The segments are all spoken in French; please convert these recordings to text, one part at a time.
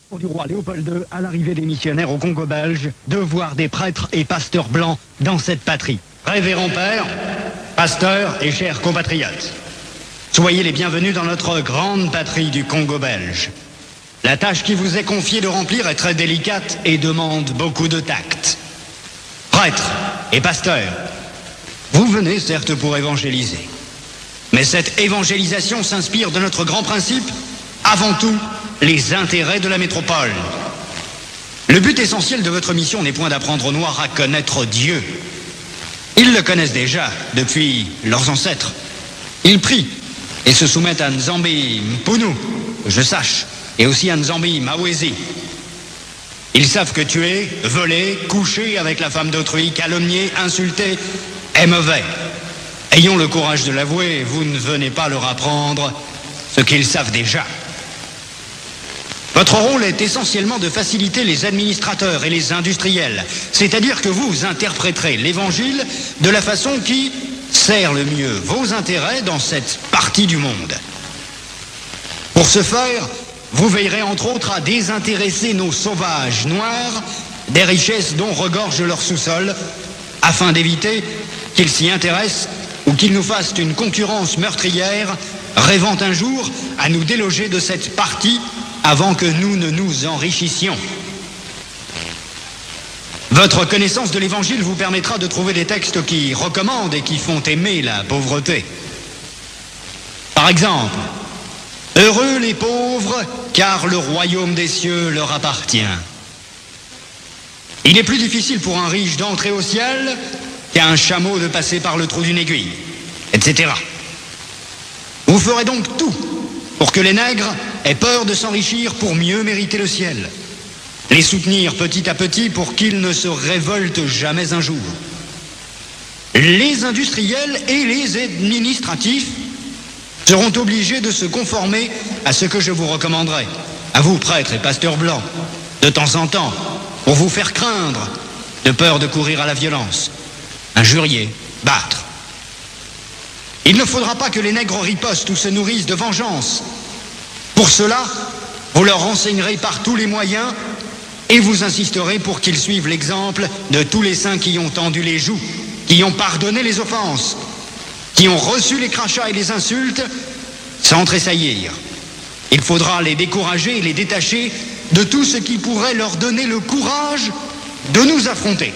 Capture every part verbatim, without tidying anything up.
Du roi Léopold deux à l'arrivée des missionnaires au Congo belge, de voir des prêtres et pasteurs blancs dans cette patrie. Révérend père, pasteurs et chers compatriotes, soyez les bienvenus dans notre grande patrie du Congo belge. La tâche qui vous est confiée de remplir est très délicate et demande beaucoup de tact. Prêtres et pasteurs, vous venez certes pour évangéliser, mais cette évangélisation s'inspire de notre grand principe, avant tout, les intérêts de la métropole. Le but essentiel de votre mission n'est point d'apprendre aux Noirs à connaître Dieu. Ils le connaissent déjà depuis leurs ancêtres. Ils prient et se soumettent à Nzambi Mpunu, que je sache, et aussi à Nzambi Mawezi. Ils savent que tuer, voler, coucher avec la femme d'autrui, calomnier, insulter est mauvais. Ayons le courage de l'avouer, vous ne venez pas leur apprendre ce qu'ils savent déjà. Votre rôle est essentiellement de faciliter les administrateurs et les industriels, c'est-à-dire que vous interpréterez l'évangile de la façon qui sert le mieux vos intérêts dans cette partie du monde. Pour ce faire, vous veillerez entre autres à désintéresser nos sauvages noirs des richesses dont regorge leur sous-sol, afin d'éviter qu'ils s'y intéressent ou qu'ils nous fassent une concurrence meurtrière, rêvant un jour à nous déloger de cette partie avant que nous ne nous enrichissions. Votre connaissance de l'Évangile vous permettra de trouver des textes qui recommandent et qui font aimer la pauvreté. Par exemple, « Heureux les pauvres, car le royaume des cieux leur appartient. » Il est plus difficile pour un riche d'entrer au ciel qu'à un chameau de passer par le trou d'une aiguille, et cetera. Vous ferez donc tout pour que les nègres aient peur de s'enrichir pour mieux mériter le ciel. Les soutenir petit à petit pour qu'ils ne se révoltent jamais un jour. Les industriels et les administratifs seront obligés de se conformer à ce que je vous recommanderai, à vous prêtres et pasteurs blancs, de temps en temps, pour vous faire craindre, de peur de courir à la violence, injurier, battre. Il ne faudra pas que les nègres ripostent ou se nourrissent de vengeance. Pour cela, vous leur renseignerez par tous les moyens et vous insisterez pour qu'ils suivent l'exemple de tous les saints qui ont tendu les joues, qui ont pardonné les offenses, qui ont reçu les crachats et les insultes sans tressaillir. Il faudra les décourager et les détacher de tout ce qui pourrait leur donner le courage de nous affronter.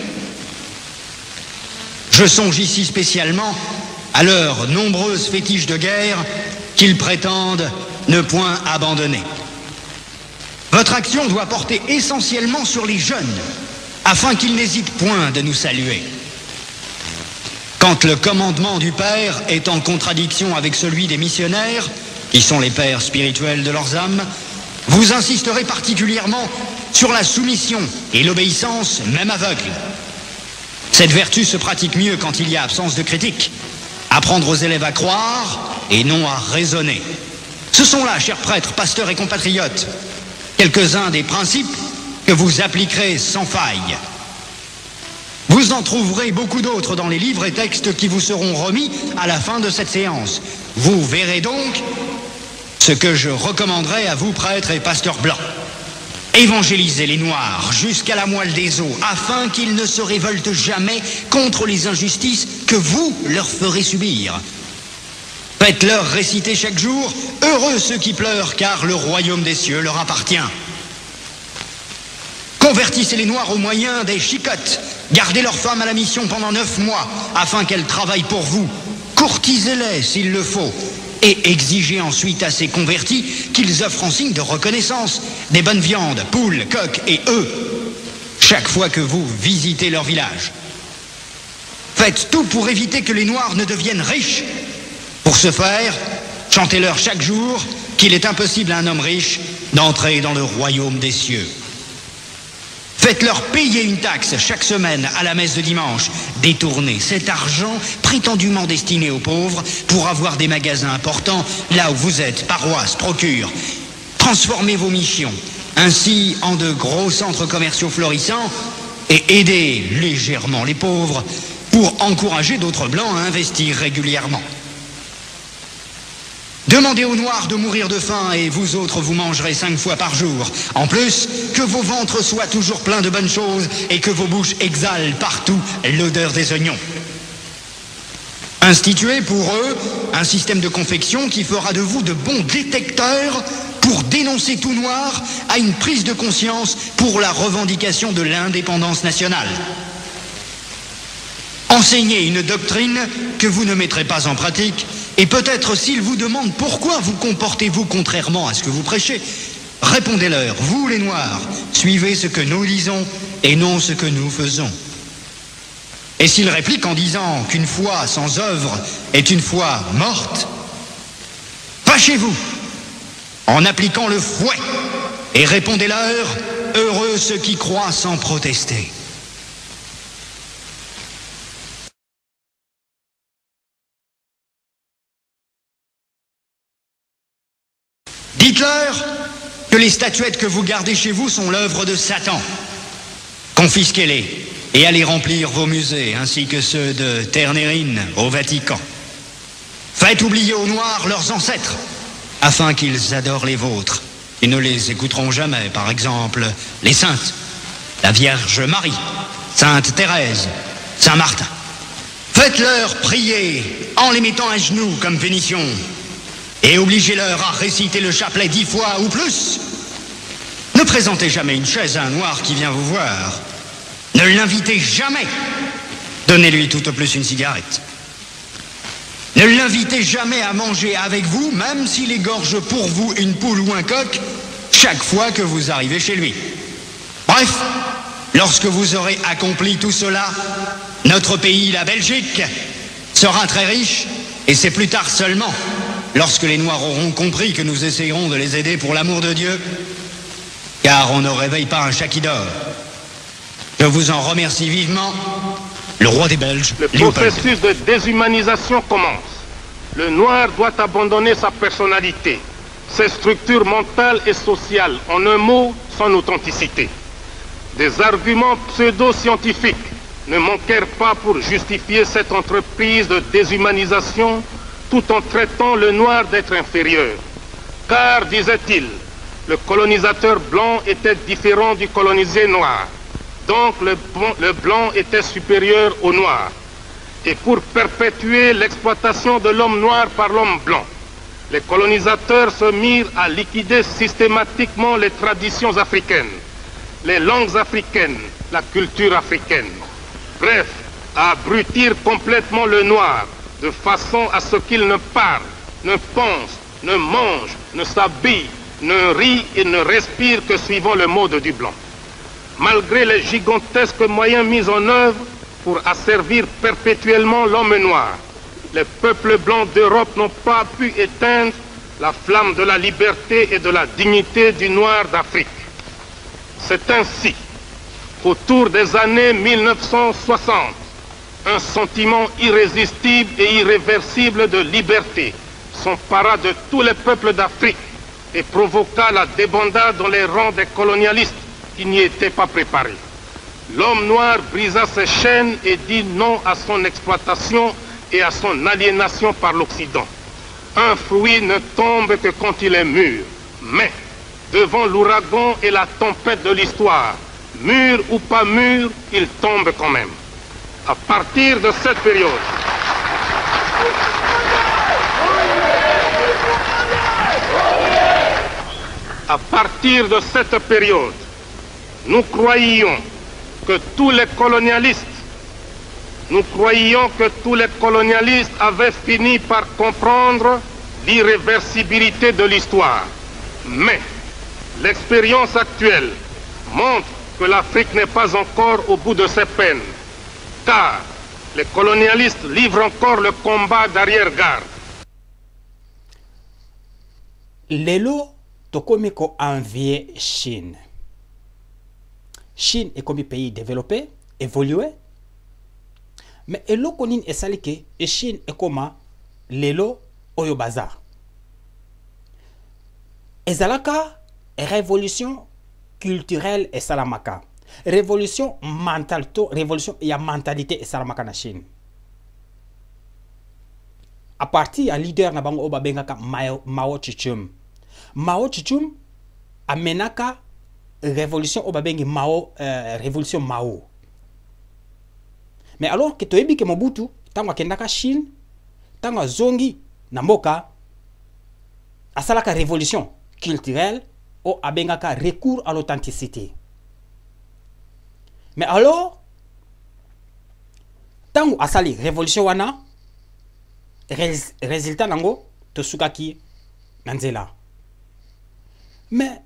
Je songe ici spécialement à leurs nombreuses fétiches de guerre qu'ils prétendent ne point abandonner. Votre action doit porter essentiellement sur les jeunes, afin qu'ils n'hésitent point de nous saluer. Quand le commandement du Père est en contradiction avec celui des missionnaires, qui sont les pères spirituels de leurs âmes, vous insisterez particulièrement sur la soumission et l'obéissance, même aveugle. Cette vertu se pratique mieux quand il y a absence de critique. Apprendre aux élèves à croire et non à raisonner. Ce sont là, chers prêtres, pasteurs et compatriotes, quelques-uns des principes que vous appliquerez sans faille. Vous en trouverez beaucoup d'autres dans les livres et textes qui vous seront remis à la fin de cette séance. Vous verrez donc ce que je recommanderai à vous, prêtres et pasteurs blancs. Évangélisez les Noirs jusqu'à la moelle des os, afin qu'ils ne se révoltent jamais contre les injustices que vous leur ferez subir. Faites-leur réciter chaque jour « Heureux ceux qui pleurent, car le royaume des cieux leur appartient ». Convertissez les Noirs au moyen des chicottes. Gardez leurs femmes à la mission pendant neuf mois, afin qu'elles travaillent pour vous. Courtisez-les s'il le faut. Et exigez ensuite à ces convertis qu'ils offrent en signe de reconnaissance des bonnes viandes, poules, coqs et œufs, chaque fois que vous visitez leur village. Faites tout pour éviter que les Noirs ne deviennent riches. Pour ce faire, chantez-leur chaque jour qu'il est impossible à un homme riche d'entrer dans le royaume des cieux. Faites-leur payer une taxe chaque semaine à la messe de dimanche. Détournez cet argent prétendument destiné aux pauvres pour avoir des magasins importants là où vous êtes, paroisses, procures. Transformez vos missions ainsi en de gros centres commerciaux florissants et aidez légèrement les pauvres pour encourager d'autres blancs à investir régulièrement. Demandez aux Noirs de mourir de faim et vous autres vous mangerez cinq fois par jour. En plus, que vos ventres soient toujours pleins de bonnes choses et que vos bouches exhalent partout l'odeur des oignons. Instituez pour eux un système de confection qui fera de vous de bons détecteurs pour dénoncer tout Noir à une prise de conscience pour la revendication de l'indépendance nationale. Enseignez une doctrine que vous ne mettrez pas en pratique, et peut-être s'ils vous demandent pourquoi vous comportez-vous contrairement à ce que vous prêchez, répondez-leur, vous les Noirs, suivez ce que nous disons et non ce que nous faisons. Et s'ils répliquent en disant qu'une foi sans œuvre est une foi morte, fâchez-vous en appliquant le fouet et répondez-leur, heureux ceux qui croient sans protester. Dites-leur que les statuettes que vous gardez chez vous sont l'œuvre de Satan. Confisquez-les et allez remplir vos musées, ainsi que ceux de Ternérine au Vatican. Faites oublier aux Noirs leurs ancêtres, afin qu'ils adorent les vôtres. Ils ne les écouteront jamais, par exemple, les saintes, la Vierge Marie, Sainte Thérèse, Saint Martin. Faites-leur prier en les mettant à genoux comme pénition. Et obligez-leur à réciter le chapelet dix fois ou plus. Ne présentez jamais une chaise à un Noir qui vient vous voir. Ne l'invitez jamais. Donnez-lui tout au plus une cigarette. Ne l'invitez jamais à manger avec vous, même s'il égorge pour vous une poule ou un coq, chaque fois que vous arrivez chez lui. Bref, lorsque vous aurez accompli tout cela, notre pays, la Belgique, sera très riche, et c'est plus tard seulement, lorsque les Noirs auront compris que nous essayerons de les aider pour l'amour de Dieu, car on ne réveille pas un chat qui dort. Je vous en remercie vivement, le roi des Belges, Le Léopold. processus de déshumanisation commence. Le Noir doit abandonner sa personnalité, ses structures mentales et sociales, en un mot, son authenticité. Des arguments pseudo-scientifiques ne manquèrent pas pour justifier cette entreprise de déshumanisation tout en traitant le Noir d'être inférieur. Car, disait-il, le colonisateur blanc était différent du colonisé noir. Donc le, le blanc était supérieur au noir. Et pour perpétuer l'exploitation de l'homme noir par l'homme blanc, les colonisateurs se mirent à liquider systématiquement les traditions africaines, les langues africaines, la culture africaine. Bref, à abrutir complètement le noir, de façon à ce qu'il ne parle, ne pense, ne mange, ne s'habille, ne rit et ne respire que suivant le mode du blanc. Malgré les gigantesques moyens mis en œuvre pour asservir perpétuellement l'homme noir, les peuples blancs d'Europe n'ont pas pu éteindre la flamme de la liberté et de la dignité du noir d'Afrique. C'est ainsi qu'autour des années mille neuf cent soixante, un sentiment irrésistible et irréversible de liberté s'empara de tous les peuples d'Afrique et provoqua la débandade dans les rangs des colonialistes qui n'y étaient pas préparés. L'homme noir brisa ses chaînes et dit non à son exploitation et à son aliénation par l'Occident. Un fruit ne tombe que quand il est mûr, mais devant l'ouragan et la tempête de l'histoire, mûr ou pas mûr, il tombe quand même. À partir de cette période, à partir de cette période, nous croyions que tous les colonialistes, nous croyions que tous les colonialistes avaient fini par comprendre l'irréversibilité de l'histoire. Mais l'expérience actuelle montre que l'Afrique n'est pas encore au bout de ses peines, car les colonialistes livrent encore le combat d'arrière-garde. Lelo tokomi ko envier Chine. Chine est comme un pays développé, évolué. Mais eloko nini esali ke e Chine est comme lelo oyo bazar. Ezalaka révolution culturelle et salamaka. Révolution mentale, to révolution ya mentalité et salamaka na Chine. à partir ya leader na bango o babengaka Mao, Mao Tse-tung. Mao Tse-tung amenaka révolution o babengi Mao euh, révolution Mao. Mais alors que toyebi ke Mobutu tango akendaka Chine, tango zongi na mboka asalaka révolution culturelle o abengaka recours à l'authenticité. Mais alors tango asali révolution wana res, résultat nango tosukaki nanzela. Mais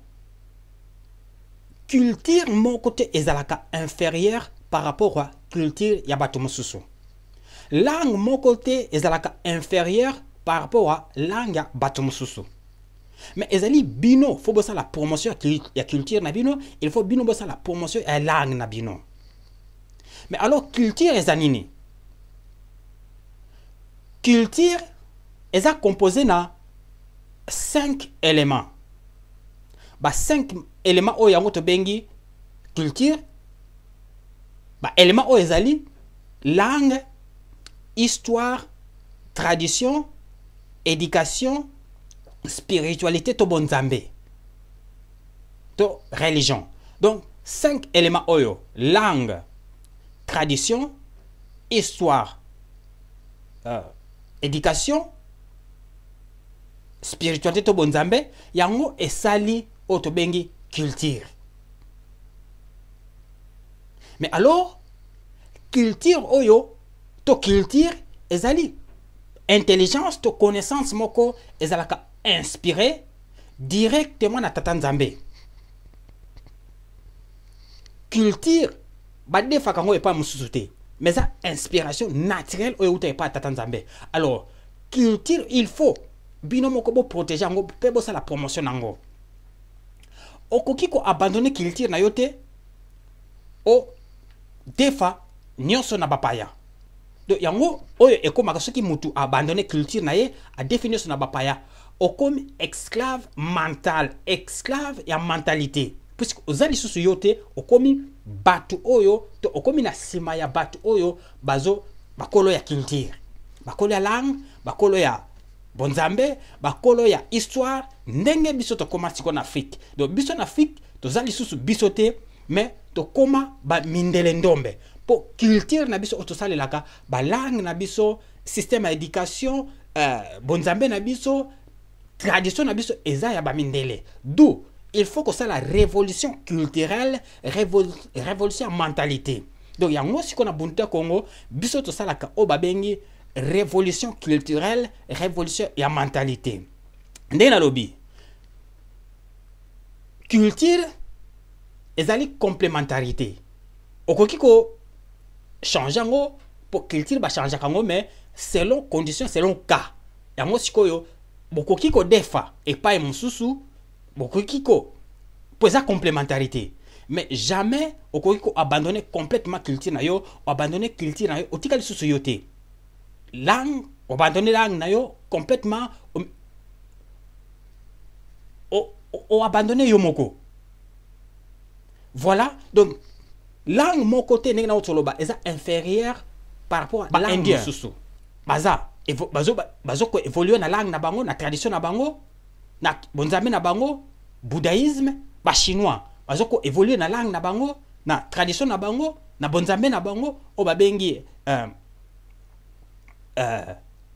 culture mon côté ezalaka inférieur par rapport à culture ya bato mosusu. Langue mon côté ezalaka inférieur par rapport à langue ya bato mosusu. Mais ezali bino faut bossa la promotion ya culture na bino, il faut bino bossa la promotion ya langue na bino. Mais alors culture ezanini? Culture eza composé na cinq éléments. Ba cinq éléments o yango to bengi culture. Ba éléments o ezali langue, histoire, tradition, éducation, spiritualité to bonzambe. To religion. Donc cinq éléments oyo, langue, tradition, histoire, euh, éducation, spiritualité to bonzambe, yango esali o to bengi culture. Mais alors culture oyo to culture ezali intelligence to connaissance moko ezalaka inspiré directement na tata nzambe. Culture ba defaka ngo epa mususu te, mais ça inspiration naturelle oyo uta epa tata nzambe. Alors culture il faut bino moko bo protéger ngo pe bo sa la promotion nango. Okoki ko abandonner culture na yote o defa nyonso na bapaya. Donc yango oyo ekomaka soki mutu abandonner culture na ye a définir son bapaya okomi esclave mental, esclave ya mentalité. Puisque ozali susu yote okomi batu oyo to okomi na sima ya batu oyo bazo bakolo ya culture, bakolo ya langue, bakolo ya bonzambe, bakolo ya histoire, ndenge biso to koma siko na Afrique. Donc biso na Afrique tozali susu biso te, mais to koma ba mindele ndombe. Po culture na biso otosalelaka, ba langue na biso, système d'éducation, euh, bonzambe na biso, tradition na biso eza ya ba mindele. D'où il faut que ça la révolution culturelle, révol révolution mentalité. Donc yango siko na bunta Congo, biso to salaka o babengi révolution culturelle, révolution ya mentalité. Ndenge na lobi. Culture ezali complémentarité. Okoki ko changer ngo pour culture ba changer kango mais selon condition, selon cas. Yango sikoyo bokoki ko defa et pas mususu bokoki ko pour sa complémentarité. Mais jamais okoki ko abandonner complètement culture na yo, ou abandonner culture na yo otikali susu yote. Langue, abandonner langue na yo complètement o, o, o abandonner yo moko. Voilà, donc langue mon côté n'est pas inférieur par rapport à la langue susu. Baza, bazo bazo ko évoluer na langue na bango, na tradition na bango, na bonzambe na bango, bouddhisme, ba chinois. Bazo ko évoluer na langue na bango, na tradition na bango, na bonzambe na bango, o babengi euh euh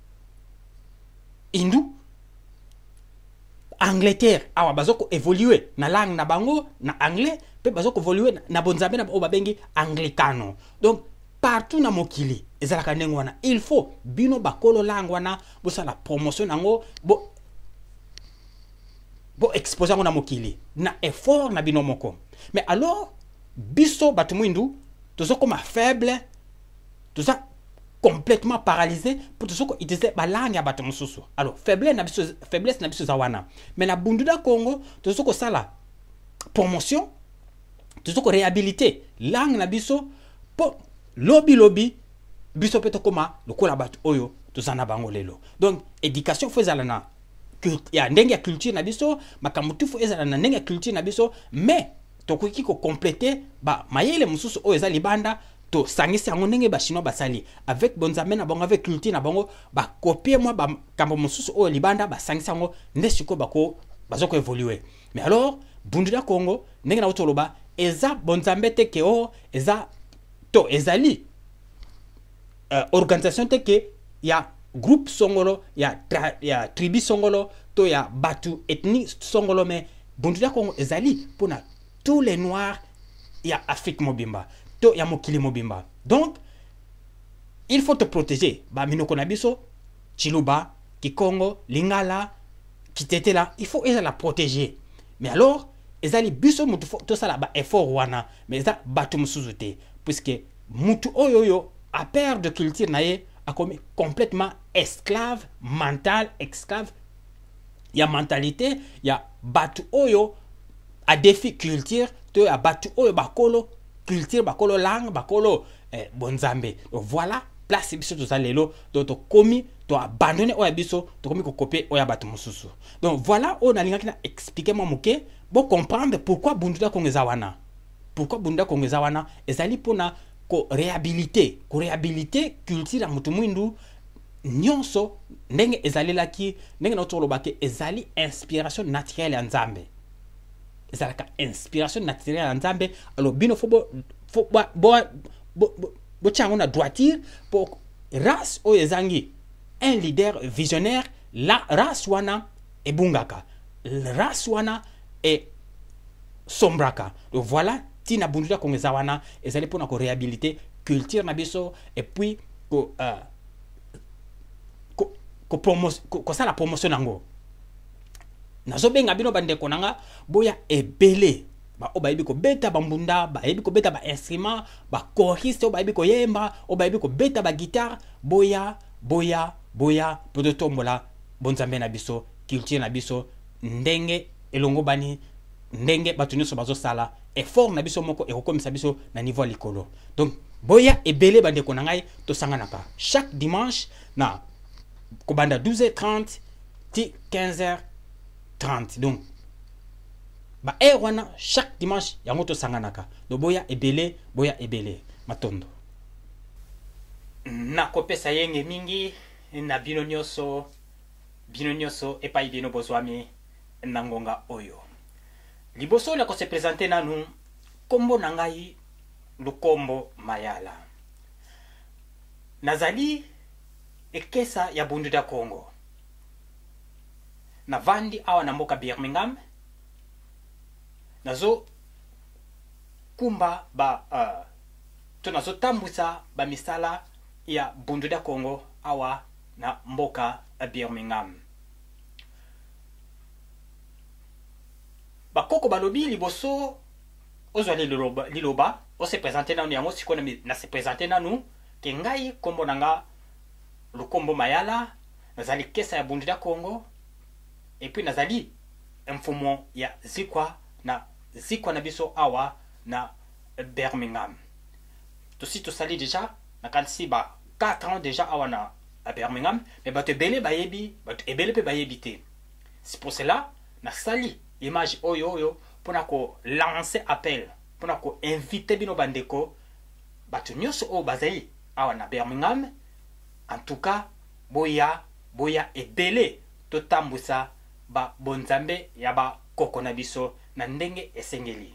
hindou. Angleterre, awa bazo ko évoluer na langue na bango, na anglais, pe bazo ko évoluer na bonzambe na o babengi anglicano. Donc partout na mokili ezalaka ndenge wana, il faut bino bakolo langue wana bo sa la promotion nango bo bo exposer ngo na mokili na effort na bino moko. Mais alors biso batu mwindu tozo koma faible, tozo complètement paralysé pour tout ce qu'on utiliser ba langue ya bato mosusu. Alors faiblesse na biso, faiblesse na biso za wana. Mais na bunduda Congo tout ce qu'on sala promotion, tout ce qu'on réhabiliter langue na biso po lobby lobby biso peto koma lokola bato oyo tozana bango lelo. Donc éducation faut ezala na ya ndenge ya culture na biso, makamutu faut ezala na ndenge ya culture na biso, mais tokoki ko compléter ba mayele mosusu oyo eza libanda to sangisi yango ndenge ba chinois basali avec bonzambe na bango avec culture na bango ba copier moi ba kambo mosusu o libanda ba sangisi yango nde siko bako bazoko évoluer. Mais alors Bunduda Congo ndenge na utoloba eza bonzambe te ke o eza to ezali uh, organisation te ke ya groupe songolo ya tra, ya tribu songolo to ya batu ethnie songolo, mais Bunduda Congo ezali pona tous les noirs ya Afrique mobimba to ya mokili mobimba. Donc il faut te protéger ba minoko na biso Chiluba, Kikongo, Lingala, Kitetela, il faut eza la protéger. Mais alors ezali biso mutu to sala ba effort wana mais eza batu musuzu te puisque mutu oyoyo a peur de culture naye a commis complètement esclave mental, esclave ya mentalité ya batu oyo a défi culture to ya batu oyo bakolo culture bakolo langue bakolo eh, bonzambe. Donc voilà place biso to salelo to to komi to abandonner oya biso to komi ko copier oya batu mususu. Donc voilà on a linga kina expliquer moi muke bon comprendre pourquoi Bunduda Congo wana. Pourquoi Bunduda Congo wana ezali pona ko réhabiliter, ko réhabiliter culture ya mutu mwindu nyonso ndenge ezali laki ndenge na otolo bake ezali inspiration naturelle ya Nzambe. Ezali ka inspiration naturelle ya Nzambe. Alors bino fo bo fo bo bo bo chango na droiture pour race o ezangi un leader visionnaire la race wana ebungaka. La race wana et sombraka. Donc voilà tina Bunduda Congo wana ezali pona ko réhabiliter culture na biso et puis ko euh, ko ko promotion ko ça la promotion nango. Nazo benga bino bande konanga boya ebele ba obayibi ko beta bambunda ba yebi ko beta ba instrument ba choriste obayibi ko yemba obayibi ko beta ba guitare boya boya boya poto tombola bonzambe na biso culture na biso ndenge elongo bani ndenge batu nyonso bazo sala effort na biso moko ekokomisa biso na niveau likolo. Donc boya ebele bande ko nangai to sanganaka chaque dimanche na kobanda douze heures trente ti quinze heures trente. Donc ba e wana chaque dimanche yango to sanganaka. Donc boya ebele boya ebele matondo na kopesa yenge mingi na bino nyonso bino nyonso epai bino bozwami na ngonga oyo. Liboso la ko se présenter nanu kombo nangai Lukombo Mayala. Nazali ekesa ya Bunduda Congo. Na vandi awa na mboka Birmingham. Nazo kumba ba uh, to nazo tambusa ba misala ya Bunduda Congo awa na mboka Birmingham. Bakoko balobi liboso ozwali liloba liloba o se présenter nanu yango sikona na se présenter nanu ke ngai kombo nanga Lukombo Mayala nazali kesa ya Bunduda Congo et puis nazali mfumo ya zikwa na zikwa na biso awa na Birmingham. Tosi to sali déjà na kansi ba quatre ans déjà awa na à Birmingham mais bato ebele bayebi bato ebele pe bayebi te. C'est pour cela na sali image oyo oyo pona ko lancer appel pona ko inviter bino bandeko bato nyonso o bazali awa na Birmingham. En tout cas boya boya ebele to tambusa ba bonzambe ya ba koko na biso na ndenge esengeli.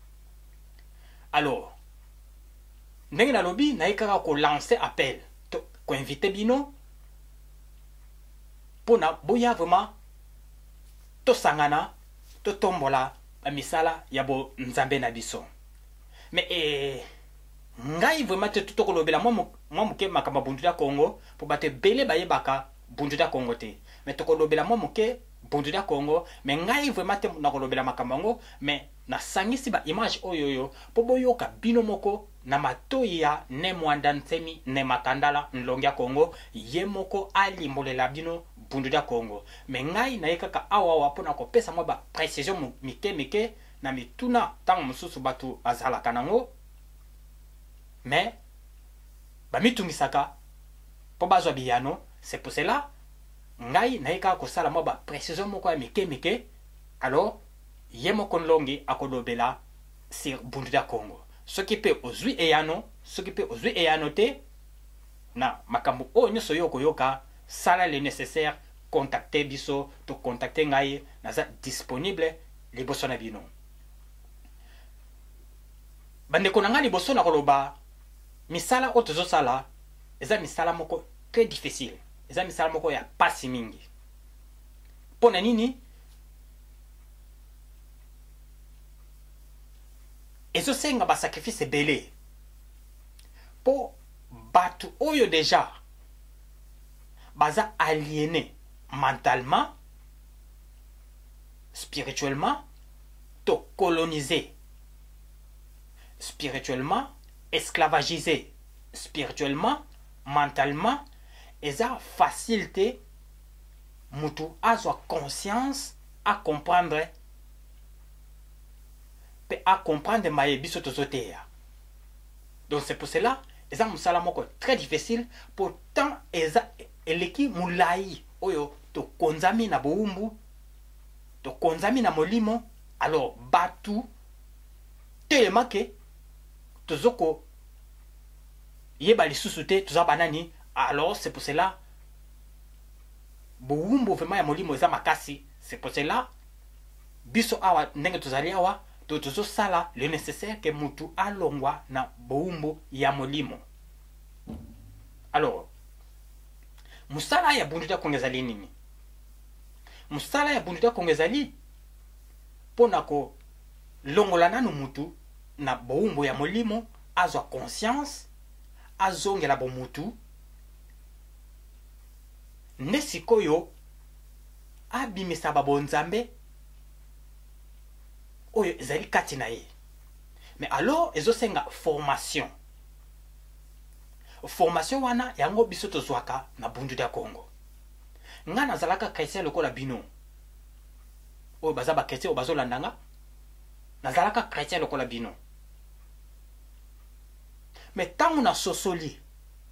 Alors ndenge na lobi na ikaka ko lancer appel to ko inviter bino pona boya vraiment to sangana to tombola ba misala ya bo nzambe na biso. Mais eh ngai vraiment te to kolobela mo mo muke makamba Bunduda Congo po bate bele baye baka Bunduda Congo te. Mais to kolobela mo muke Bunduda Congo mais ngai vraiment te na kolobela makamba ngo mais na sangisi ba image oyoyo po boyoka bino moko na matoi ya ne mwanda nsemi ne makandala nlongia Congo ye moko alimbolela bino Bunduda Congo. Mais ngai na yekaka awa wa pona ko pesa mo ba précision mike mike na mituna tang mususu batu azala kanango. Mais ba mitungisaka po bazwa biyano. C'est pour cela ngai na yekaka ko sala mo ba précision moko ya mike mike. Alors ye moko nlongi akodobela sur Bunduda Congo. Ce qui peut ozui eyano ce qui peut ozwi et annoter na makambo o nyoso yo koyoka sala le nécessaire contacter biso to contacter ngai naza disponible liboso na bino bandeko na ngai liboso na koloba misala o tozosala eza misala moko très difficile eza misala moko ya pasi mingi pona nini ezosenga basacrifice ebele po batu oyo déjà baza aliéné mentalement spirituellement to colonisé spirituellement esclavagisé spirituellement mentalement eza facilité mutu azwa conscience à comprendre pe à comprendre mayebiso tozoteya. Donc c'est pour cela eza musala moko très difficile pourtant eza eleki mulai oyo to konzami na boumbu to konzami na molimo alors batu tellement que tozoko yeba lisusu te toza banani alors c'est pour cela boumbu vraiment ya molimo eza makasi c'est pour cela biso awa ndenge tozali awa to tozo sala le nécessaire que mutu alongwa na boumbu ya molimo. Alors musala ya bunduta kongezali nini? Musala ya bunduta kongezali pona ko longola nanu mutu na boumbu ya molimo azwa conscience azongela bo mutu nde sikoyo abimisa babonzambe oyo ezali kati na ye. Mais alors ezosenga formation formation wana yango biso tozwaka na bundu da Congo. Nga nazalaka chrétien lokola bino oyo baza ba chrétien oyo bazolandanga nazalaka chrétien lokola bino. Mais tango na sosoli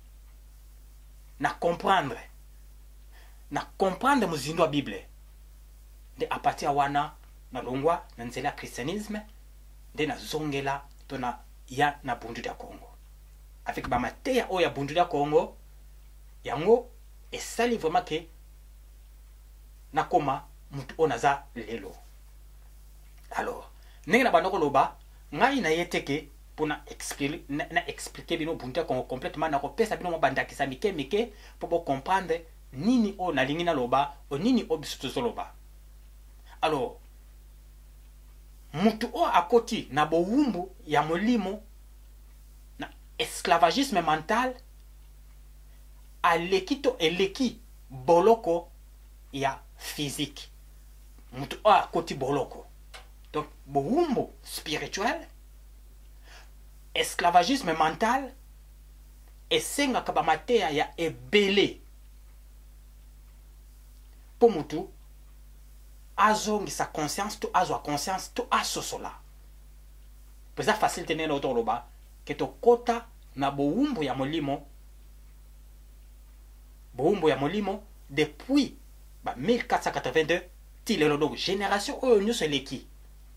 na comprendre na comprendre muzindo wa Bible de a partir wana na longwa na nzela christianisme de na zongela to na ya na bundu da Congo avec ba mateya oya bundu da Congo yango esali vraiment que na koma mutu onaza lelo. Alors ndenge na bandoko loba ngai na yeteke pona expliquer na, na expliquer bino bundu da Congo complètement na ko pesa bino mo bandakisa mike mike pour bo comprendre nini o na lingi na loba o nini o biso tozoloba. Alors mutu o akoti na boumbu ya molimo na esclavagisme mental aleki to eleki boloko ya physique. Mutu o akoti boloko. Donc boumbu spirituel, esclavagisme mental esenga kabamatea ya ebele po mutu azongi sa conscience to azwa conscience to asosola. Pesa facilité nene otoloba ke to kota na boumbu ya molimo boumbu ya molimo depuis ba mille quatre cent quatre-vingt-deux ti lelo donc génération oyo nyoso eleki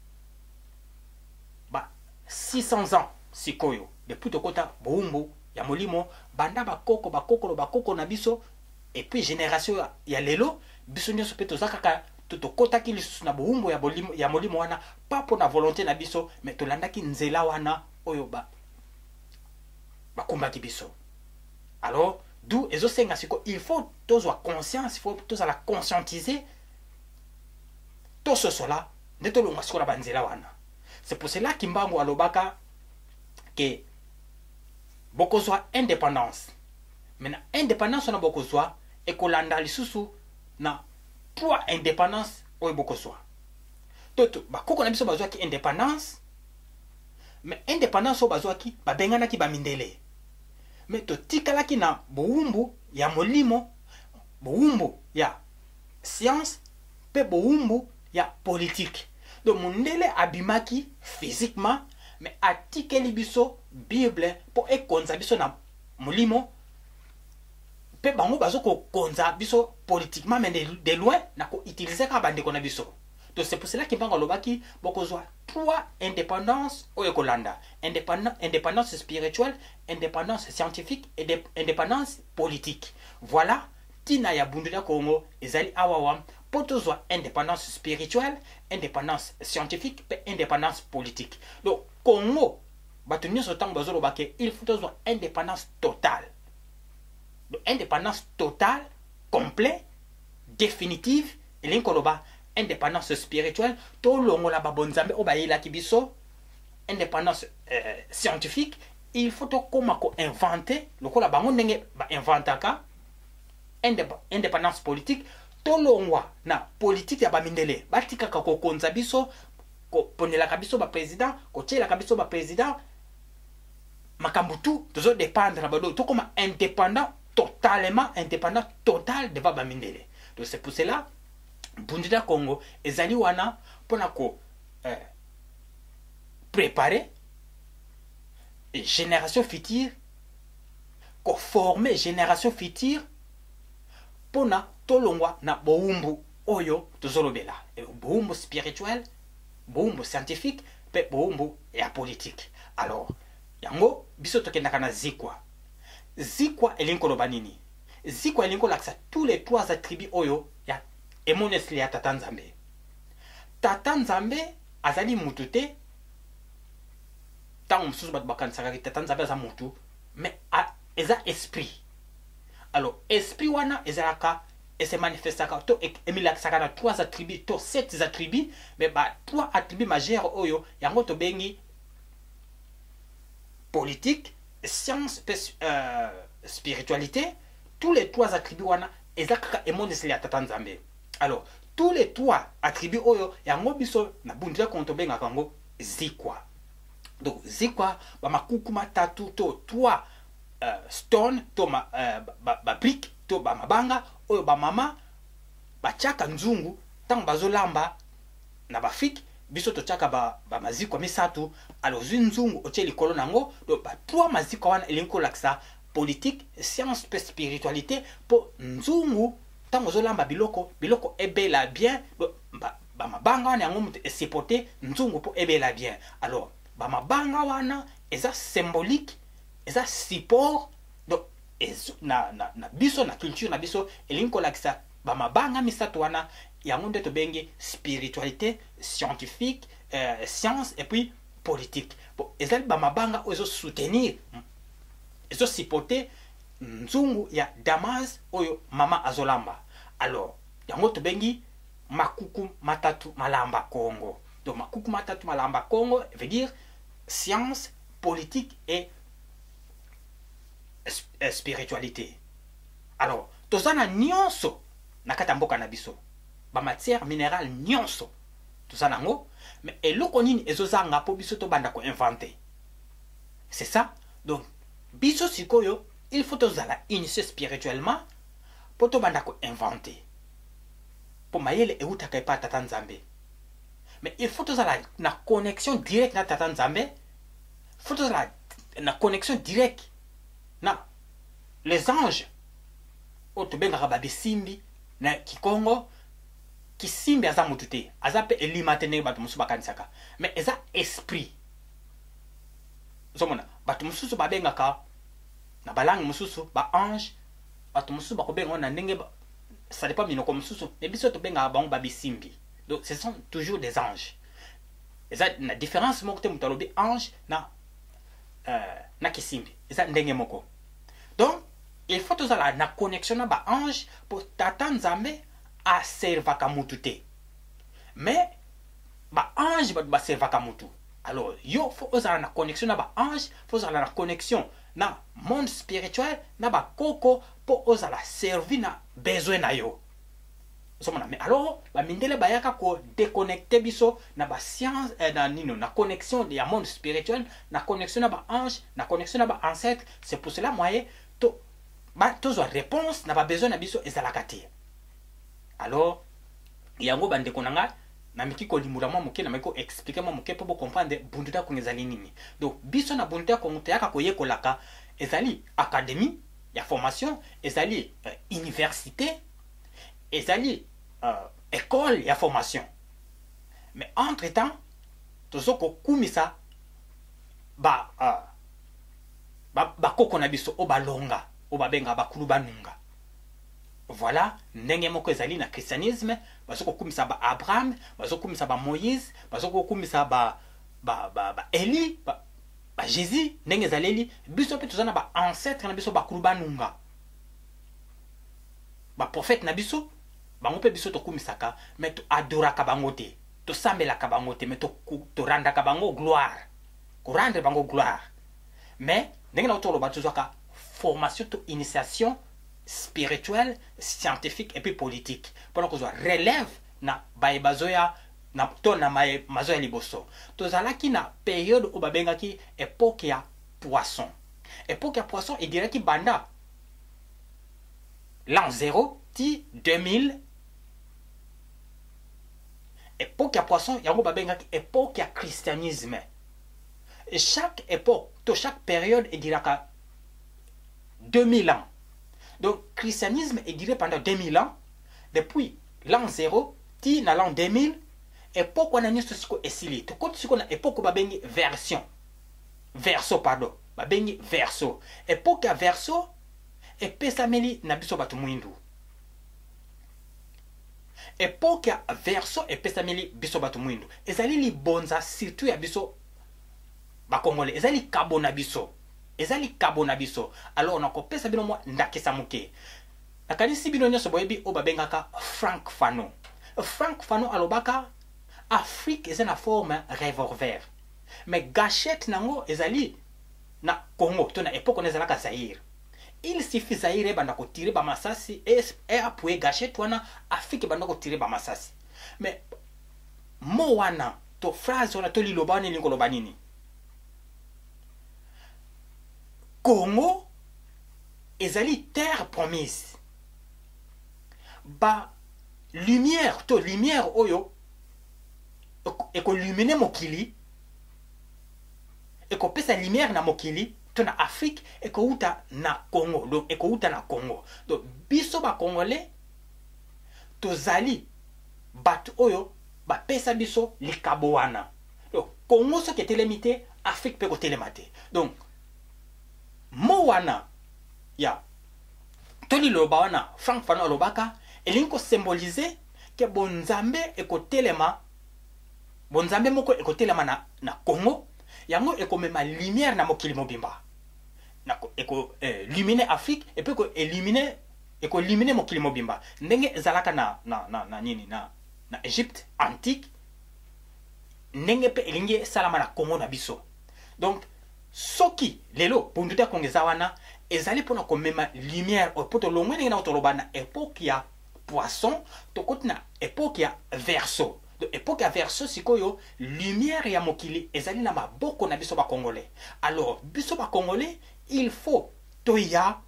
ba six cents ans sikoyo depuis to kota boumbu ya molimo banda bakoko bakoko bakoko na biso et puis génération ya lelo biso nyoso pe tozaka to kota ki lisusu na boumbu ya bolimo ya molimo wana papo na volonté na biso mais to landaki nzela wana oyo ba bakombaki biso. Alors d'où ezo senga siko il faut tozwa conscience, il faut tous la conscientiser tout ce cela ne to longa siko na banzela wana. C'est pour cela Kimbangu alobaka que bokozwa indépendance. Mais na indépendance na bokozwa e kolanda lisusu na pour indépendance oyo bokozwa. Toto bakoko na biso bazwa ki indépendance mais indépendance o bazwa ki babengana ki bamindele. Mais to tikala ki na boumbu ya molimo, boumbu ya science, pe boumbu ya politique. Donc mundele abimaki physiquement mais atikeli biso Bible pour ekonza biso na molimo. Pe bango bazo ko konza biso politiquement mais de, de loin na ko utiliser ka bande kona biso. Donc c'est pour cela qu'il bango lobaki bokozwa trois indépendances au Ekolanda. Indépendance, indépendance spirituelle, indépendance scientifique et indépendance politique. Voilà, tina ya bundula Congo ezali awawa potozwa indépendance spirituelle, indépendance scientifique et indépendance politique. Donc Congo bato nyonso tango bazolo bake il faut tozwa indépendance totale. Donc indépendance totale, complète, définitive, et l'inkoloba indépendance spirituelle, to longo la babonzambe obayela kibiso, indépendance euh, scientifique, il faut to komako inventer, lokola bango ndenge ba inventaka, indépendance politique, to longwa na politique ya bamindele, batika kako konza biso, ko ponela kabiso ba président, ko tchela kabiso ba président, makambutu, tozo dépendre na bado, to koma indépendant, totalement indépendant, total de bamindele. Donc c'est pour cela, Bundida Congo ezali wana pona ko euh, préparer génération future, ko former génération future pona tolongwa na boumbu oyo tozolobela, boumbu spirituel, boumbu scientifique, pe boumbu ya politique. Alors yango biso tokendaka na zikwa. Zikwa elinkoloba nini? Zikwa elinkolakisa tous les trois attributs oyo ya emonesli ya Tata Nzambe. Tata Nzambe azali mutu te. Tango msusu bat bakanisaka Tata Nzambe aza mutu, mais a, eza esprit. Alors esprit wana ezalaka ese manifestaka to emilakisaka na trois attributs to sept attributs, mais ba trois attributs majeurs oyo yango to bengi politique, science, euh, spiritualité. Tous les trois attributs wana ezakaka emonesli ya Tata Nzambe. Alors, tous les trois attributs oyo yango biso na bundila kontobenga kango zikwa. Donc zikwa ba makuku matatu to trois uh, stone to ma uh, ba, ba brick to ba mabanga oyo ba mama ba chaka nzungu tang bazolamba na bafik biso to chaka ba, ba mazikwa misatu. Alors nzungu otie likolo nango do ba trois mazikwa wana elinko laksa politique, science, spiritualité pour nzungu tango zolamba biloko biloko ebela bien ba, ba mabanga wana yango mutu esipote nzungu po ebela bien. Alors ba mabanga wana eza symbolique, eza support donc ezo, na, na, na biso na culture na biso elinko lakisa ba mabanga misatu wana yango nde to bengi spiritualité, scientifique, euh, science et puis politique. Bon ezali ba mabanga ozo soutenir ezo supporter nzungu ya Damas oyo mama azolamba. Alors yango to bengi makuku matatu malamba Congo. Donc makuku matatu malamba Congo veut dire science, politique et spiritualité. Alors tozana nyonso nakata mboka na biso ba matière minérale nyonso tozana ngo, mais eloko nini ezozanga po biso to banda ko inventer. C'est ça. Donc biso sikoyo il faut tozala initier spirituellement pour to banda ko inventer. Pour mayele eutaka epa Tata Nzambe. Mais il faut tozala na connexion directe na Tata Nzambe. Faut tozala na connexion directe na les anges. O to benga ba bisimbi na Kikongo kisimbi aza mutu te. Aza pe elimatene bato musu bakanisaka. Mais eza esprit. Zomona bato mususu babengaka na balangi mususu ba ange, bato mususu bakobenga na ndenge ba, ça dépend minoko mususu, mais biso to benga bango ba bisimbi. Donc ce sont toujours des anges. Eza na différence moko te mutalobi ange na euh, na kisimbi. Eza ndenge moko. Donc il faut tozala na connexion na ba ange pour Tata Nzambe a servaka mutu te. Mais ba ange ba servaka mutu. Alors, yo faut osala na connexion na ba ange, faut osala na connexion na monde spirituel, na ba koko pour osala servir na besoin na yo. Mais alors, ba mindele bayaka ko déconnecter biso na ba science eh, na nino na connexion ya monde spirituel, na connexion na ba ange, na connexion na ba ancêtre. C'est pour cela moyen to ba tozo réponse na ba besoin na biso ezalaka te. Alors, yango bande konanga na miki ko limula mwa moke na miko expliquer mwa moke pour comprendre bunduta ko ezali nini. Donc biso na bunduta ko muteyaka ko yekolaka ezali académie ya formation, ezali euh, université, ezali euh, école ya formation. mais entre temps tozo ko kumisa ba uh, ba ba koko na biso o balonga o babenga bakulu banunga. Voilà ndenge moko ezali na christianisme bazo ko kumisa ba Abraham, bazo kumisa ba Moïse, bazo ko kumisa ba ba ba, ba Eli, ba, ba Jésus ndenge ezaleli biso pe tozana ba ancêtre na biso bakulu banunga. Ba prophète na biso bango pe biso to kumisaka mais to adoraka bango te, to sambelaka bango te, mais to to randaka bango gloire. Ko rendre bango gloire. Mais ndenge na otolo batuzaka formation to initiation spirituelle, scientifique et puis politique. Pendant que ça relève na baebazoya na to na mazoya liboso. Tozala ki na période où babenga ki époque ya poisson. Époque ya poisson et dirait ki banda l'an zéro ti deux mille. Époque ya poisson yango babenga ki époque ya christianisme. Et chaque époque, to chaque période et dirait ka deux mille ans. Donc, christianisme est duré pendant deux mille ans, depuis l'an zéro, ti na l'an deux mille, époque où on a mis ce qu'on essayé. Tout compte ce qu'on a époque où on a version. Verso, pardon. On a verso. Époque à verso, et pesameli na biso batu muindu. Époque à verso, et pesameli biso batu muindu. Ezali li bonza, surtout ya biso ba congolais. Ezali kabo na biso. Ezali kabo na biso. Alors on a kopé ça bino moi ndakisa muke. Nakanisi bino nyoso boyebi o babengaka Frank Fanon. Frank Fanon alobaka Afrique est na forme revolver. Mais gâchette nango ezali na Congo to na époque on ezalaka Zaïre. Il suffit Zaïre banda ko tirer ba masasi et et appuyer gâchette wana Afrique banda ko tirer ba masasi. Mais mo wana to phrase wana to liloba ni lingoloba nini? Congo ezali terre promise. Ba lumière to lumière oyo et ko luminer mokili et ko pesa lumière na mokili to na Afrique et ko uta na Congo. Donc et ko uta na Congo. Donc biso ba congolais to zali bat oyo ba pesa biso likabo wana. Donc Congo so ki telemité, Afrique pe ko telemate. Donc Mowana ya toli loba wana Frank Fanon lobaka elinko symboliser que bonzambe eko telema bonzambe moko eko telema na na Congo yango eko mema lumière na mokili mobimba na eko eh, luminer Afrique et puis eko illuminer eko illuminer mokili mobimba ndenge zalaka na na na, na nini na na Égypte antique ndenge pe elingi salama na Congo na biso. Donc soki lelo bunduta kongeza wana ezali pona komema lumière o poto longwe ndenge na otoloba na époque ya poisson to koti na époque ya verso. De époque ya verso sikoyo lumière ya mokili ezali na maboko na biso ba congolais. Alors biso ba congolais il faut to ya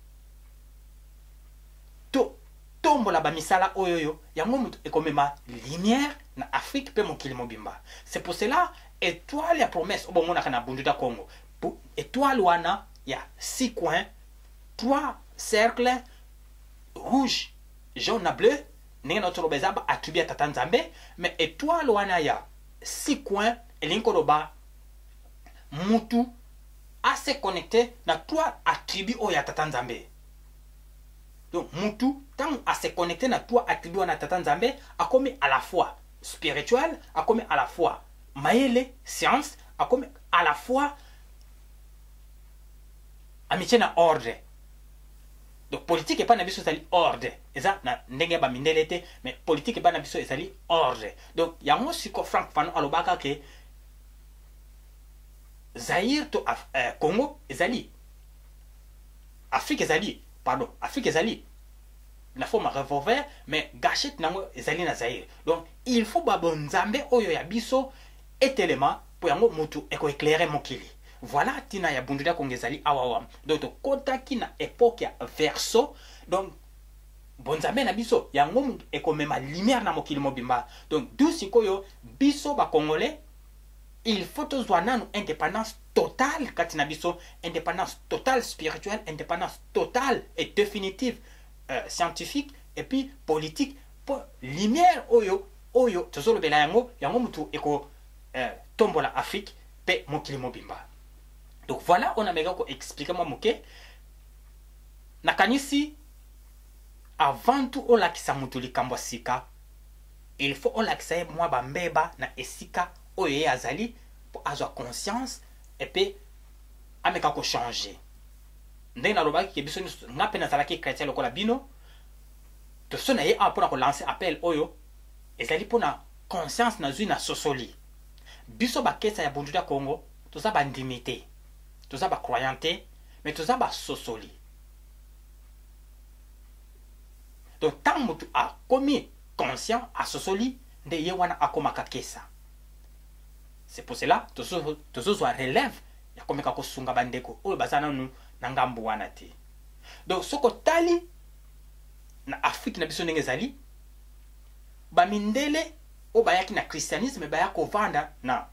to tombola ba misala oyoyo yango mutu ekomema lumière na Afrique pe mokili mobimba. C'est pour cela étoile ya promesse obongo na kana bunduta Congo. Étoile wana ya six coins, trois cercles rouge, jaune, bleu. N'est notre robezaba attribué à Tatanzambe, mais étoile wana ya six coins et l'inkoloba mutu assez connecté na trois attributs au ya Tatanzambe. Donc mutu tant assez connecté na trois attributs à Tatanzambe a commis à la fois spirituel, a commis à la fois maïle, science, a commis à la fois amitié na ordre. Donc politique et pas nabiso ezali ordre. Eza na ndenge ba mindelete mais politique et pas nabiso ezali ordre. Donc yango siko Frank Fanon alobaka ke Zaïre to Af euh, Congo ezali Afrique ezali pardon Afrique ezali la forme revolver mais gâchette nango ezali na Zaïre. Donc il faut ba bonzambe oyo ya biso etelema pour yango mutu eko éclairer mokili. Voilà tina ya bunduda kongezali awawa. Donc to kotaki na époque ya verso. Donc bonzambe na biso yango eko mema lumière na mokili mobimba. Donc d'où sikoyo biso ba congolais il faut tozwa nanu indépendance totale kati na biso, indépendance totale spirituelle, indépendance totale et définitive euh, scientifique et puis politique pour lumière oyo oyo tozolobela yango yango mutu eko euh, tombola Afrique pe mokili mobimba. Donc voilà, on a mega ko expliquer moi moke nakanisi avant tout on lakisa mutu likambo sika, il faut on lakisa moi ba mbeba na esika oyo ye azali pour avoir conscience et puis ameka ko changer. Ndenge na lobaki ke biso ngape na zalaki chrétien lokola bino to sona ye a pour ko lancer appel oyo ezali pour na conscience na zui na sosoli. Biso ba kesa ya bonjuda Congo to za ba ndimité, to za ba croyanté, mais to za ba sosoli. Donc tant mutu a commis conscient à sosoli nde ye wana akomaka kesa. C'est pour cela to zo to zo relève ya komeka ko sunga bandeko oyo bazana nu na ngambu wana te. Donc soko tali na Afrique na biso ndenge ezali ba mindele o bayaki na christianisme baya ko vanda na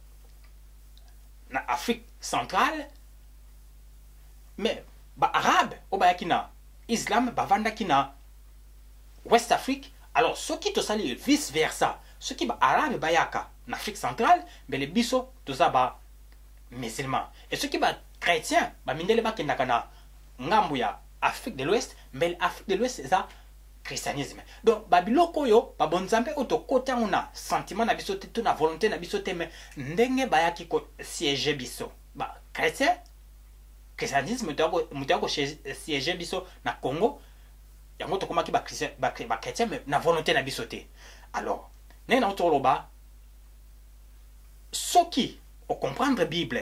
na Afrique centrale, mais ba arabe o bayaki na islam ba vanda ki na West Afrique. Alors ceux qui to sali vice versa, ceux qui ba arabe bayaka na Afrique centrale, mais les biso to za ba musulmans, et ceux qui ba chrétiens ba mindele ba kendaka na ngambu ya Afrique de l'Ouest, mais l'Afrique de l'Ouest c'est ça christianisme. Donc babiloko yo ba bonzambe oto kota una sentiment na biso te, na volonté na biso te, mais ndenge bayaki ko siège biso ba chrétien christianisme to muto ko siège biso na Congo yango to komaki ba chrétien ba chrétien mais na volonté na biso te. Alors ndenge na to loba soki o comprendre Bible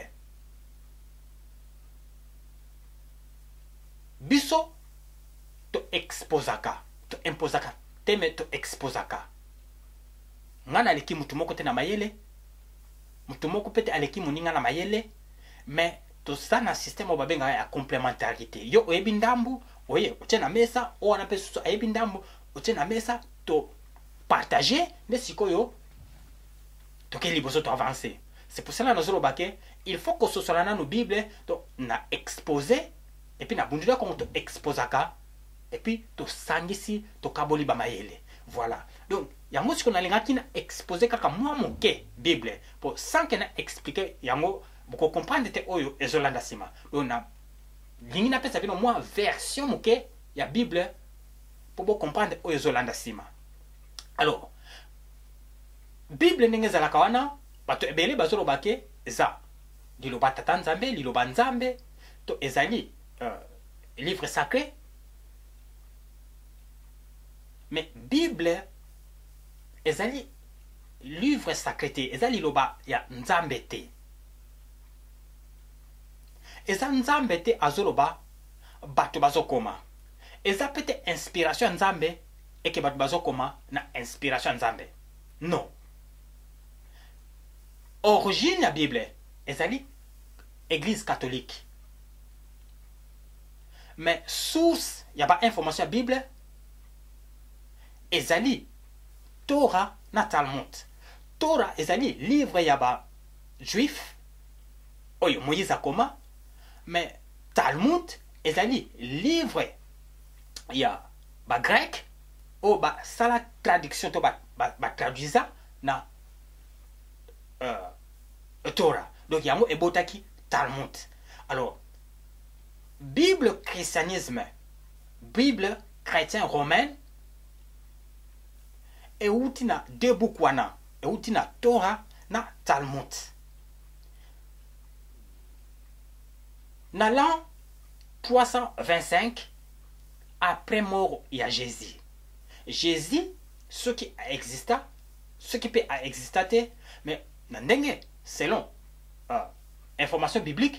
biso to exposaka to imposaka teme to exposaka ngana aleki mutu moko te na mayele, mutu moko pete aleki moninga na mayele, mais to sa na système o babenga ya complémentarité. Yo oyebi ndambu oye otie na mesa o wana pe susu ayebi ndambu otie na mesa to partager nde sikoyo to ke liboso to avancer. C'est pour cela nous olobake il faut que ce soit na no Bible to na exposer et puis na bundula ko to exposaka et puis to sangisi to kaboli ba mayele. Voilà. Donc yango siko na lingaki na exposer kaka mwa moke Bible pour sans que na expliquer yango boko comprendre te oyo ezolanda sima. Donc na lingi na pesa bino mwa version moke ya Bible pour bo comprendre oyo ezolanda sima. Alors Bible ndenge zalaka wana bato ebele bazolobake za liloba tata nzambe liloba nzambe to ezali euh, livre sacré. Mais Bible ezali livre sacré te, ezali loba ya nzambe te. Eza nzambe te azoloba bato bazokoma. Eza pete inspiration nzambe eke bato bazokoma na inspiration nzambe. Non. Origine ya Bible ezali église catholique. Mais source ya ba information ya Bible ezali Torah na Talmud. Torah ezali livre ya ba juif oyo Moïse akoma, mais Talmud ezali livre ya ba grec o ba sala traduction to ba ba, ba traduisa na euh, Torah. Donc yango ebotaki Talmud. Alors Bible christianisme, Bible chrétien romaine et outina debukwana et outina Torah na Talmud. Na l'an trois cent vingt-cinq après mort il y a Jésus. Jésus ce qui a existé, ce qui peut exister, mais ndenge selon euh, information biblique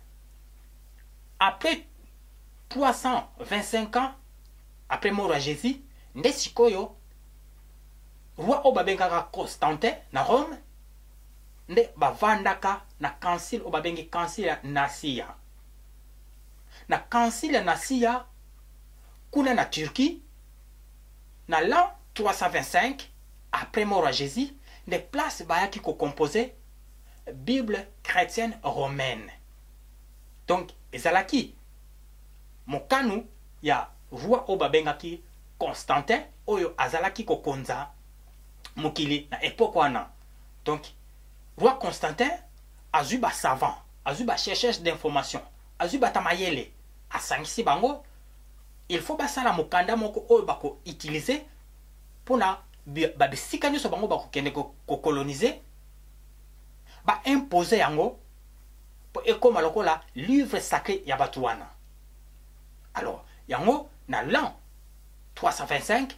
après trois cent vingt-cinq ans après mort à Jésus, nde sikoyo roi obabengaka Constantin na Rome nde bavandaka na concile obabengi concile ya Nicaea. Na concile ya Nicaea kuna na Turquie na l'an trois cent vingt-cinq après mort à Jésus, nde place bayaki ko composer Bible chrétienne romaine. Donc ezalaki mokanu ya roi oyo babengaki Constantin oyo azalaki kokonza mokili na époque wana. Donc roi Constantin azui ba savant, azui ba chercheur d'information, azui ba tamayele, asangisi bango, il faut basala mokanda moko oyo bako utiliser pona ba bisika nyoso bango bako kende ko coloniser, ba imposer yango po ekoma lokola livre sacré ya batu wana. Alors yango na l'an trois cent vingt-cinq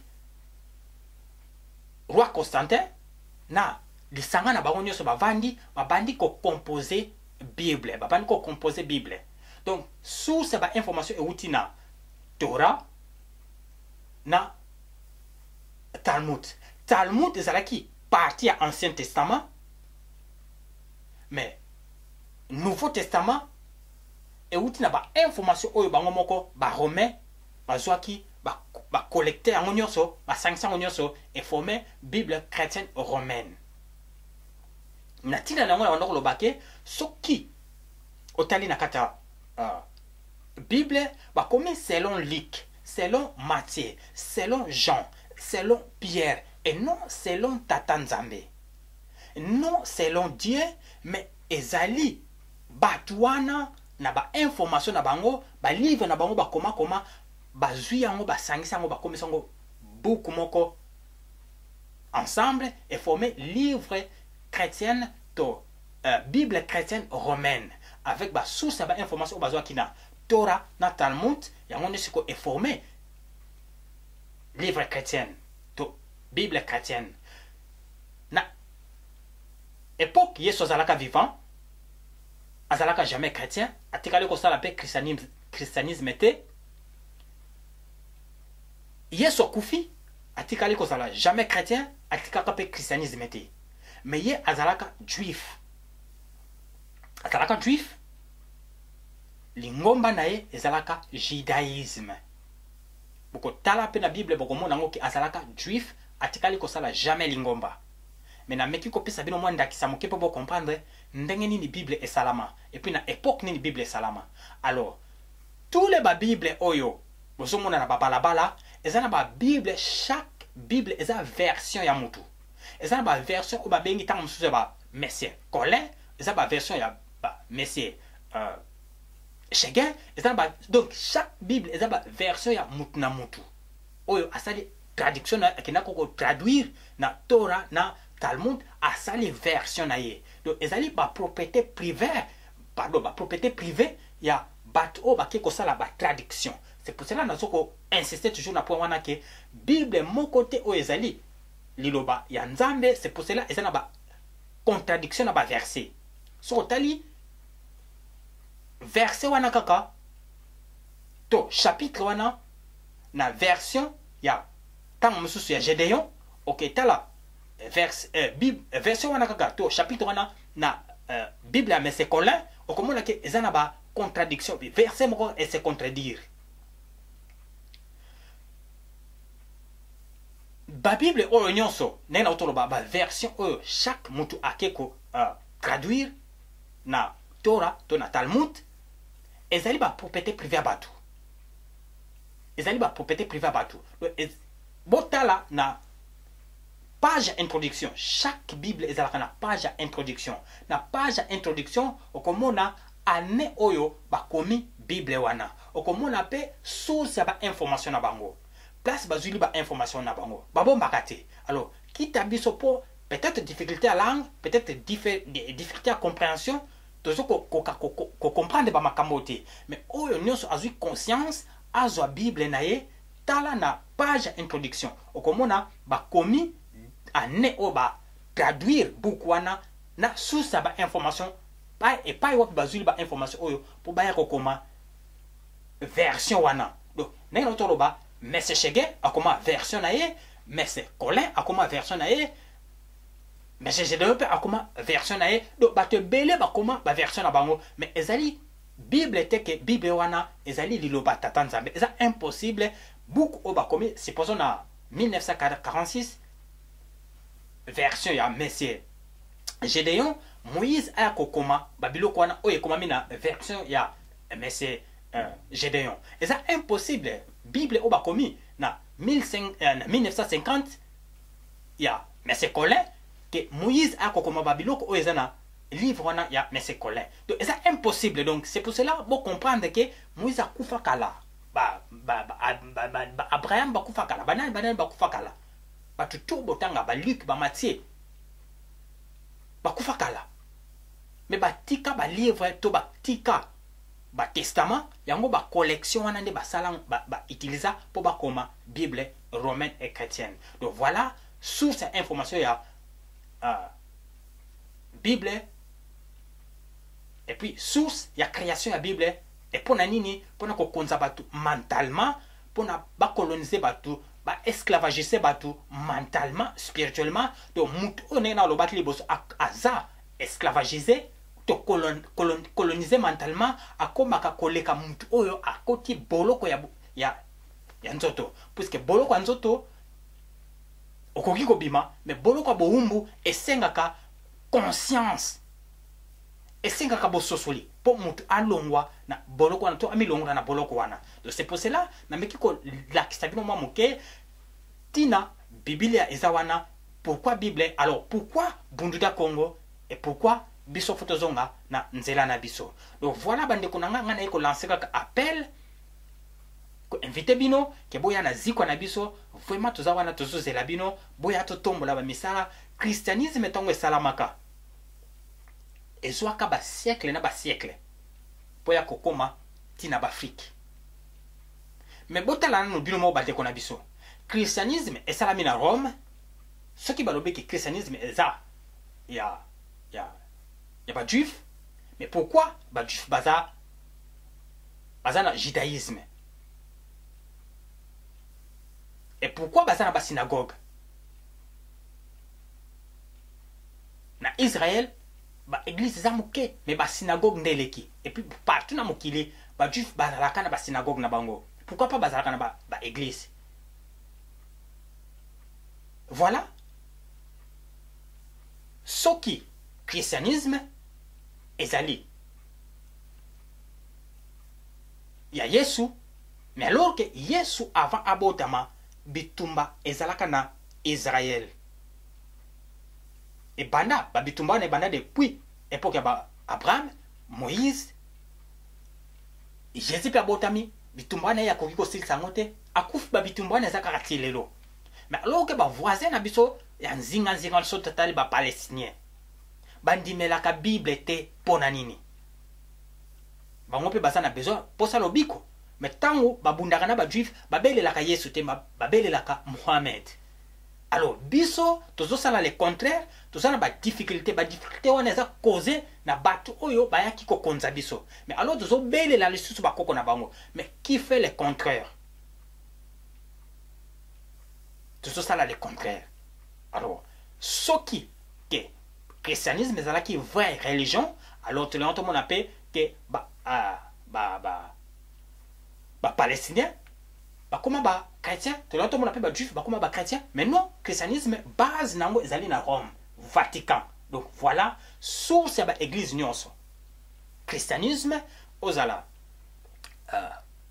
roi Constantin na lisanga na bango nyoso bavandi babandi ko composer Bible, babandi ko composer Bible. Donc sous ces information euti na Torah na Talmud. Talmud ezalaki partie ya Ancien Testament, mais Nouveau Testament euti na ba information oyo bango moko ba romain bazwaki ba ba collecter yango nyonso ba sangisa yango nyonso et former Bible chrétienne romaine. Na tina nango na wandoko lobake soki otali na kata uh, Bible ba komi selon Luc, selon Matthieu, selon Jean, selon Pierre et non selon Tata Nzambe. Non selon Dieu, mais ezali batwana na ba information na bango, ba livre na bango ba koma koma ba zui yango ba sangisa yango ba komisa yango buku moko ensemble et former livre chrétienne to euh, Bible chrétienne romaine avec ba source ba information ba zwa kina Torah na Talmud yango ne siko est formé livre chrétienne to Bible chrétienne na époque Yesu azalaka vivant azalaka jamais chrétien atikali ko sala pe christianisme christianisme était Yesu kufi atikali ko sala jamais chrétien atikaka pe christianisme était mais ye azalaka juif azalaka juif lingomba na ye ezalaka judaïsme boko tala pe na Bible boko mona ngo ki azalaka juif atikali ko sala jamais lingomba. Mais na meki ko pesa bino mwanda ki samoke po comprendre ndenge nini Bible est salama et puis na époque nini Bible est salama. Alors tous les ba Bible oyo bozo mona na ba bala ezana ba Bible, chaque Bible eza version ya mutu. Eza ba version o ba bengi tang musuze ba Messier Colin, eza ba version ya ba Messier euh Cheguin, eza ba donc chaque Bible eza ba version ya mutu na mutu. Oyo asali traduction na kinako ko traduire na Torah na Talmud asali version na ye. Donc ezali ba propriété privée, pardon, ba propriété privée ya bat o ba keko sala ba traduction. C'est pour cela que nous insistons toujours na point wana ke Bible mon côté o ezali liloba ya Nzambe, c'est pour cela ezana ba contradiction na ba verset. So tali verset wana kaka to chapitre wana na version ya tang mususu ya Gédéon, OK tala vers euh, Bible version wana kaka to chapitre wana na euh, Bible ya Messier Colin, okomona ke ezana ba contradiction, verset moko et se contredire. Ba Bible oyo nyonso nena otoloba ba version oyo chaque mutu akeko uh, traduire na Torah to na Talmud ezali ba propriété privée batu. Ezali ba propriété privée batu. Botala na page introduction, chaque Bible ezalaka na page introduction. Na page introduction okomona ane oyo ba komi Bible wana. Okomona pe source ya ba information na bango. Place bazuli ba information na bango. Babo mbakate. Alors, qui tabiso pour peut-être difficulté à langue, peut-être difficulté à compréhension, toujours qu'on comprendre ba makamote. Mais oyo nyonso azui conscience azwa Bible na ye tala na page introduction. Okomona ba komi ane o ba traduire bukwana na source ba information pa et pas yo bazuli ba information oyo pour ba ya kokoma version wana. Donc, n'est notre ba Messier Cheguin a comme version na ye, Messier Colin a comme version na ye, Messier Gédéon a comme version na ye. Donc ba te belé ba comme ba version na bango, mais ezali Bible te que Bible wana ezali liloba tata Nzambe. C'est impossible beaucoup o ba comme supposons na mille neuf cent quarante-six version ya Messier Gédéon, Moïse a kokoma babilo kwana o ekoma mina version ya Messier euh, Gédéon. Et ça impossible. Bible au bakomi na mille neuf cent cinquante il y a mais c'est Colin que Moïse a comme babiloko o ezana livre wana ya mais c'est Colin. Donc c'est impossible. Donc c'est pour cela bon comprendre que Moïse a kufa kala. Ba ba ba ba Abraham ba kufa kala. Banan banan ba kufa kala. Ba tutu botanga ba Luc ba Matthieu. Ba kufa kala. Mais ba tika ba livre to ba tika ba testament yango ba collection wana nde ba salang ba, ba utiliser pour ba koma Bible romaine et chrétienne. Donc voilà source information ya uh, Bible et puis source ya création ya Bible et pour na nini pour na ko konza batu mentalement pour na ba coloniser batu ba esclavagiser batu mentalement spirituellement. Donc mutu onena lo batli boso aza esclavagiser to colon, colon, coloniser mentalement akomaka koleka mutu oyo akoti boloko ya ya ya nzoto puisque boloko ya nzoto okoki kobima mais boloko ya boumbu esengaka conscience esengaka bososoli po mutu alongwa na boloko wana to amilongwa na boloko wana. Donc c'est pour cela na meki ko lakisa bino mwa moke tina Biblia eza wana. Pourquoi Bible? Alors pourquoi Bunduda Congo et pourquoi biso photozonga na nzela na biso? Donc voilà bande ko nanga ngana iko lancer ka appel ko inviter bino ke boya na ziko na biso vraiment toza wana tozozela bino boya to tombola ba misala christianisme tongo esalamaka ezwaka ba siècle na ba siècle boya kokoma tina ba Afrique. Mais botala na bino mo bande ko na biso christianisme esalami na Rome. Ce qui va lober que le christianisme est ça. Il y a, il y a, il y a pas de juifs. Mais pourquoi bah juif baza baza na judaïsme? Et pourquoi baza na ba synagogue? Na Israël, ba église za moké, mais ba synagogue ndeleki. Et puis partout na mokili, ba juif bazalaka na ba synagogue na bango. Pourquoi pas bazalaka na ba, ba église? Voilà. Ce qui christianisme ezali. Il y a Yesu, mais alors que Yesu avant abotama bitumba ezalaka na Israël. Et banda ba bitumba ne banda depuis époque ba Abraham, Moïse, Jésus pe abotami bitumba na ya kokiko sil sangote akuf ba bitumba na zakara tilelo. Mais alors que ba voisin na biso ya nzinga nzinga so totali ba palestinien bandimelaka Bible te pona nini bango pe basana besoin posa lobiko. Mais tango babundaka na ba juif babelelaka Yesu te babelelaka Mohamed. Alors biso tozosala le contraire, tozana ba difficulté ba difficulté wana eza causer na batu oyo bayaki ko konza biso. Mais alors tozobelela lisusu bakoko na bango. Mais qui fait le contraire? Tout ça là le contraire. Alors, ce qui est christianisme, c'est là qui est vraie religion, alors tout le monde on appelle que bah bah bah bah bah palestinien, bah comment bah chrétien, tout le monde on appelle bah juif, bah comment bah chrétien, mais non, christianisme base nango ezali na Rome, Vatican. Donc voilà, source ya ba église nyonso. Christianisme ozala euh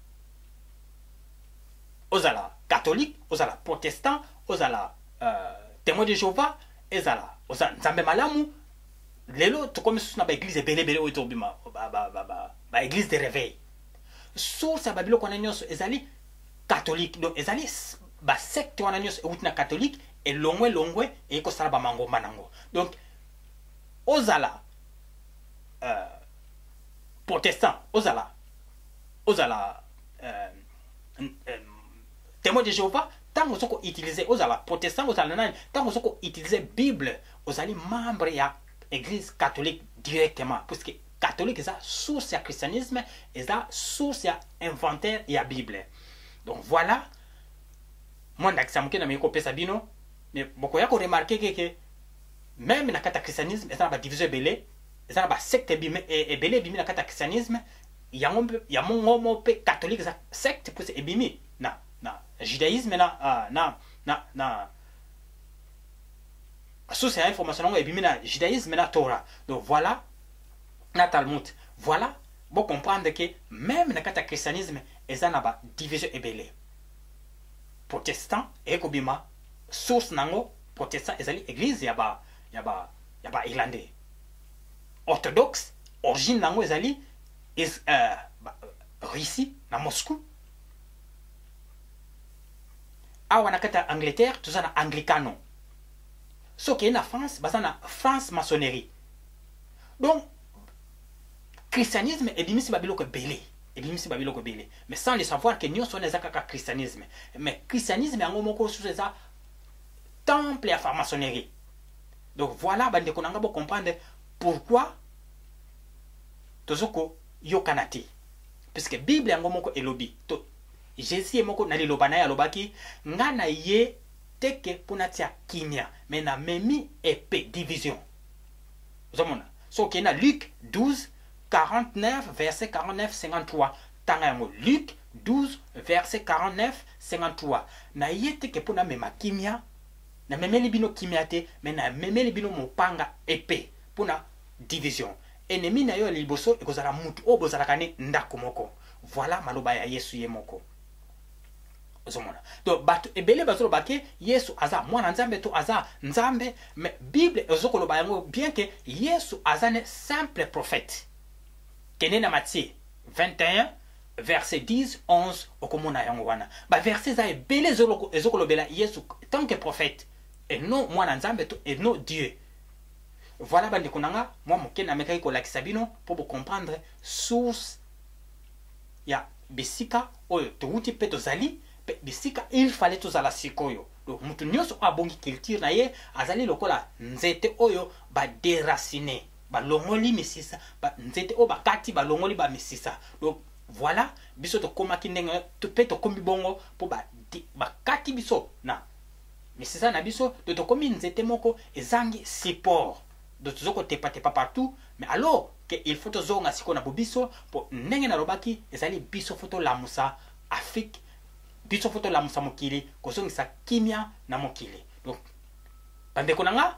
ozala catholique, ozala protestant, ozala euh, témoin de Jéhovah, ezala ozala nzambe malamu. Lelo to comme sous na ba église belé belé oito bima ba ba ba ba ba église de réveil. Source ya babilo kona nyonso ezali catholique. Donc ezali ba secte wana nyonso outina catholique et longwe longwe et ko sala ba mango manango. Donc ozala euh, protestant, ozala ozala euh, euh, témoin de Jéhovah, tant que vous utilisez aux protestants, aux alliés, tant que vous utilisez Bible, aux alliés membres de l'église catholique directement, parce que catholique est la source du christianisme, est la source de inventaire et la Bible. Donc voilà, moi je suis un peu sabino, mais beaucoup de remarqué que même dans le christianisme, il y a une division belé, il y a une secte belé, belé dans le christianisme, il y a un homme catholique, secte pour ebimi. Non. Na judaïsme na uh, na na na source ya information et bimina judaïsme na Torah. Donc voilà na Talmud. Voilà bon comprendre que même na kata christianisme eza na ba division ebele. Protestant et kobima source nango protestant ezali église ya ba ya ba ya ba irlandais. Orthodoxe origine nango ezali is euh, Russie na Moscou. Awa na kata Angleterre toza na anglicano. Soki na France baza na France maçonnerie. Donc christianisme ebimisi babiloko belé. Ebimisi babiloko belé. Mais sans le savoir que nyonso na ezaka christianisme. Mais christianisme yango moko sous eza temple ya maçonnerie. Donc voilà bande konanga bo comprendre pourquoi tozoko yokanati. Puisque Bible yango moko elobi to Jésus est moko na liloba na ya lobaki nga na ye teke pona tia kimia mais na memi épée division. Zomona. So ki na Luc douze quarante-neuf verset quarante-neuf cinquante-trois. Tanga yango Luc douze verset quarante-neuf cinquante-trois. Na ye teke pona mema kimia na memeli bino kimia te mais na memeli bino mopanga épée pona division. Ennemi na yo liboso ekozala mutu o bozala kane ndako moko. Voilà maloba ya Yesu ye moko. Ozomona. Donc bato ebele bazolo bake Yesu aza mwana nzambe to aza nzambe, mais Bible ezoko loba yango bien que Yesu aza ne simple prophète. Kene na Matthieu vingt et un verset dix onze okomona yango wana. Ba verset za ebele ezoko ezoko lobela Yesu tant que prophète et non mwana nzambe to et non Dieu. Voilà bande konanga moi moke na mekaki ko lakisa bino pour vous comprendre source ya bisika oyo touti pe tozali pe bisika il fallait tozala sikoyo. Donc mutu nyonso abongi culture na ye azali lokola nzete oyo ba déraciner ba longoli misisa ba nzete o ba kati ba longoli ba misisa. Donc voilà biso to komaki ndenge to pe to kombi bongo po ba di, ba kati biso na misisa na biso to to komi nzete moko ezangi support. Donc tozoko tepa tepa partout, mais alors que il faut tozonga siko na bobiso po ndenge na lobaki ezali biso photo la musa Afrique biso photo la musa mokili kozongisa kimia na mokili. Donc bande konanga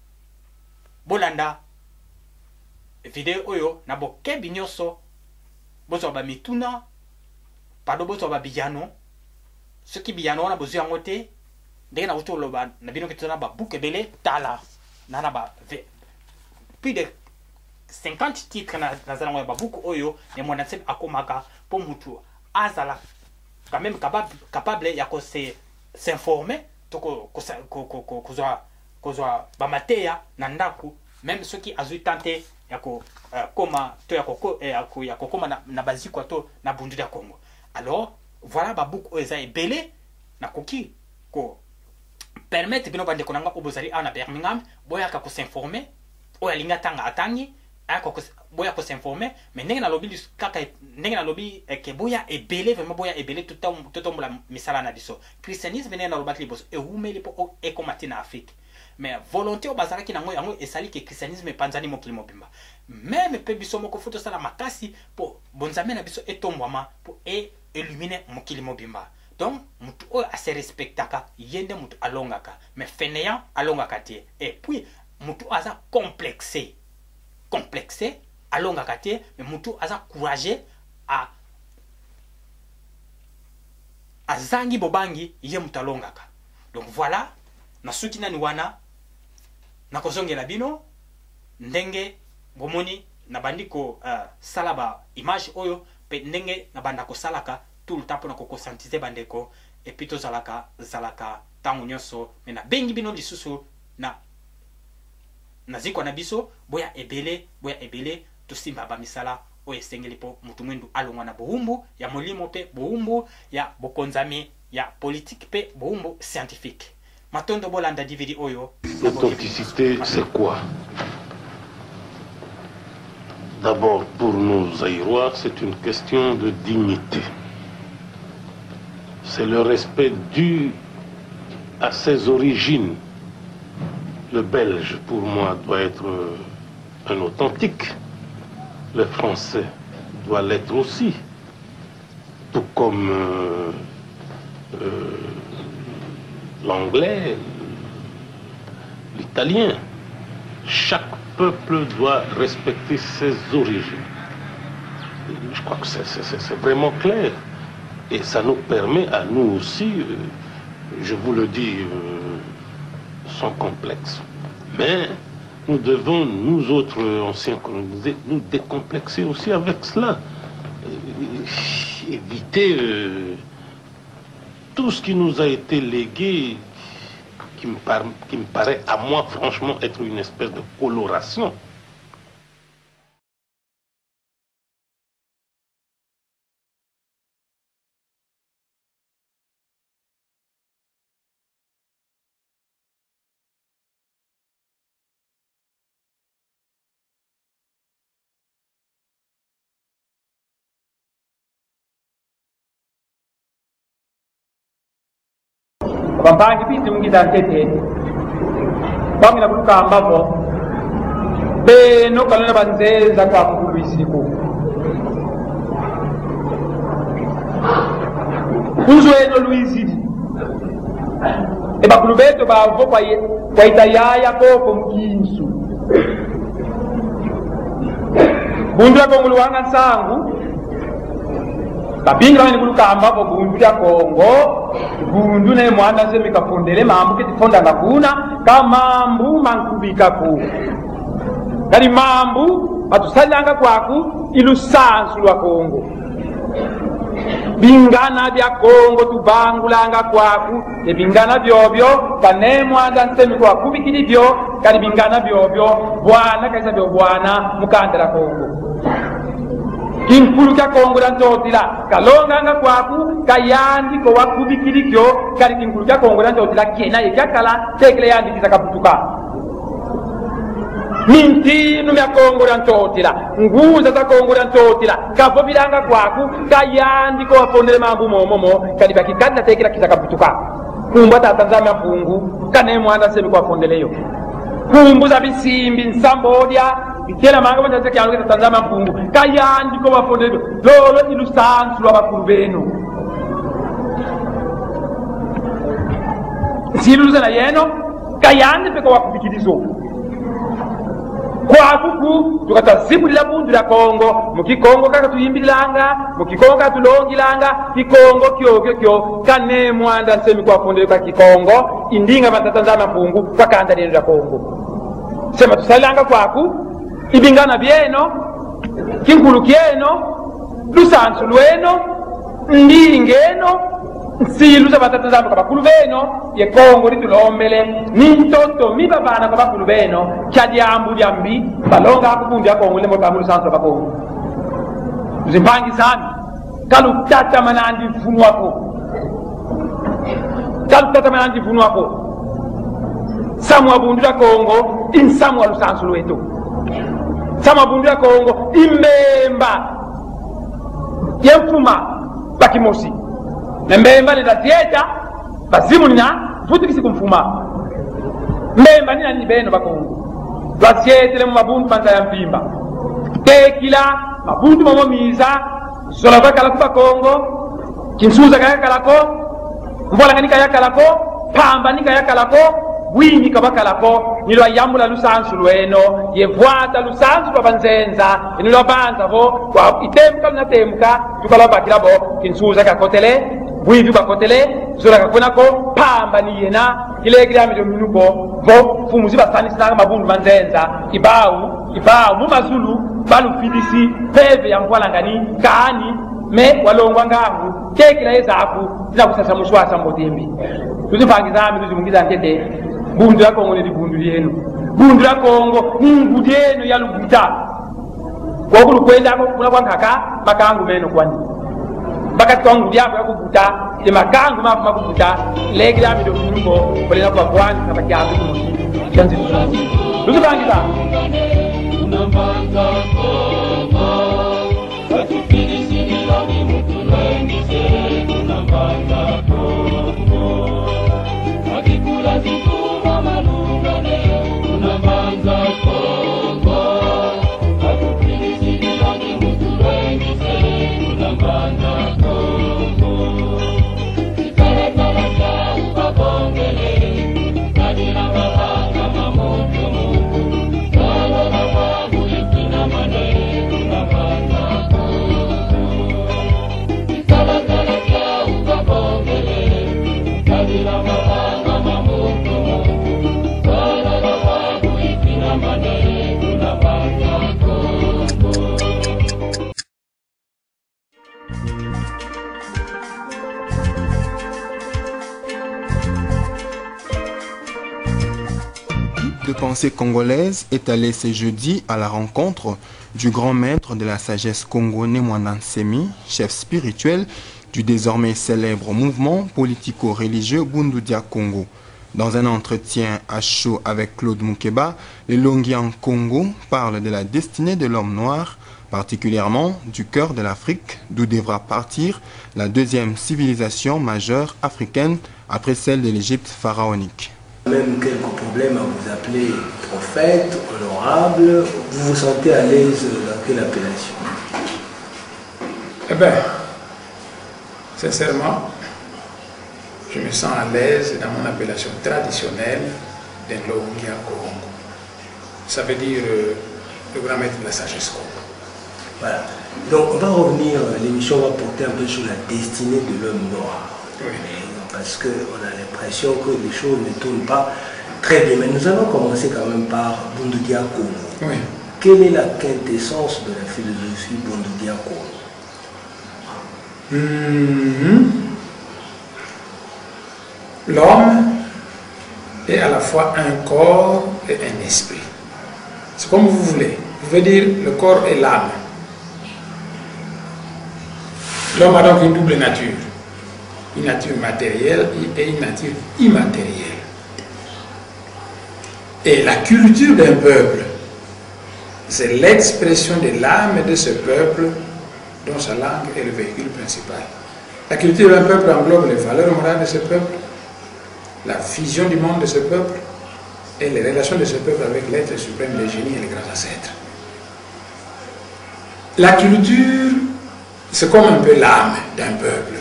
bolanda video oyo na bokebi nyonso bozo ba mituna pado bozo ba biyano soki biyano wana bozo yango te ndenge na uto loba na bino ketona ba buke bele tala nana ba plus de cinquante titres na nazala ba buku oyo ne mwana tse akomaka po mutu azala quand même capable capable ya ko se s'informer to ko ko ko ko kozwa kozwa ba mateya na ndaku même ceux qui azu tenter ya ko koma to ya ko ya ko ya ko koma na, na baziko to na bundu ya Congo. Alors voilà ba buku oyo za ebele na koki ko permettre bino bande konanga obozali ana Birmingham boya ka ko s'informer oya linga tanga atangi ako boya ko s'informer mais ndenge na lobby kaka ndenge na lobby ke boya ebele vraiment boya ebele tout temps tout temps la misala na biso christianisme ndenge na lobaki liboso e humeli po e komati na Afrique mais volonté o bazala ki nango yango esali ke christianisme panzani mokili mobimba même pe biso moko foto sala makasi po bonzame na biso etombwama po e illuminer mokili mobimba. Donc mutu o ase respectaka yende mutu alongaka mais fainéant alongaka te et puis mutu aza complexé complexé alongaka te mais mutu aza courageux a azangi bobangi ye mutu alongaka. Donc voilà na suki nani wana na kozongela bino ndenge bomoni na bandiko uh, salaba image oyo pe ndenge na banda ko salaka tout le temps pour na ko conscientiser bandeko et puis to zalaka zalaka tango nyonso mais na bengi bino lisusu na naziko na biso boya ebele boya ebele to simba ba misala o esengeli po mutu mwendu alongwa na boumbu ya molimo pe boumbu ya bokonzami ya politique pe boumbu scientifique. Matondo bolanda D V D oyo. L'authenticité c'est quoi? D'abord pour nous Zaïrois c'est une question de dignité. C'est le respect dû à ses origines. Le Belge, pour moi, doit être un authentique. Le Français doit l'être aussi. Tout comme euh, euh, l'Anglais, l'Italien. Chaque peuple doit respecter ses origines. Je crois que c'est vraiment clair. Et ça nous permet à nous aussi, euh, je vous le dis, euh, sont complexes. Mais nous devons, nous autres anciens colonisés, nous décomplexer aussi avec cela. Éviter euh, tout ce qui nous a été légué, qui me, par, qui me paraît à moi franchement être une espèce de coloration. Bampangi piti mungida tete bamina kuruka ambavo be no kalona banzeza kwa kubisiku kunzo eno luizidi e bakulubeto bavo kwa ye kwa itayaya koko mkinsu bundu ko nguluwanga nsangu kabinga ni kuluka ambavo bundu ya Kongo bundu ne mwana se mikafondele mambu ke tifonda ngakuna kamambu mankubika ku kali mambu atusalanga kwaku ilusansu lwa Kongo bingana bya Kongo tubangulanga kwaku e bingana byobyo kane mwana nsemi kwa kubikiri byo kali bingana byobyo bwana kaisa byo bwana mukandara Kongo kinkulu kya Kongo lantotila kalonganga kwaku kayandi ko wakubikirikyo kali kinkulu kya Kongo lantotila kena yekyakala tekele yandi kisakaputuka mintinu mya Kongo lantotila nguza za Kongo lantotila kavo bilanga kwaku kayandi ko wafondele mambu momomo kali bakikanda tekela kisakaputuka kumba tatanzama mpungu kane mwanda semi kwa fondeleyo kumbuza bisimbi nsambodya bitela manga bataze kyalo ke tanzama mpungu kayandi ko bafondele lolo ilusansu lwa bakulu beno siluza na yeno kayandi peko wakubikirizo kwa kuku tukatazibulila bundu la Kongo mukikongo kaka tuyimbilanga mukikongo kaka tulongilanga kikongo kyokyo kyo kane mwanda nsemi kwa fondele kwa kikongo indinga batatanzama mpungu kakanda leno la Kongo sema tusalanga kwaku ibingana byeno kinkulu kyeno lusansu lweno ndingeno nsiluza batatazamba kabakulu beno ye Kongo litulombele nintoto mibabana kabakulu beno kyadyambu lyambi balonga akubundi ya Kongo lemo kamulu sansu bakongo zimpangi sana kalu tata manandi mfunu wako kalu tata manandi mfunu wako samu abundu ya Kongo insamu alusansu lweto samu abundu ya Kongo imemba yemfuma bakimosi mbemba ni datieta bazimu nina futi kisiku mfuma mbemba nina ni beno bakongo datietele mu mabundu manza ya mpimba tekila mabundu momo miza zola bakala kuba Kongo kinsuza kaya kalako mbola nganika ya kalako pamba nika ya kalako wini kabakalako nilo yambula lusansu lweno yevwata lusansu kwa banzenza nilo banza vo kwa itemka na temka tukala bakila bo kinsuza kakotele bwivi bakotele zola kakonako pamba ni yena kile grami do minuko vo fumuzi basani sinanga mabundu manzenza ibau ibau mu mazulu balu fidisi peve ya mbwala ngani kaani me walongwa ngangu kekila yezaku zina kusasa mushwasa mbotembi tuzipangizami tuzimungiza ntete bundu ya Kongo ni bundu yenu bundu ya Kongo ni ngudu yenu ya luguta kwa kulu kwenda kuna kwa kaka makangu meno kwani bakati kwa ngudu yako ya kubuta ye makangu mafu makubuta legi ya mido mnuko wale na kwa kwani kama kia abu kumusi chanzi tuzu bangiza unambanga koma watupilisi nilani mutulengise unambanga koma wakikula ziku unambanga Kongo atupilisi nilani mutulengise unambanga Kongo ikarekaraka ukabongele kadira mahanga mamoto mungu kalo na wabu ikina mane De pensée congolaise est allé ce jeudi à la rencontre du grand maître de la sagesse congolais Mwandan Semi, chef spirituel du désormais célèbre mouvement politico-religieux Bundu Dia Congo. Dans un entretien à chaud avec Claude Moukeba, le Longian Congo parle de la destinée de l'homme noir, particulièrement du cœur de l'Afrique, d'où devra partir la deuxième civilisation majeure africaine après celle de l'Égypte pharaonique. Même quelques problèmes à vous appeler prophète, honorable, vous vous sentez à l'aise dans quelle appellation? Eh bien, sincèrement, je me sens à l'aise dans mon appellation traditionnelle d'un Longia Congo. Ça veut dire euh, le grand maître de la sagesse Congo. Voilà. Donc on va revenir, l'émission va porter un peu sur la destinée de l'homme noir. Oui. Parce qu'on a l'impression que les choses ne tournent pas très bien. Mais nous allons commencer quand même par Bundu Dia Congo. Oui. Quelle est la quintessence de la philosophie Bundu Dia Congo? Mm-hmm. L'homme est à la fois un corps et un esprit. C'est comme vous voulez. Vous pouvez dire le corps et l'âme. L'homme a donc une double nature. Une nature matérielle et une nature immatérielle. Et la culture d'un peuple, c'est l'expression de l'âme de ce peuple dont sa langue est le véhicule principal. La culture d'un peuple englobe les valeurs morales de ce peuple, la vision du monde de ce peuple et les relations de ce peuple avec l'être suprême, les génies et les grands ancêtres. La culture, c'est comme un peu l'âme d'un peuple.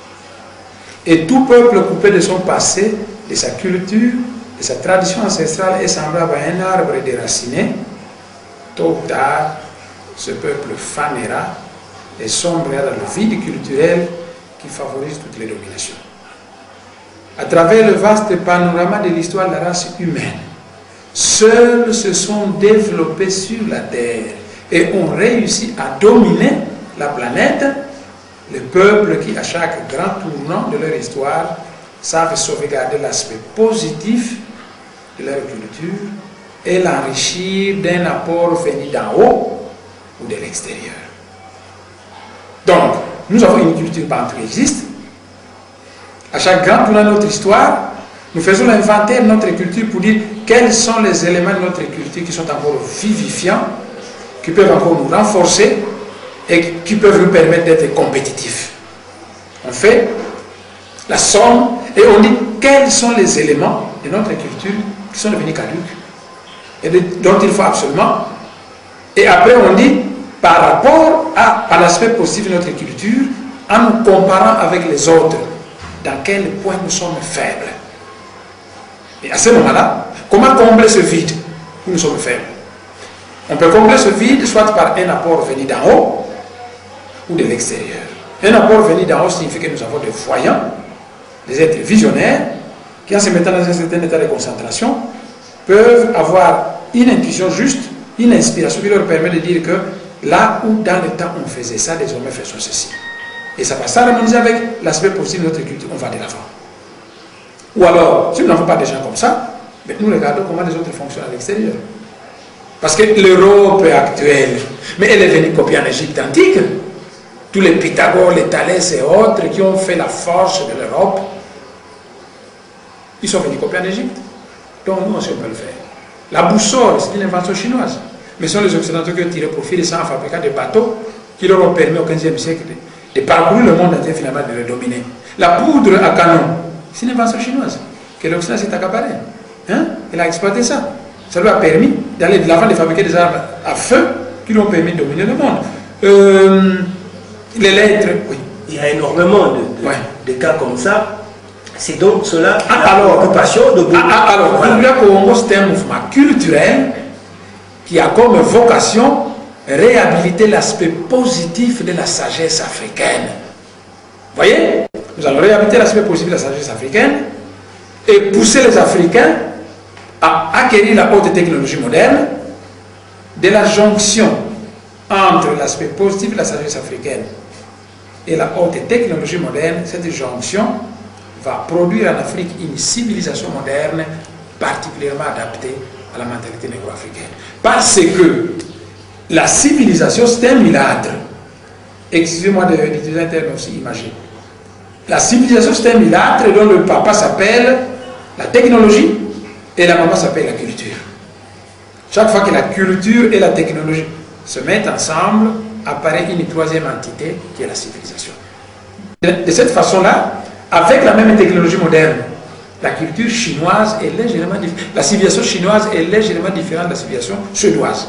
Et tout peuple coupé de son passé, de sa culture, de sa tradition ancestrale est semblable à un arbre déraciné. Tôt ou tard, ce peuple fanera et sombrera dans le vide culturel qui favorise toutes les dominations. À travers le vaste panorama de l'histoire de la race humaine, seuls se sont développés sur la Terre et ont réussi à dominer la planète les peuples qui, à chaque grand tournant de leur histoire, savent sauvegarder l'aspect positif de leur culture et l'enrichir d'un apport venu d'en haut ou de l'extérieur. Donc, nous avons une culture partout qui existe. À chaque grand tournant de notre histoire, nous faisons l'inventaire de notre culture pour dire quels sont les éléments de notre culture qui sont encore vivifiants, qui peuvent encore nous renforcer et qui peuvent nous permettre d'être compétitifs. On fait la somme et on dit quels sont les éléments de notre culture qui sont devenus caducs et de, dont il faut absolument. Et après on dit par rapport à, à l'aspect positif de notre culture, en nous comparant avec les autres, dans quel point nous sommes faibles. Et à ce moment-là, comment combler ce vide où nous sommes faibles? On peut combler ce vide soit par un apport venu d'en haut ou de l'extérieur. Un apport venu d'en haut signifie que nous avons des voyants, des êtres visionnaires, qui en se mettant dans un certain état de concentration, peuvent avoir une intuition juste, une inspiration qui leur permet de dire que là où dans le temps on faisait ça, désormais faisons ceci. Et ça va s'harmoniser avec l'aspect positif de notre culture, on va de l'avant. Ou alors, si nous n'avons pas des gens comme ça, mais nous regardons comment les autres fonctionnent à l'extérieur. Parce que l'Europe actuelle, mais elle est venue copier en Égypte antique. Tous les Pythagore, les Thalès et autres qui ont fait la force de l'Europe, ils sont venus copier en Égypte. Donc nous aussi on peut le faire. La boussole, c'est une invention chinoise. Mais ce sont les Occidentaux qui ont tiré profit de ça en fabriquant des bateaux qui leur ont permis au quinzième siècle de, de parcourir le monde entier finalement de le dominer. La poudre à canon, c'est une invention chinoise que l'Occident s'est accaparé. Hein? Il a exploité ça. Ça lui a permis d'aller de l'avant de fabriquer des armes à feu qui lui ont permis de dominer le monde. Euh, les lettres, oui. Il y a énormément de, de, ouais. de cas comme ça. C'est donc cela ah, la alors, préoccupation de beaucoup. Ah, alors, voilà. Le Congo, c'est un mouvement culturel qui a comme vocation réhabiliter l'aspect positif de la sagesse africaine. Vous voyez? Nous allons réhabiliter l'aspect positif de la sagesse africaine et pousser les Africains à acquérir la haute technologie moderne de la jonction entre l'aspect positif de la sagesse africaine et la haute technologie moderne, cette jonction va produire en Afrique une civilisation moderne particulièrement adaptée à la mentalité négro-africaine. Parce que la civilisation, c'est un milâtre. Excusez-moi d'utiliser un terme aussi imagé. La civilisation, c'est un milâtre dont le papa s'appelle la technologie et la maman s'appelle la culture. Chaque fois que la culture et la technologie se mettent ensemble, apparaît une troisième entité qui est la civilisation. De cette façon-là, avec la même technologie moderne, la culture chinoise est légèrement différente. La civilisation chinoise est légèrement différente de la civilisation suédoise.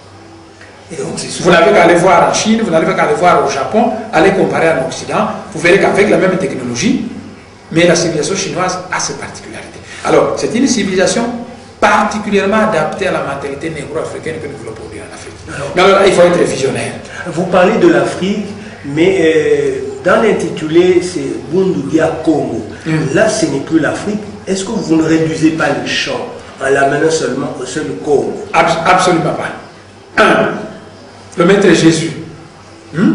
Et donc, vous n'avez qu'à aller voir en Chine, vous n'avez qu'à aller voir au Japon, aller comparer en Occident, vous verrez qu'avec la même technologie, mais la civilisation chinoise a ses particularités. Alors, c'est une civilisation particulièrement adaptée à la mentalité négro-africaine que nous voulons produire en Afrique. Alors, mais alors, il faut être visionnaire. Vous parlez de l'Afrique, mais euh, dans l'intitulé, c'est Bundu Dia Congo. Mm. Là, ce n'est plus l'Afrique. Est-ce que vous ne réduisez pas le champ en l'amenant seulement au seul Congo? Abs Absolument pas. Un, le maître Jésus, hmm?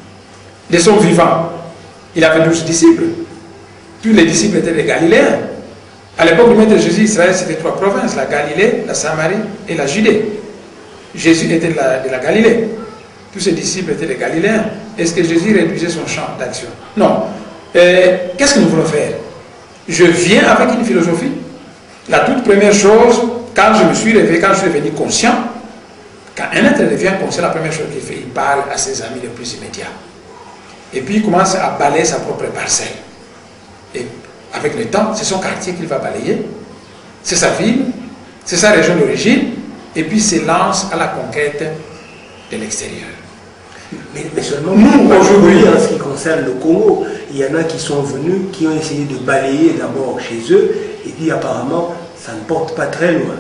de son vivant, il avait douze disciples. Tous les disciples étaient des Galiléens. À l'époque du maître Jésus, Israël, c'était trois provinces, la Galilée, la Samarie et la Judée. Jésus était de la, de la Galilée. Tous ses disciples étaient des Galiléens. Est-ce que Jésus réduisait son champ d'action? Non. Qu'est-ce que nous voulons faire? Je viens avec une philosophie. La toute première chose, quand je me suis réveillé, quand je suis devenu conscient, quand un être devient conscient, la première chose qu'il fait, il parle à ses amis les plus immédiats. Et puis il commence à balayer sa propre parcelle. Et avec le temps, c'est son quartier qu'il va balayer, c'est sa ville, c'est sa région d'origine, et puis s'élance à la conquête de l'extérieur. Mais, mais seulement nous, aujourd'hui, en ce qui concerne le Congo, il y en a qui sont venus, qui ont essayé de balayer d'abord chez eux, et puis apparemment, ça ne porte pas très loin.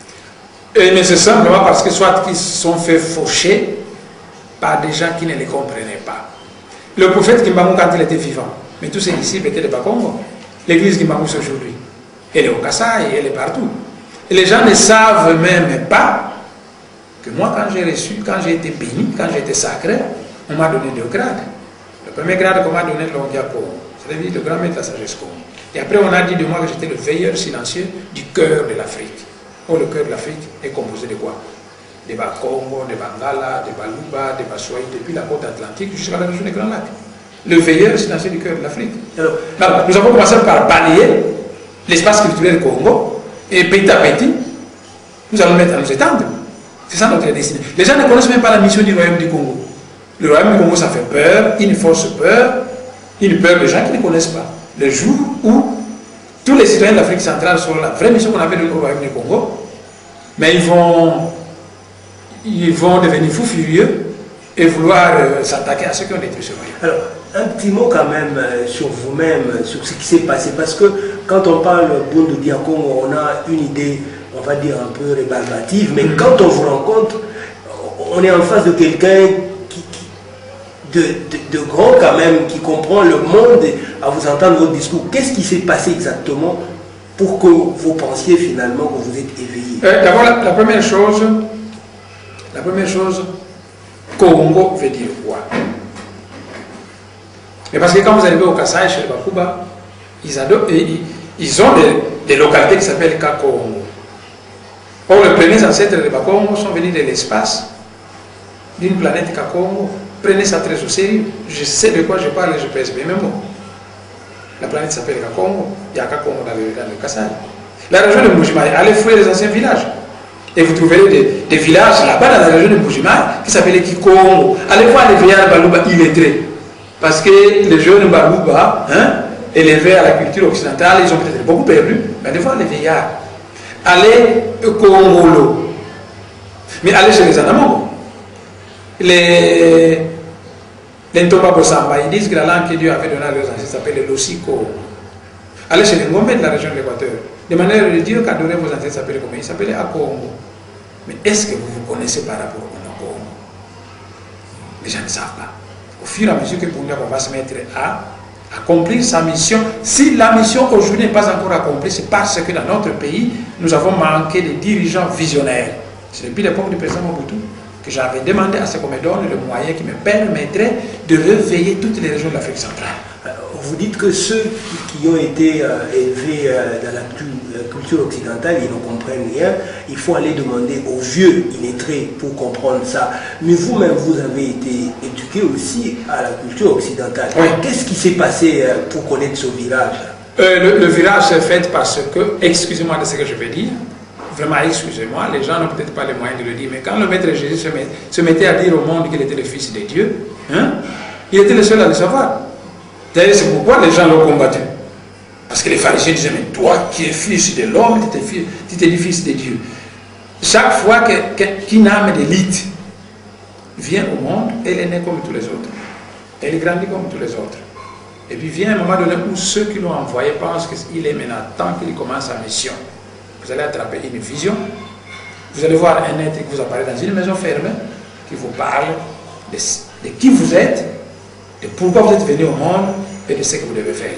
Et mais c'est simplement parce que soit qu'ils se sont fait faucher par des gens qui ne les comprenaient pas. Le prophète Kimbangou, quand il était vivant, mais tous ses disciples étaient de Bakongo. L'église Kimbangou, c'est aujourd'hui. Elle est au Kassai, elle est partout. Et les gens ne savent même pas que moi, quand j'ai reçu, quand j'ai été béni, quand j'ai été sacré, on m'a donné deux grades. Le premier grade qu'on m'a donné, l'Ondiapo, c'est-à-dire le grand maître de la sagesse Congo. Et après, on a dit de moi que j'étais le veilleur silencieux du cœur de l'Afrique. Oh, le cœur de l'Afrique est composé de quoi? Des Bakongo, des Bangala, des Baluba, des Baswahili, depuis la côte atlantique jusqu'à la région des Grands Lacs. Le veilleur silencieux du cœur de l'Afrique. Alors, alors, nous avons commencé par balayer l'espace culturel Congo, et petit à petit, nous allons mettre à nous étendre. C'est ça notre destinée. Les gens ne connaissent même pas la mission du royaume du Congo. Le royaume du Congo, ça fait peur, une force peur, une peur de gens qui ne connaissent pas. Le jour où tous les citoyens de l'Afrique centrale sont la vraie mission qu'on avait au royaume du Congo, mais ils vont, ils vont devenir fous furieux et vouloir euh, s'attaquer à ceux qui ont détruit ce royaume. Alors, un petit mot quand même euh, sur vous-même, sur ce qui s'est passé, parce que quand on parle Bundu Dia Congo, on a une idée, on va dire un peu rébarbative, mais mm-hmm. quand on vous rencontre, on est en face de quelqu'un qui, qui de, de, de grand quand même, qui comprend le monde à vous entendre votre discours. Qu'est-ce qui s'est passé exactement pour que vous pensiez finalement que vous êtes éveillé? euh, D'abord, la, la première chose, la première chose, Congo veut dire quoi? Mais parce que quand vous arrivez au Kassai, chez les Bakuba, ils, adoptent, ils, ils ont des, des localités qui s'appellent Kakongo. Or, les premiers ancêtres des Bakongo sont venus de l'espace, d'une planète Kakongo. Prenez ça très au sérieux. Je sais de quoi je parle et je pèse mes mots. La planète s'appelle Kakongo. Il y a Kakongo dans le, dans le Kassai. La région de Mbujimaï, allez fouiller les anciens villages. Et vous trouverez des, des villages là-bas dans la région de Mbujimaï qui s'appelaient Kikongo. Allez voir les vieillards Baluba illettrés. Parce que les jeunes Baluba, hein, élevés à la culture occidentale, ils ont peut-être beaucoup perdu. Mais allez voir les vieillards. Allez au Congolo. Mais allez chez les Anamongo. Les, les Ntomba Samba, ils disent que la langue que Dieu avait donnée à leurs ancêtres s'appelle le Losiko. Allez chez les Ngombe de la région de l'Équateur. De manière de dire qu'adorer vos ancêtres s'appelait comment? Ils s'appelaient Akongo. Mais est-ce que vous vous connaissez par rapport au Congo? Les gens ne savent pas. Au fur et à mesure que on va se mettre à accomplir sa mission, si la mission aujourd'hui n'est pas encore accomplie, c'est parce que dans notre pays, nous avons manqué de dirigeants visionnaires. C'est depuis l'époque du président Mobutu que j'avais demandé à ce qu'on me donne le moyen qui me permettrait de réveiller toutes les régions de l'Afrique centrale. Vous dites que ceux qui ont été euh, élevés euh, dans la culture occidentale, ils ne comprennent rien. Il faut aller demander aux vieux illettrés pour comprendre ça. Mais vous-même, vous avez été éduqué aussi à la culture occidentale. Oui. Qu'est-ce qui s'est passé euh, pour connaître ce virage? euh, le, le virage s'est fait parce que, excusez-moi de ce que je vais dire, vraiment excusez-moi, les gens n'ont peut-être pas les moyens de le dire, mais quand le maître Jésus se, met, se mettait à dire au monde qu'il était le fils de Dieu, hein, il était le seul à le savoir. D'ailleurs, c'est pourquoi les gens l'ont combattu. Parce que les pharisiens disaient, mais toi qui es fils de l'homme, tu t'es dit fils de Dieu. Chaque fois qu'une âme d'élite vient au monde, elle est née comme tous les autres. Elle grandit comme tous les autres. Et puis vient un moment donné où ceux qui l'ont envoyé pensent qu'il est maintenant temps qu'il commence sa mission. Vous allez attraper une vision. Vous allez voir un être qui vous apparaît dans une maison fermée, qui vous parle de, de qui vous êtes, de pourquoi vous êtes venu au monde et de ce que vous devez faire.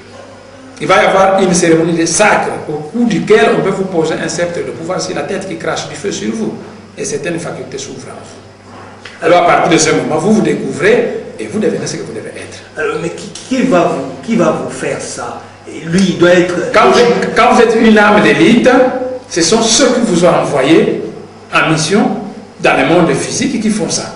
Il va y avoir une cérémonie de sacre au cours duquel on peut vous poser un sceptre de pouvoir sur la tête qui crache du feu sur vous et certaines facultés s'ouvrent en vous. Alors à partir de ce moment, vous vous découvrez et vous devenez ce que vous devez être. Alors, mais qui, qui, va, vous, qui va vous faire ça? Et lui, il doit être... Quand vous, êtes, quand vous êtes une âme d'élite, ce sont ceux qui vous ont envoyé en mission dans le monde physique qui font ça.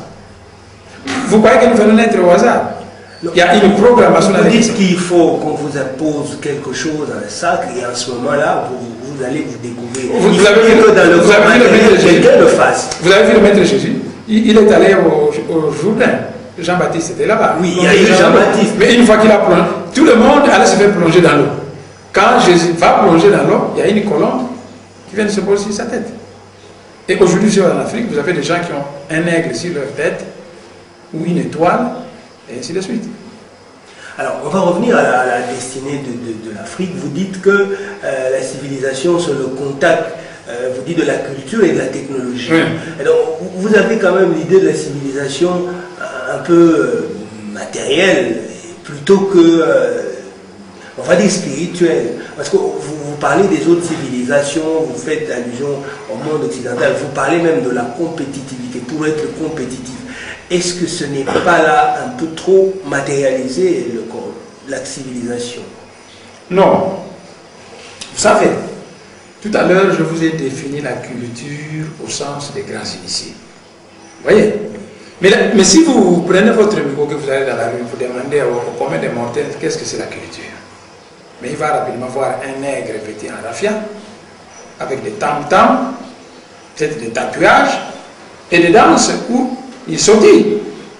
Vous croyez que nous venons naître au hasard? Il y a une programmation. Vous dites qu'il faut qu'on vous impose quelque chose dans le sacre et en ce moment-là, vous, vous allez vous découvrir. Vous, vous avez vu le, dans le vous avez vu le maître Jésus. Le fasse. Vous avez vu le maître Jésus? Il, il est allé au, au Jourdain. Jean-Baptiste était là-bas. Oui, il y a eu Jean-Baptiste. Mais une fois qu'il a plongé, tout le monde allait se faire plonger dans l'eau. Quand Jésus va plonger dans l'eau, il y a une colombe qui vient de se poser sur sa tête. Et aujourd'hui, en Afrique, vous avez des gens qui ont un aigle sur leur tête ou une étoile, et ainsi de suite. Alors, on va revenir à la, à la destinée de, de, de l'Afrique. Vous dites que euh, la civilisation, c'est le contact, euh, vous dites de la culture et de la technologie. Oui. Alors, vous avez quand même l'idée de la civilisation un peu euh, matérielle, plutôt que, euh, on va dire, spirituelle. Parce que vous, vous parlez des autres civilisations, vous faites allusion au monde occidental, vous parlez même de la compétitivité, pour être compétitif. Est-ce que ce n'est pas là un peu trop matérialisé le, la civilisation? Non. Vous savez, tout à l'heure, je vous ai défini la culture au sens des grands initiés. Vous voyez? Mais, mais si vous prenez votre micro, que vous allez dans la rue, vous demandez au, au commun des mortels qu'est-ce que c'est la culture. Mais il va rapidement voir un nègre vêtu en raffia, avec des tam-tams, peut-être des tatouages, et des danses où il sautille.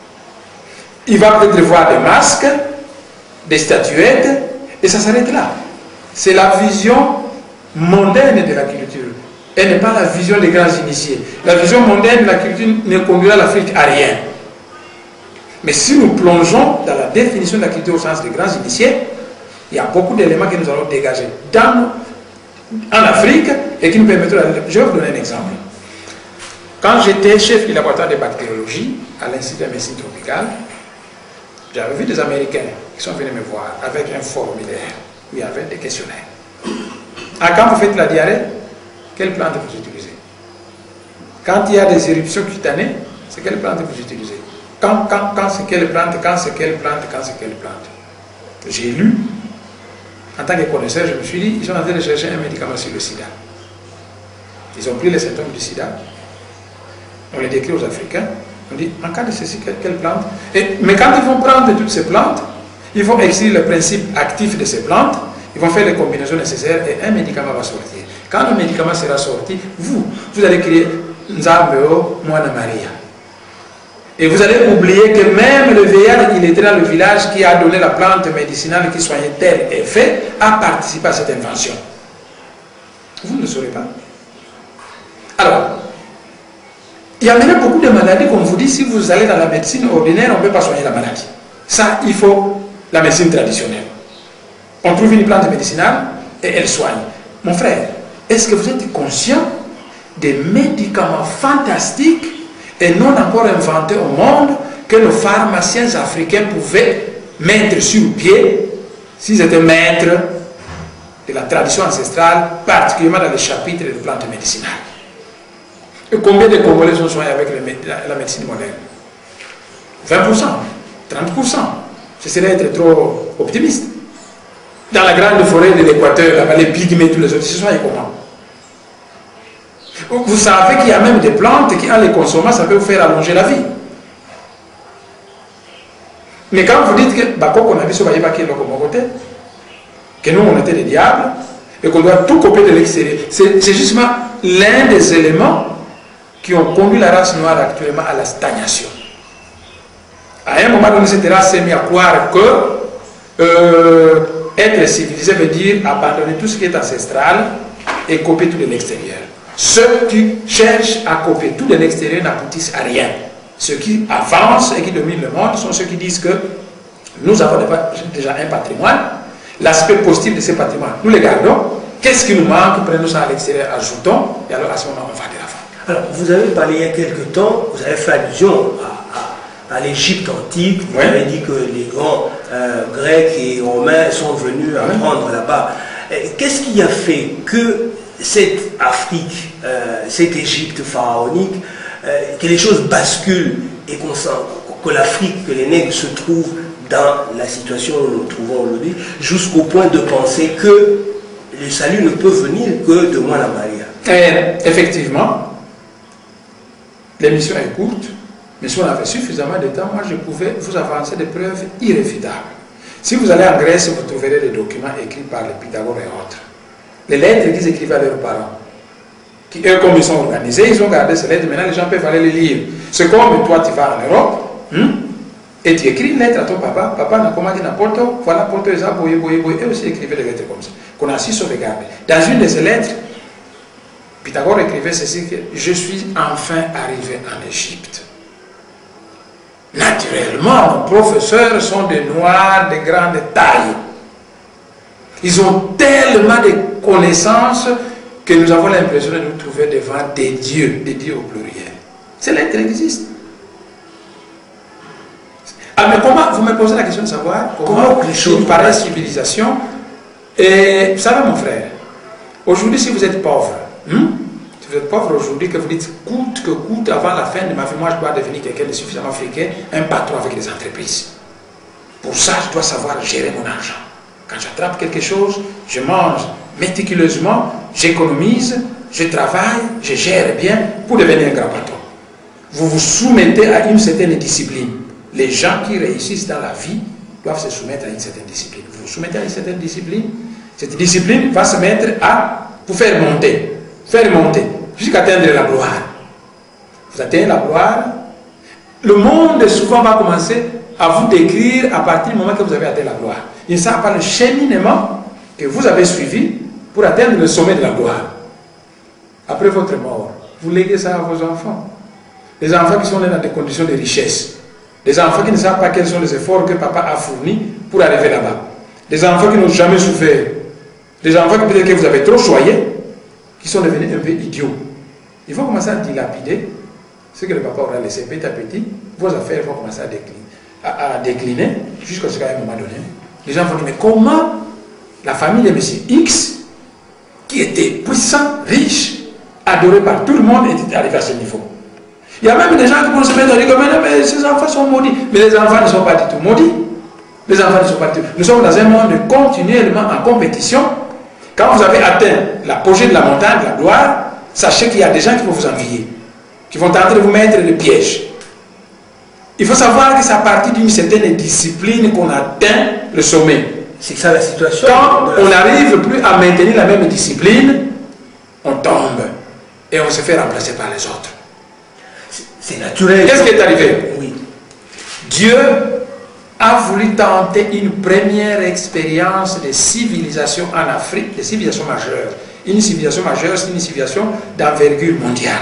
Il va peut-être voir des masques, des statuettes, et ça s'arrête là. C'est la vision mondaine de la culture. Elle n'est pas la vision des grands initiés. La vision mondaine de la culture ne conduira l'Afrique à rien. Mais si nous plongeons dans la définition de la culture au sens des grands initiés, il y a beaucoup d'éléments que nous allons dégager dans, en Afrique et qui nous permettront... Je vais vous donner un exemple. Quand j'étais chef du laboratoire de bactériologie à l'Institut de médecine tropicale, j'avais vu des Américains qui sont venus me voir avec un formulaire où il y avait des questionnaires. Ah, quand vous faites la diarrhée, quelle plante vous utilisez? Quand il y a des éruptions cutanées, c'est quelle plante vous utilisez? Quand, quand, quand c'est quelle plante, quand c'est quelle plante, quand c'est quelle plante? J'ai lu, en tant que connaisseur, je me suis dit, ils sont en train de chercher un médicament sur le sida. Ils ont pris les symptômes du sida, on les décrit aux Africains, on dit, en cas de ceci, quelle, quelle plante? Et, mais quand ils vont prendre toutes ces plantes, ils vont extraire le principe actif de ces plantes, ils vont faire les combinaisons nécessaires et un médicament va sortir. Quand le médicament sera sorti, vous, vous allez crier Nzambeo Mwana Maria. Et vous allez oublier que même le vieillard, il était dans le village qui a donné la plante médicinale qui soignait tel effet, a participé à cette invention. Vous ne le saurez pas. Alors, il y a maintenant beaucoup de maladies, comme vous dites, si vous allez dans la médecine ordinaire, on ne peut pas soigner la maladie. Ça, il faut la médecine traditionnelle. On trouve une plante médicinale et elle soigne. Mon frère, est-ce que vous êtes conscient des médicaments fantastiques et non encore inventés au monde que nos pharmaciens africains pouvaient mettre sur pied s'ils étaient maîtres de la tradition ancestrale, particulièrement dans les chapitres des plantes médicinales? Et combien de Congolais sont soignés avec la, la médecine moderne? vingt pour cent, trente pour cent. Ce serait être trop optimiste. Dans la grande forêt de l'Équateur, là-bas, les pygmées, tous les autres, ils se soignent comment? Vous savez qu'il y a même des plantes qui, en les consommant, ça peut vous faire allonger la vie. Mais quand vous dites que, bah, qu'on a vu sur côté, que nous, on était des diables, et qu'on doit tout copier de l'extérieur, c'est justement l'un des éléments qui ont conduit la race noire actuellement à la stagnation. À un moment donné, cette race s'est mise à croire que euh, être civilisé veut dire abandonner tout ce qui est ancestral et copier tout de l'extérieur. Ceux qui cherchent à copier tout de l'extérieur n'aboutissent à rien. Ceux qui avancent et qui dominent le monde sont ceux qui disent que nous avons déjà un patrimoine, l'aspect positif de ce patrimoine, nous les gardons. Qu'est-ce qui nous manque? Prenons ça à l'extérieur, ajoutons, et alors à ce moment, on va de l'avant. Alors, vous avez parlé il y a quelque temps, vous avez fait allusion à, à, à l'Égypte antique, vous oui. avez dit que les grands euh, Grecs et Romains sont venus apprendre oui. là-bas. Qu'est-ce qui a fait que cette Afrique, euh, cette Égypte pharaonique, euh, que les choses basculent et qu'on sent que l'Afrique, que les nègres se trouvent dans la situation où nous nous trouvons aujourd'hui, jusqu'au point de penser que le salut ne peut venir que de moi la Maria? Et effectivement, l'émission est courte, mais si on avait suffisamment de temps, moi je pouvais vous avancer des preuves irréfutables. Si vous allez en Grèce, vous trouverez des documents écrits par les Pythagore et autres. Les lettres qu'ils écrivaient à leurs parents, qui eux, comme ils sont organisés, ils ont gardé ces lettres, maintenant les gens peuvent aller les lire. C'est comme toi, tu vas en Europe, hmm, et tu écris une lettre à ton papa, papa n'a commandé n'importe où, voilà Porto, et ça, boye, boye, boye, et aussi écrivait des lettres comme ça, qu'on a assis sur les gardes. Dans une de ces lettres, Pythagore écrivait ceci, que je suis enfin arrivé en Égypte. Naturellement, nos professeurs sont des noirs de grande taille. Ils ont tellement de connaissances que nous avons l'impression de nous trouver devant des dieux, des dieux au pluriel. Ces lettres existent. Ah, mais comment, vous me posez la question de savoir comment, comment une pareille civilisation, et vous savez mon frère, aujourd'hui si vous êtes pauvre, hmm? si vous êtes pauvre aujourd'hui, que vous dites coûte que coûte, avant la fin de ma vie, moi je dois devenir quelqu'un de suffisamment africain, un patron avec des entreprises. Pour ça, je dois savoir gérer mon argent. Quand j'attrape quelque chose, je mange méticuleusement, j'économise, je travaille, je gère bien pour devenir un grand patron. Vous vous soumettez à une certaine discipline. Les gens qui réussissent dans la vie doivent se soumettre à une certaine discipline. Vous vous soumettez à une certaine discipline, cette discipline va se mettre à vous faire monter, faire monter, jusqu'à atteindre la gloire. Vous atteignez la gloire, le monde souvent va commencer à vous décrire à partir du moment que vous avez atteint la gloire. Il ne savent pas le cheminement que vous avez suivi pour atteindre le sommet de la gloire. Après votre mort, vous léguez ça à vos enfants. Les enfants qui sont nés dans des conditions de richesse. Les enfants qui ne savent pas quels sont les efforts que papa a fournis pour arriver là-bas. Les enfants qui n'ont jamais souffert. Les enfants que peut-être que vous avez trop choyés, qui sont devenus un peu idiots. Il faut commencer à dilapider ce que le papa aura laissé petit à petit. Vos affaires vont commencer à décliner, à, à décliner jusqu'à ce qu'à un moment donné, les gens vont dire, mais comment la famille de M. X, qui était puissant, riche, adoré par tout le monde, était arrivé à ce niveau? Il y a même des gens qui vont se mettre à dire, mais ces enfants sont maudits. Mais les enfants ne sont pas du tout maudits. Les enfants ne sont pas du tout. Nous sommes dans un monde continuellement en compétition. Quand vous avez atteint l'apogée de la montagne, de la gloire, sachez qu'il y a des gens qui vont vous envier, qui vont tenter de vous mettre le piège. Il faut savoir que c'est à partir d'une certaine discipline qu'on atteint le sommet. C'est ça la situation. Quand on n'arrive plus à maintenir la même discipline, on tombe et on se fait remplacer par les autres. C'est naturel. Qu'est-ce qui est arrivé? Oui. Dieu a voulu tenter une première expérience de civilisation en Afrique, de civilisation majeure. Une civilisation majeure, c'est une civilisation d'envergure mondiale.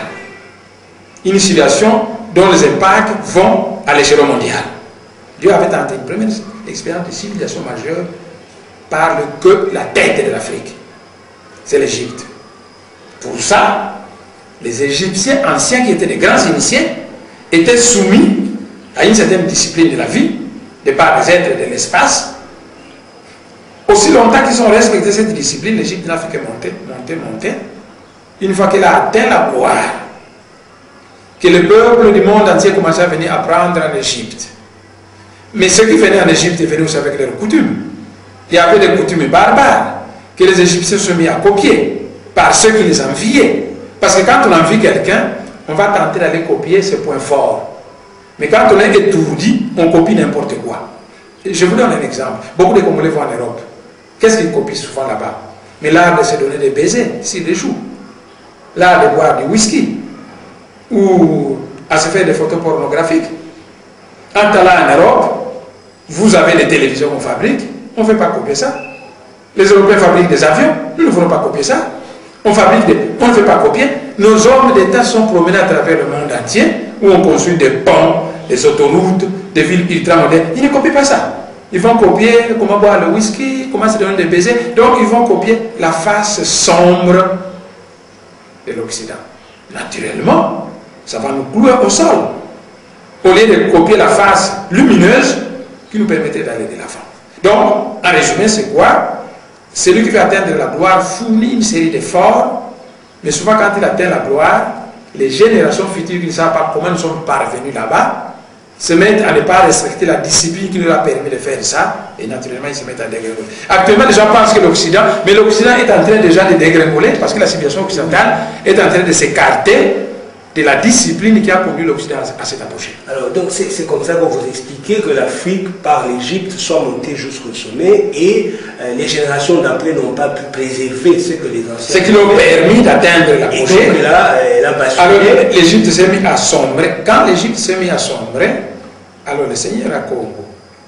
Une civilisation dont les impacts vont à l'échelon mondial. Dieu avait tenté une première expérience de civilisation majeure par le que la tête de l'Afrique. C'est l'Égypte. Pour ça, les Égyptiens anciens qui étaient des grands initiés étaient soumis à une certaine discipline de la vie, de par les êtres de l'espace. Aussi longtemps qu'ils ont respecté cette discipline, l'Égypte n'a fait que monter, monter, monter. Une fois qu'elle a atteint la gloire, que le peuple du monde entier commençait à venir apprendre en Égypte. Mais ceux qui venaient en Égypte venaient aussi avec leurs coutumes. Il y avait des coutumes barbares que les Égyptiens se sont mis à copier par ceux qui les enviaient. Parce que quand on envie quelqu'un, on va tenter d'aller copier ses points forts. Mais quand on est étourdi, on copie n'importe quoi. Je vous donne un exemple. Beaucoup de Congolais vont en Europe. Qu'est-ce qu'ils copient souvent là-bas? Mais l'art de se donner des baisers, s'ils les jouent. L'art de boire du whisky. Ou à se faire des photos pornographiques. En allant en Europe, vous avez des télévisions qu'on fabrique, on ne fait pas copier ça. Les Européens fabriquent des avions, nous ne voulons pas copier ça. On fabrique des... on ne fait pas copier. Nos hommes d'État sont promenés à travers le monde entier, où on construit des ponts, des autoroutes, des villes ultramodernes. Ils ne copient pas ça. Ils vont copier comment boire le whisky, comment se donner des baisers. Donc ils vont copier la face sombre de l'Occident. Naturellement, ça va nous clouer au sol. Au lieu de copier la face lumineuse qui nous permettait d'aller de l'avant. Donc, en résumé, c'est quoi? Celui qui veut atteindre la gloire fournit une série d'efforts, mais souvent quand il atteint la gloire, les générations futures qui ne savent pas comment nous sommes parvenus là-bas, se mettent à ne pas respecter la discipline qui nous a permis de faire ça, et naturellement ils se mettent à dégringoler. Actuellement, les gens pensent que l'Occident, mais l'Occident est en train déjà de dégringoler, parce que la civilisation occidentale est en train de s'écarter de la discipline qui a conduit l'Occident à cette approche. Alors, donc c'est comme ça qu'on vous expliquait que l'Afrique, par l'Égypte, soit montée jusqu'au sommet et euh, les générations d'après n'ont pas pu préserver ce que les anciens... Ce qui leur a permis d'atteindre la Et donc là, elle a basculé. Alors, l'Égypte s'est mise à sombrer. Quand l'Égypte s'est mise à sombrer, alors le Seigneur à Congo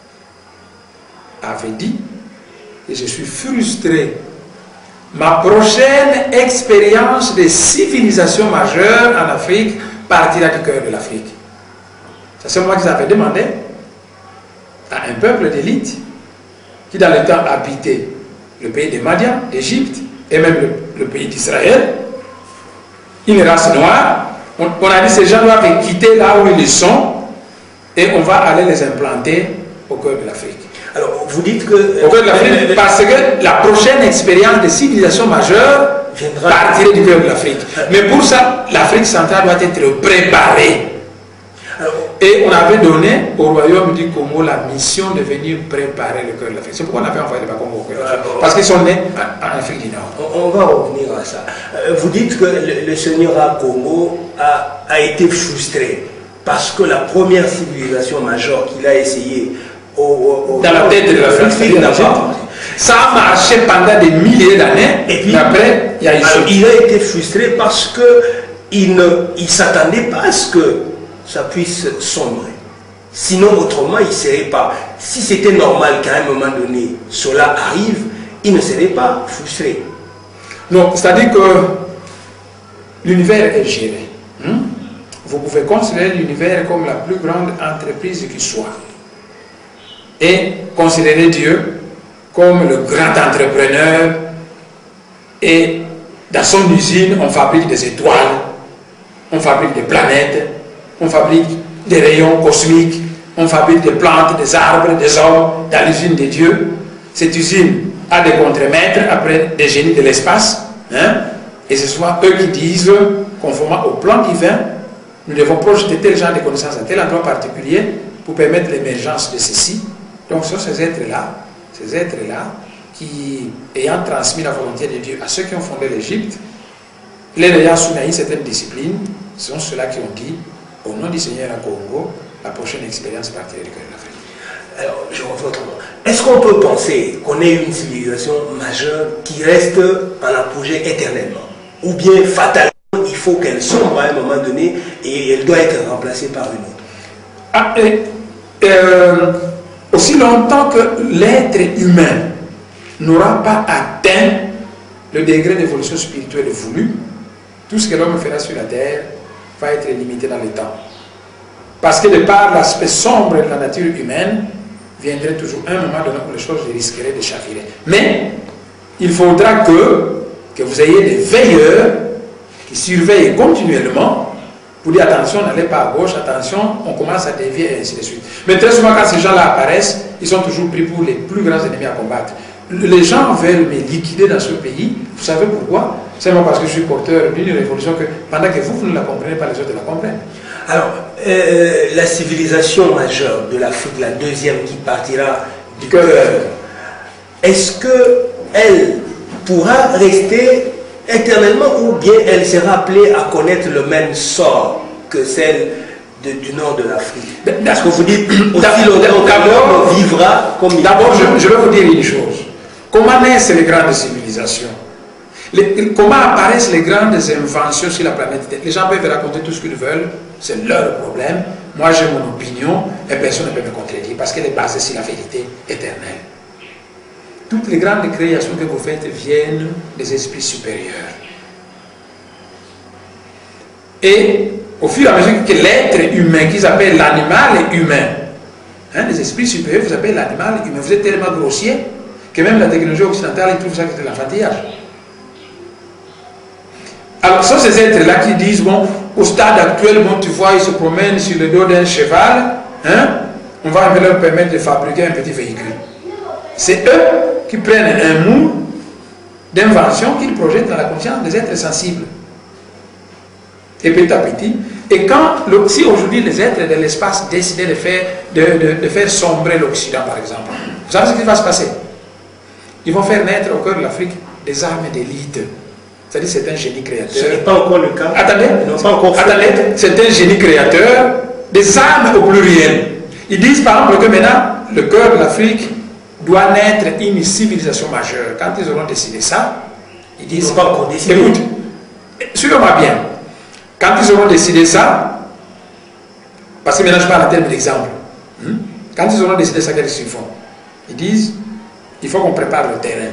avait dit que je suis frustré. Ma prochaine expérience de civilisation majeure en Afrique partira du cœur de l'Afrique. C'est moi qui j'avais demandé à un peuple d'élite qui dans le temps habitait le pays des Madians, l'Égypte et même le, le pays d'Israël, une race noire. On, on a dit ces gens doivent quitter là où ils sont et on va aller les implanter au cœur de l'Afrique. Alors, vous dites que... Au cœur de l'Afrique, parce que la prochaine expérience de civilisation majeure viendra partirait du cœur de l'Afrique. Mais pour ça, l'Afrique centrale doit être préparée. Alors, et on avait donné au royaume du Congo la mission de venir préparer le cœur de l'Afrique. C'est pourquoi on avait envoyé les Bakongo au cœur de l'Afrique. Parce qu'ils sont nés en, en Afrique du Nord. On, on va revenir à ça. Vous dites que le, le Seigneur à Congo a, a été frustré parce que la première civilisation majeure qu'il a essayé au, au, au, dans la tête de l'Afrique, ça a marché pendant des milliers d'années, et puis après, il y a eu alors, il a été frustré parce qu'il ne il s'attendait pas à ce que ça puisse sombrer. Sinon, autrement, il ne serait pas. Si c'était normal qu'à un moment donné, cela arrive, il ne serait pas frustré. Non, c'est-à-dire que l'univers est géré. Hmm? Vous pouvez considérer l'univers comme la plus grande entreprise qui soit. Et considérer Dieu comme le grand entrepreneur. Et dans son usine, on fabrique des étoiles, on fabrique des planètes, on fabrique des rayons cosmiques, on fabrique des plantes, des arbres, des hommes dans l'usine de Dieu. Cette usine a des contremaîtres, après des génies de l'espace, hein? Et ce sont eux qui disent, conformément au plan divin, nous devons projeter tel genre de connaissances à tel endroit particulier pour permettre l'émergence de ceci. Donc ce sont ces êtres-là, ces êtres-là qui, ayant transmis la volonté de Dieu à ceux qui ont fondé l'Égypte, les ayant soumis certaines disciplines, ce sont ceux-là qui ont dit, au nom du Seigneur à Congo, la prochaine expérience partirait du cœur de l'Afrique. Alors, je reviens autrement. Est-ce qu'on peut penser qu'on ait une civilisation majeure qui reste en apogée éternellement? Ou bien, fatalement, il faut qu'elle sombre à un moment donné et elle doit être remplacée par une autre? Ah, et, euh, aussi longtemps que l'être humain n'aura pas atteint le degré d'évolution spirituelle voulu, tout ce que l'homme fera sur la terre va être limité dans le temps. Parce que de par l'aspect sombre de la nature humaine, viendrait toujours un moment donné où les choses risqueraient de chavirer. Mais il faudra que, que vous ayez des veilleurs qui surveillent continuellement pour dire attention, n'allez pas à gauche, attention, on commence à dévier et ainsi de suite. Mais très souvent quand ces gens-là apparaissent, ils sont toujours pris pour les plus grands ennemis à combattre. Les gens veulent me liquider dans ce pays. Vous savez pourquoi? C'est parce que je suis porteur d'une révolution que pendant que vous, vous ne la comprenez pas, les autres la comprennent. Alors, euh, la civilisation majeure de l'Afrique, la deuxième qui partira du cœur, est-ce qu'elle pourra rester éternellement ou bien elle sera appelée à connaître le même sort que celle de, du nord de l'Afrique? Parce que vous dites aussi longtemps qu'alors vivra comme il. D'abord, je, je vais vous dire une chose. Comment naissent les grandes civilisations? Les, comment apparaissent les grandes inventions sur la planète Terre? Les gens peuvent raconter tout ce qu'ils veulent, c'est leur problème. Moi, j'ai mon opinion et personne ne peut me contredire parce qu'elle est basée sur la vérité éternelle. Toutes les grandes créations que vous faites viennent des esprits supérieurs. Et au fur et à mesure que l'être humain, qu'ils appellent l'animal est humain, hein, les esprits supérieurs vous appellent l'animal humain. Vous êtes tellement grossier que même la technologie occidentale ils trouvent ça que c'est de l'enfantillage. Alors, ce sont ces êtres-là qui disent, bon, au stade actuel, bon, tu vois, ils se promènent sur le dos d'un cheval, hein, on va leur permettre de fabriquer un petit véhicule. C'est eux qui prennent un moule d'invention qu'ils projettent dans la conscience des êtres sensibles. Et petit à petit, et quand, le, si aujourd'hui les êtres de l'espace décidaient de faire, de, de, de faire sombrer l'Occident, par exemple, vous savez ce qui va se passer? Ils vont faire naître au cœur de l'Afrique des armes d'élite. C'est-à-dire c'est un génie créateur. Ce n'est pas encore le cas. Attendez, pas encore attendez, c'est un génie créateur des armes au pluriel. Ils disent par exemple que maintenant, le cœur de l'Afrique doit naître une civilisation majeure. Quand ils auront décidé ça, ils disent, ils pas encore décidé. Écoute, suivez-moi bien. Quand ils auront décidé ça, parce que maintenant je parle en termes d'exemple, hein? Quand ils auront décidé ça, qu'est-ce qu'ils font? Ils disent, il faut qu'on prépare le terrain.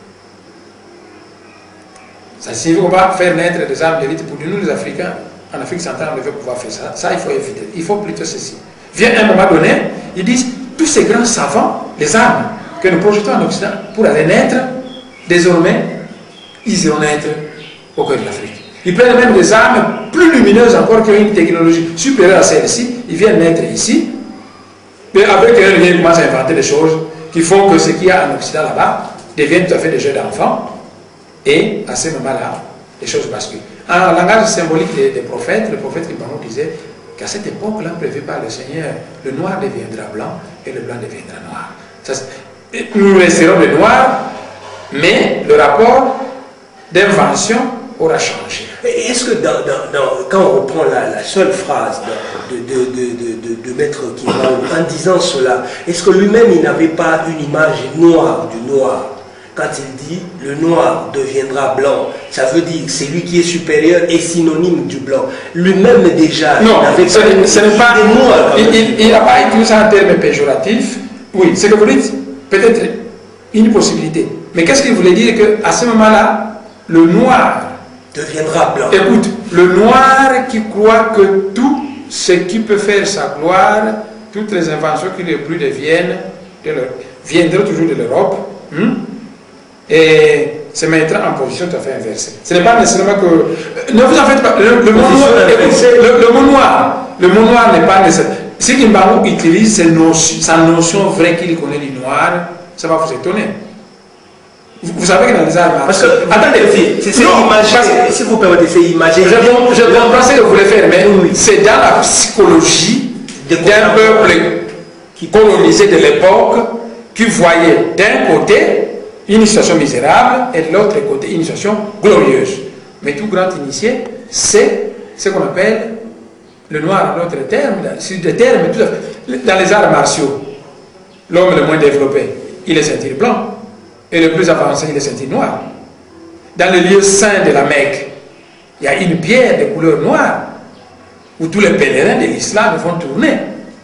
Ça signifie qu'on va faire naître des armes d'élite pour nous, les Africains. En Afrique centrale, on devait pouvoir faire ça. Ça, il faut éviter. Il faut plutôt ceci. Vient un moment donné, ils disent, tous ces grands savants, les armes que nous projetons en Occident pour aller naître, désormais, ils iront naître au cœur de l'Afrique. Ils prennent même des armes plus lumineuses encore, qui ont une technologie supérieure à celle-ci. Ils viennent naître ici. Mais avec eux, ils commencent à inventer des choses qui font que ce qu'il y a en Occident là-bas devient tout à fait des jeux d'enfants. Et à ce moment-là, les choses basculent. En langage symbolique des, des prophètes, le prophète Ibrahim disait qu'à cette époque-là, prévue par le Seigneur, le noir deviendra blanc et le blanc deviendra noir. Ça, nous resterons le noir, mais le rapport d'invention aura changé. Est-ce que dans, dans, dans, quand on reprend la, la seule phrase de, de, de, de, de, de Maître Kimbangu, en disant cela, est-ce que lui-même il n'avait pas une image noire du noir? Quand il dit le noir deviendra blanc, ça veut dire que c'est lui qui est supérieur et synonyme du blanc. Lui-même déjà, non, il n'avait ce n'est pas. Noirs, il n'a pas utilisé un terme péjoratif. Oui, c'est que vous dites, peut-être une possibilité. Mais qu'est-ce qu'il voulait dire? Qu'à ce moment-là, le noir deviendra blanc. Écoute, le noir qui croit que tout ce qui peut faire sa gloire, toutes les inventions qui le plus deviennent, de leur, viendront toujours de l'Europe. Hmm? Et se mettra en position tout à fait inversée. Ce n'est pas nécessairement que... Ne vous en faites pas. Le, le, mot, noir, le, le mot noir, le mot noir n'est pas nécessaire. Si Kimbangu utilise ses notions, sa notion vraie qu'il connaît du noir, ça va vous étonner. Vous, vous savez que dans les arts... Parce que, attendez, c'est imagé. Si vous permettez, c'est imagé. Je, je comprends ce que vous voulez faire, mais oui. C'est dans la psychologie d'un peuple qui colonisé de l'époque, qui voyait d'un côté une situation misérable et de l'autre côté une situation glorieuse. Mais tout grand initié, c'est ce qu'on appelle le noir en d'autres termes, c'est des termes tout à fait. Dans les arts martiaux, l'homme le moins développé, il est ceinture blanc, et le plus avancé, il est ceinture noire. Dans le lieu saint de la Mecque, il y a une pierre de couleur noire, où tous les pèlerins de l'islam vont tourner.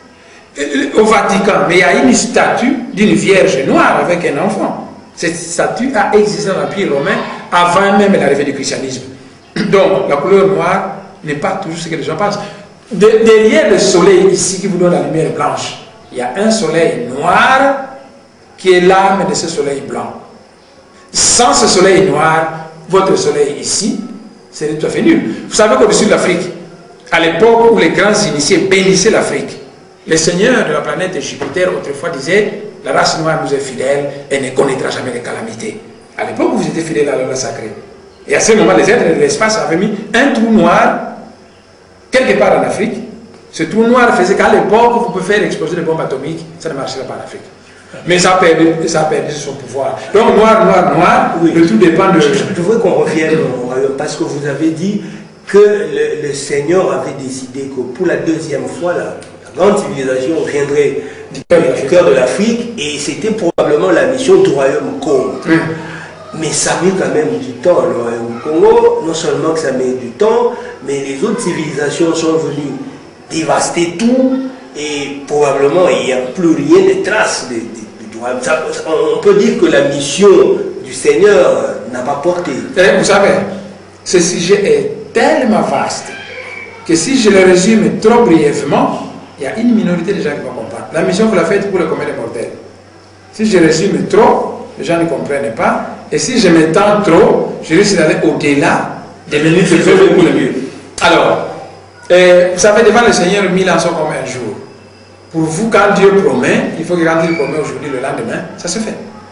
Au Vatican, mais il y a une statue d'une vierge noire avec un enfant. Cette statue a existé dans l'Empire romain avant même l'arrivée du christianisme. Donc, la couleur noire n'est pas toujours ce que les gens pensent. De, derrière le soleil ici qui vous donne la lumière blanche, il y a un soleil noir qui est l'âme de ce soleil blanc. Sans ce soleil noir, votre soleil ici, c'est tout à fait nul. Vous savez qu'au-dessus de l'Afrique, à l'époque où les grands initiés bénissaient l'Afrique, les seigneurs de la planète Jupiter autrefois disaient: la race noire nous est fidèle et ne connaîtra jamais les calamités. À l'époque où vous étiez fidèles à la loi sacrée. Et à ce moment, les êtres de l'espace avaient mis un trou noir quelque part en Afrique Ce trou noir faisait qu'à l'époque, vous pouvez faire exploser des bombes atomiques, ça ne marcherait pas en Afrique. Mais ça a perdu, ça a perdu son pouvoir. Donc noir, noir, noir, oui. Le tout dépend de... Je, je voudrais qu'on revienne au royaume, parce que vous avez dit que le, le Seigneur avait décidé que pour la deuxième fois, la, la grande civilisation viendrait du cœur de l'Afrique, et c'était probablement la mission du royaume Congo. Hum. Mais ça met quand même du temps. Le royaume Congo, non seulement que ça met du temps, mais les autres civilisations sont venues dévaster tout, et probablement il n'y a plus rien de traces de, de, de royaume. Ça, on peut dire que la mission du Seigneur n'a pas porté. Et vous savez, ce sujet est tellement vaste que si je le résume trop brièvement, il y a une minorité de gens qui vont comprendre. La mission vous la faites pour le commun des mortels. Si je résume trop, les gens ne comprennent pas. Et si je m'étends trop, je risque d'aller au-delà des minutes de faire beaucoup mieux. Alors, euh, vous savez, devant le Seigneur, mille ans sont comme un jour. Pour vous, quand Dieu promet, il faut que quand il promet aujourd'hui, le lendemain, ça se fait.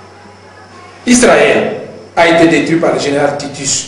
Israël a été détruit par le général Titus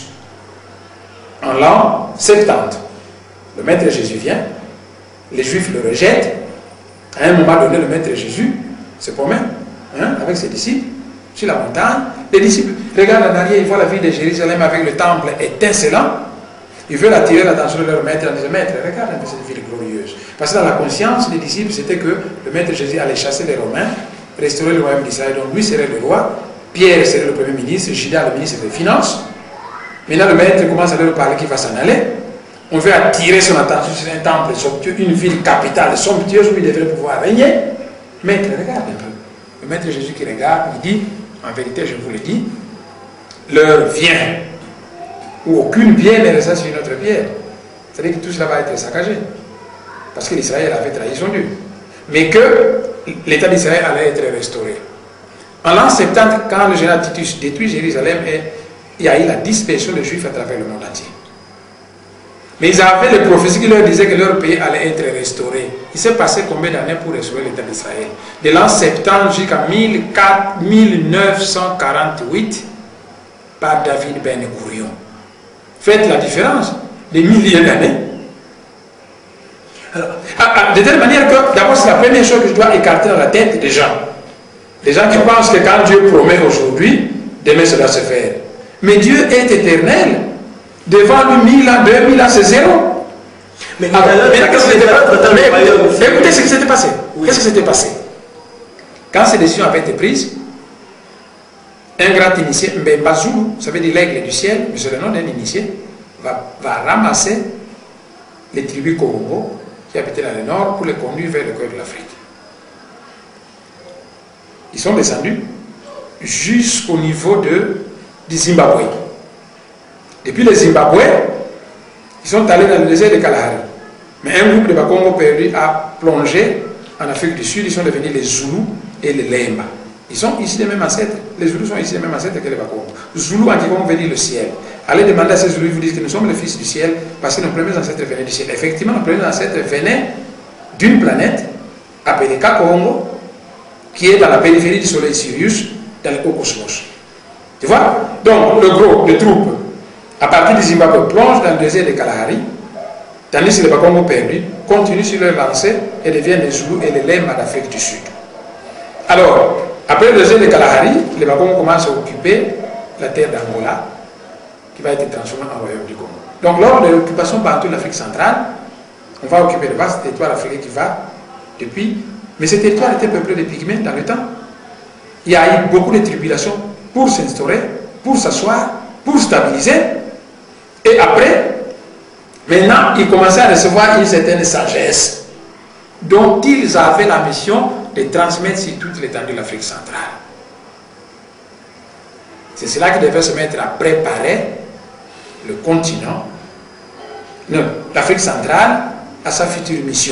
en l'an soixante-dix. Le maître Jésus vient, les Juifs le rejettent. À un moment donné, le maître Jésus se promène hein, avec ses disciples sur la montagne. Les disciples regardent en arrière, ils voient la ville de Jérusalem avec le temple étincelant. Ils veulent attirer l'attention de leur maître en disant, maître, regarde un peu cette ville glorieuse. Parce que dans la conscience des disciples, c'était que le maître Jésus allait chasser les Romains, restaurer le royaume d'Israël. Donc lui serait le roi, Pierre serait le premier ministre, Judas le ministre des Finances. Maintenant le maître commence à leur parler qu'il va s'en aller. On veut attirer son attention sur un temple somptueux, une ville capitale somptueuse où il devrait pouvoir régner. Maître, regarde un peu. Le maître Jésus qui regarde, il dit, en vérité, je vous le dis, l'heure vient où aucune pierre ne restera sur une autre pierre. C'est-à-dire que tout cela va être saccagé. Parce que l'Israël avait trahi son Dieu. Mais que l'État d'Israël allait être restauré. En l'an soixante-dix, quand le général Titus détruit Jérusalem, il y a eu la dispersion des Juifs à travers le monde entier. Mais ils avaient les prophéties qui leur disaient que leur pays allait être restauré. Il s'est passé combien d'années pour restaurer l'État d'Israël? De l'an soixante-dix jusqu'à mille neuf cent quarante-huit par David Ben Gourion. Faites la différence des milliers d'années. De telle manière que, d'abord, c'est la première chose que je dois écarter dans la tête des gens. Les gens qui pensent que quand Dieu promet aujourd'hui, demain ça doit se faire. Mais Dieu est éternel. Devant lui, mille ans, deux mille ans, c'est zéro. Mais alors, mais qu'est-ce qui s'était passé? Écoutez ce qui s'était passé. Oui. Qu'est-ce qui s'était passé? Quand ces décisions avaient été prises, un grand initié, Mbemba Zulu, ça veut dire l'aigle du ciel, mais c'est le nom d'un initié, va, va ramasser les tribus Congo qui habitaient dans le nord pour les conduire vers le cœur de l'Afrique. Ils sont descendus jusqu'au niveau de, du Zimbabwe. Depuis le Zimbabwe, ils sont allés dans le désert de Kalahari. Mais un groupe de Bakongo perdu a plongé en Afrique du Sud, ils sont devenus les Zoulous et les Lemba. Ils sont ici les mêmes ancêtres. Les Zoulous sont ici les mêmes ancêtres que les Bakongo. Zoulou en Kikongo veut dire le ciel. Allez demander à ces Zoulous, ils vous disent que nous sommes les fils du ciel parce que nos premiers ancêtres venaient du ciel. Effectivement, nos premiers ancêtres venaient d'une planète appelée Kakongo, qui est dans la périphérie du soleil Sirius, dans le haut cosmos. Tu vois? Donc, le groupe de troupes, à partir du Zimbabwe, plonge dans le désert de Kalahari, tandis que les Bakongo perdus continuent sur leur lancée et deviennent les Zoulous et les Lemba d'Afrique du Sud. Alors, après le désert de Kalahari, les Bakongo commencent à occuper la terre d'Angola, qui va être transformée en royaume du Congo. Donc, lors de l'occupation partout de l'Afrique centrale, on va occuper le vaste territoire africain qui va depuis. Mais ce territoire était peuplé de pygmées dans le temps. Il y a eu beaucoup de tribulations pour s'instaurer, pour s'asseoir, pour stabiliser. Et après, maintenant, ils commençaient à recevoir une certaine sagesse dont ils avaient la mission de transmettre sur toute l'étendue de l'Afrique centrale. C'est cela qui devait se mettre à préparer le continent, l'Afrique centrale, à sa future mission.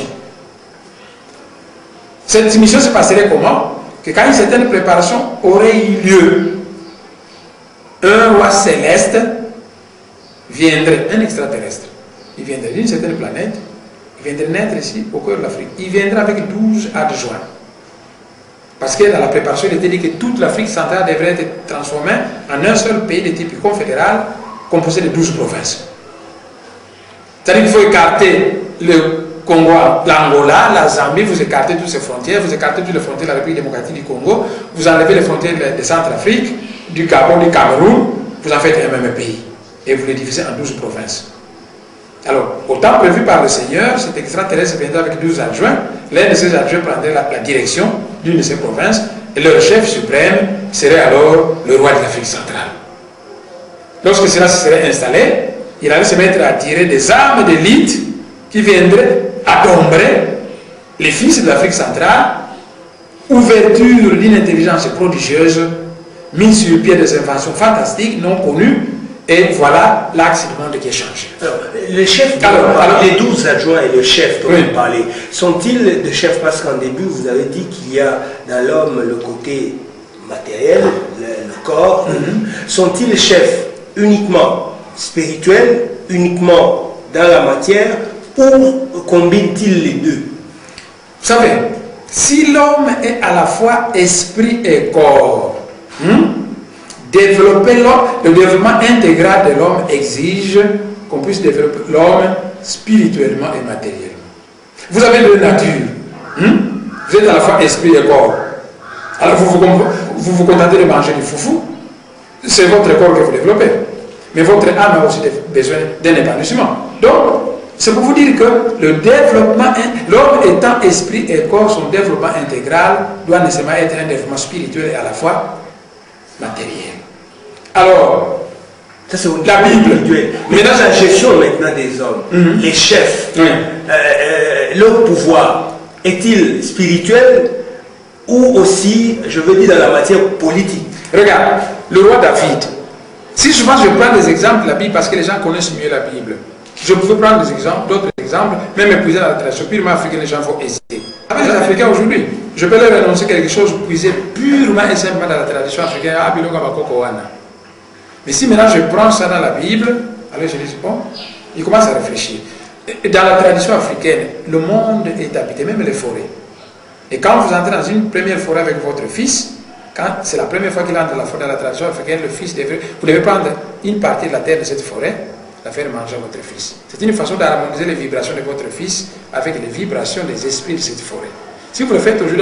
Cette mission se passerait comment? Que quand une certaine préparation aurait eu lieu, un roi céleste viendrait, un extraterrestre, il viendrait d'une certaine planète, il viendrait naître ici au cœur de l'Afrique. Il viendrait avec douze adjoints. Parce que dans la préparation, il était dit que toute l'Afrique centrale devrait être transformée en un seul pays de type confédéral composé de douze provinces. C'est-à-dire qu'il faut écarter le Congo, l'Angola, la Zambie, vous écartez toutes ces frontières, vous écartez toutes les frontières de la République démocratique du Congo, vous enlevez les frontières de Centrafrique, du Gabon, du Cameroun, vous en faites un même pays. Et vous les divisez en douze provinces. Alors, au temps prévu par le Seigneur, cet extraterrestre viendra avec douze adjoints. L'un de ces adjoints prendrait la, la direction d'une de ces provinces et leur chef suprême serait alors le roi de l'Afrique centrale. Lorsque cela se serait installé, il allait se mettre à tirer des armes d'élite qui viendraient adombrer les fils de l'Afrique centrale, ouverture d'une intelligence prodigieuse, mise sur pied des inventions fantastiques, non connues, et voilà l'axe du monde qui est changé. Alors, les chefs, alors, alors, les douze adjoints et le chef dont oui. vous parlez, sont-ils des chefs? Parce qu'en début, vous avez dit qu'il y a dans l'homme le côté matériel, le, le corps. Mm-hmm. Sont-ils chefs uniquement spirituels, uniquement dans la matière, ou combinent-ils les deux? Vous savez, si l'homme est à la fois esprit et corps, hmm, développer l'homme, le développement intégral de l'homme exige qu'on puisse développer l'homme spirituellement et matériellement. Vous avez deux natures. Hmm? Vous êtes à la fois esprit et corps. Alors vous vous, vous vous contentez de manger du foufou, c'est votre corps que vous développez. Mais votre âme a aussi besoin d'un épanouissement. Donc, c'est pour vous dire que le développement, l'homme étant esprit et corps, son développement intégral doit nécessairement être un développement spirituel et à la fois matériel. Alors, ça c'est la Bible. Mais dans la gestion maintenant des hommes, mm-hmm. les chefs, oui. euh, euh, leur pouvoir est-il spirituel ou aussi, je veux dire, dans la matière politique? Regarde, le roi David. Si souvent je prends des exemples de la Bible parce que les gens connaissent mieux la Bible, je pouvais prendre des exemples, d'autres exemples, même épuiser dans la tradition purement africaine, les gens vont hésiter. Avec les Africains aujourd'hui, je peux leur annoncer quelque chose puisé purement et simplement dans la tradition africaine. Mais si maintenant je prends ça dans la Bible, alors je dis bon, ils commencent à réfléchir. Dans la tradition africaine, le monde est habité, même les forêts. Et quand vous entrez dans une première forêt avec votre fils, quand c'est la première fois qu'il entre dans la forêt, dans la tradition africaine, le fils devait, vous devez prendre une partie de la terre de cette forêt, la faire manger à votre fils. C'est une façon d'harmoniser les vibrations de votre fils avec les vibrations des esprits de cette forêt. Si vous le faites aujourd'hui,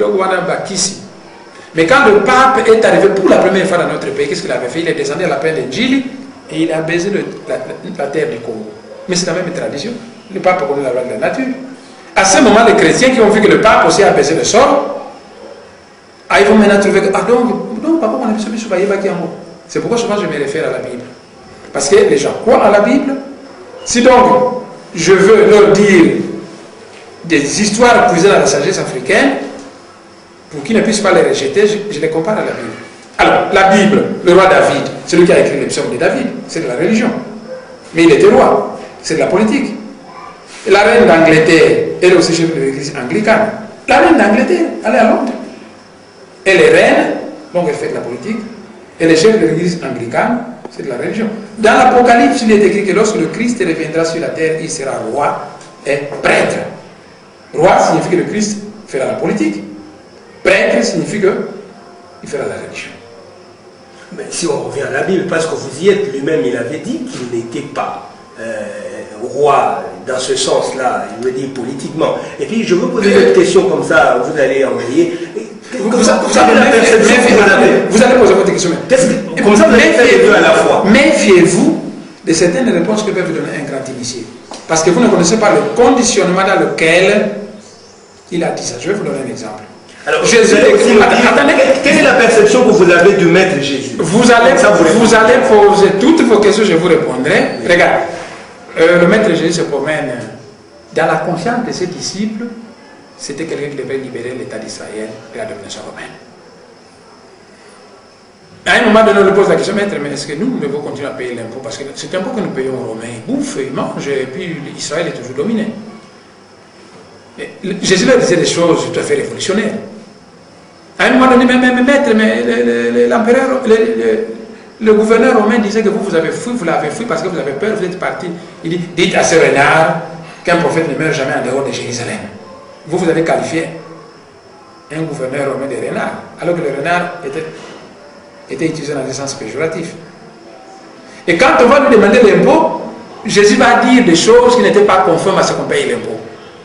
mais quand le pape est arrivé pour la première fois dans notre pays, qu'est-ce qu'il avait fait? Il est descendu à la plaine de Djili et il a baisé le, la, la terre du Congo. Mais c'est la même tradition. Le pape connaît la loi de la nature. À ce moment, les chrétiens qui ont vu que le pape aussi a baisé le sol, ah, ils vont maintenant trouver que, ah donc, donc papa, on a besoin de se bailler baquer en haut. C'est pourquoi souvent je me réfère à la Bible. Parce que les gens croient à la Bible. Si donc, je veux leur dire des histoires puisées dans la sagesse africaine, pour qu'ils ne puissent pas les rejeter, je, je les compare à la Bible. Alors, la Bible, le roi David, c'est lui qui a écrit les psaumes de David, c'est de la religion. Mais il était roi, c'est de la politique. Et la reine d'Angleterre, elle est aussi chef de l'église anglicane. La reine d'Angleterre, elle est à Londres. Elle est reine, donc elle fait de la politique. Elle est chef de l'église anglicane, c'est de la religion. Dans l'Apocalypse, il est écrit que lorsque le Christ reviendra sur la terre, il sera roi et prêtre. Roi signifie que le Christ fera la politique. Prêtre signifie qu'il fera la religion. Mais si on revient à la Bible, parce que vous y êtes, lui-même il avait dit qu'il n'était pas euh, roi dans ce sens-là, il veut dire politiquement. Et puis je veux poser une question comme ça, vous allez envoyer. Vous, vous, vous, vous avez la perception que vous avez. Vous allez poser votre question. Que, comme ça, vous allez faire les deux à la fois. Méfiez-vous de certaines réponses que peut vous donner un grand initié. Parce que vous ne connaissez pas le conditionnement dans lequel il a dit ça. Je vais vous donner un exemple. Alors, Jésus, vous attendez, quelle est la perception que vous avez du Maître Jésus? Vous allez, ça, vous, vous allez poser toutes vos questions, je vous répondrai. Oui. Regarde, euh, le Maître Jésus se promène dans la conscience de ses disciples. C'était quelqu'un qui devait libérer l'État d'Israël de la domination romaine. À un moment donné, on lui pose la question, Maître, mais est-ce que nous, nous devons continuer à payer l'impôt? Parce que c'est un impôt que nous payons aux Romains. Ils bouffent, ils mangent, et puis Israël est toujours dominé. Et Jésus leur disait des choses tout à fait révolutionnaires. À un moment donné, mais, mais, mais Maître, mais l'empereur, le, le, le gouverneur romain disait que vous, vous avez fui, vous l'avez fui parce que vous avez peur, vous êtes parti. Il dit, dites à ce renard qu'un prophète ne meurt jamais en dehors de Jérusalem. Vous, vous avez qualifié un gouverneur romain de renard, alors que le renard était, était utilisé dans un sens péjoratif. Et quand on va lui demander l'impôt, Jésus va dire des choses qui n'étaient pas conformes à ce qu'on paye l'impôt.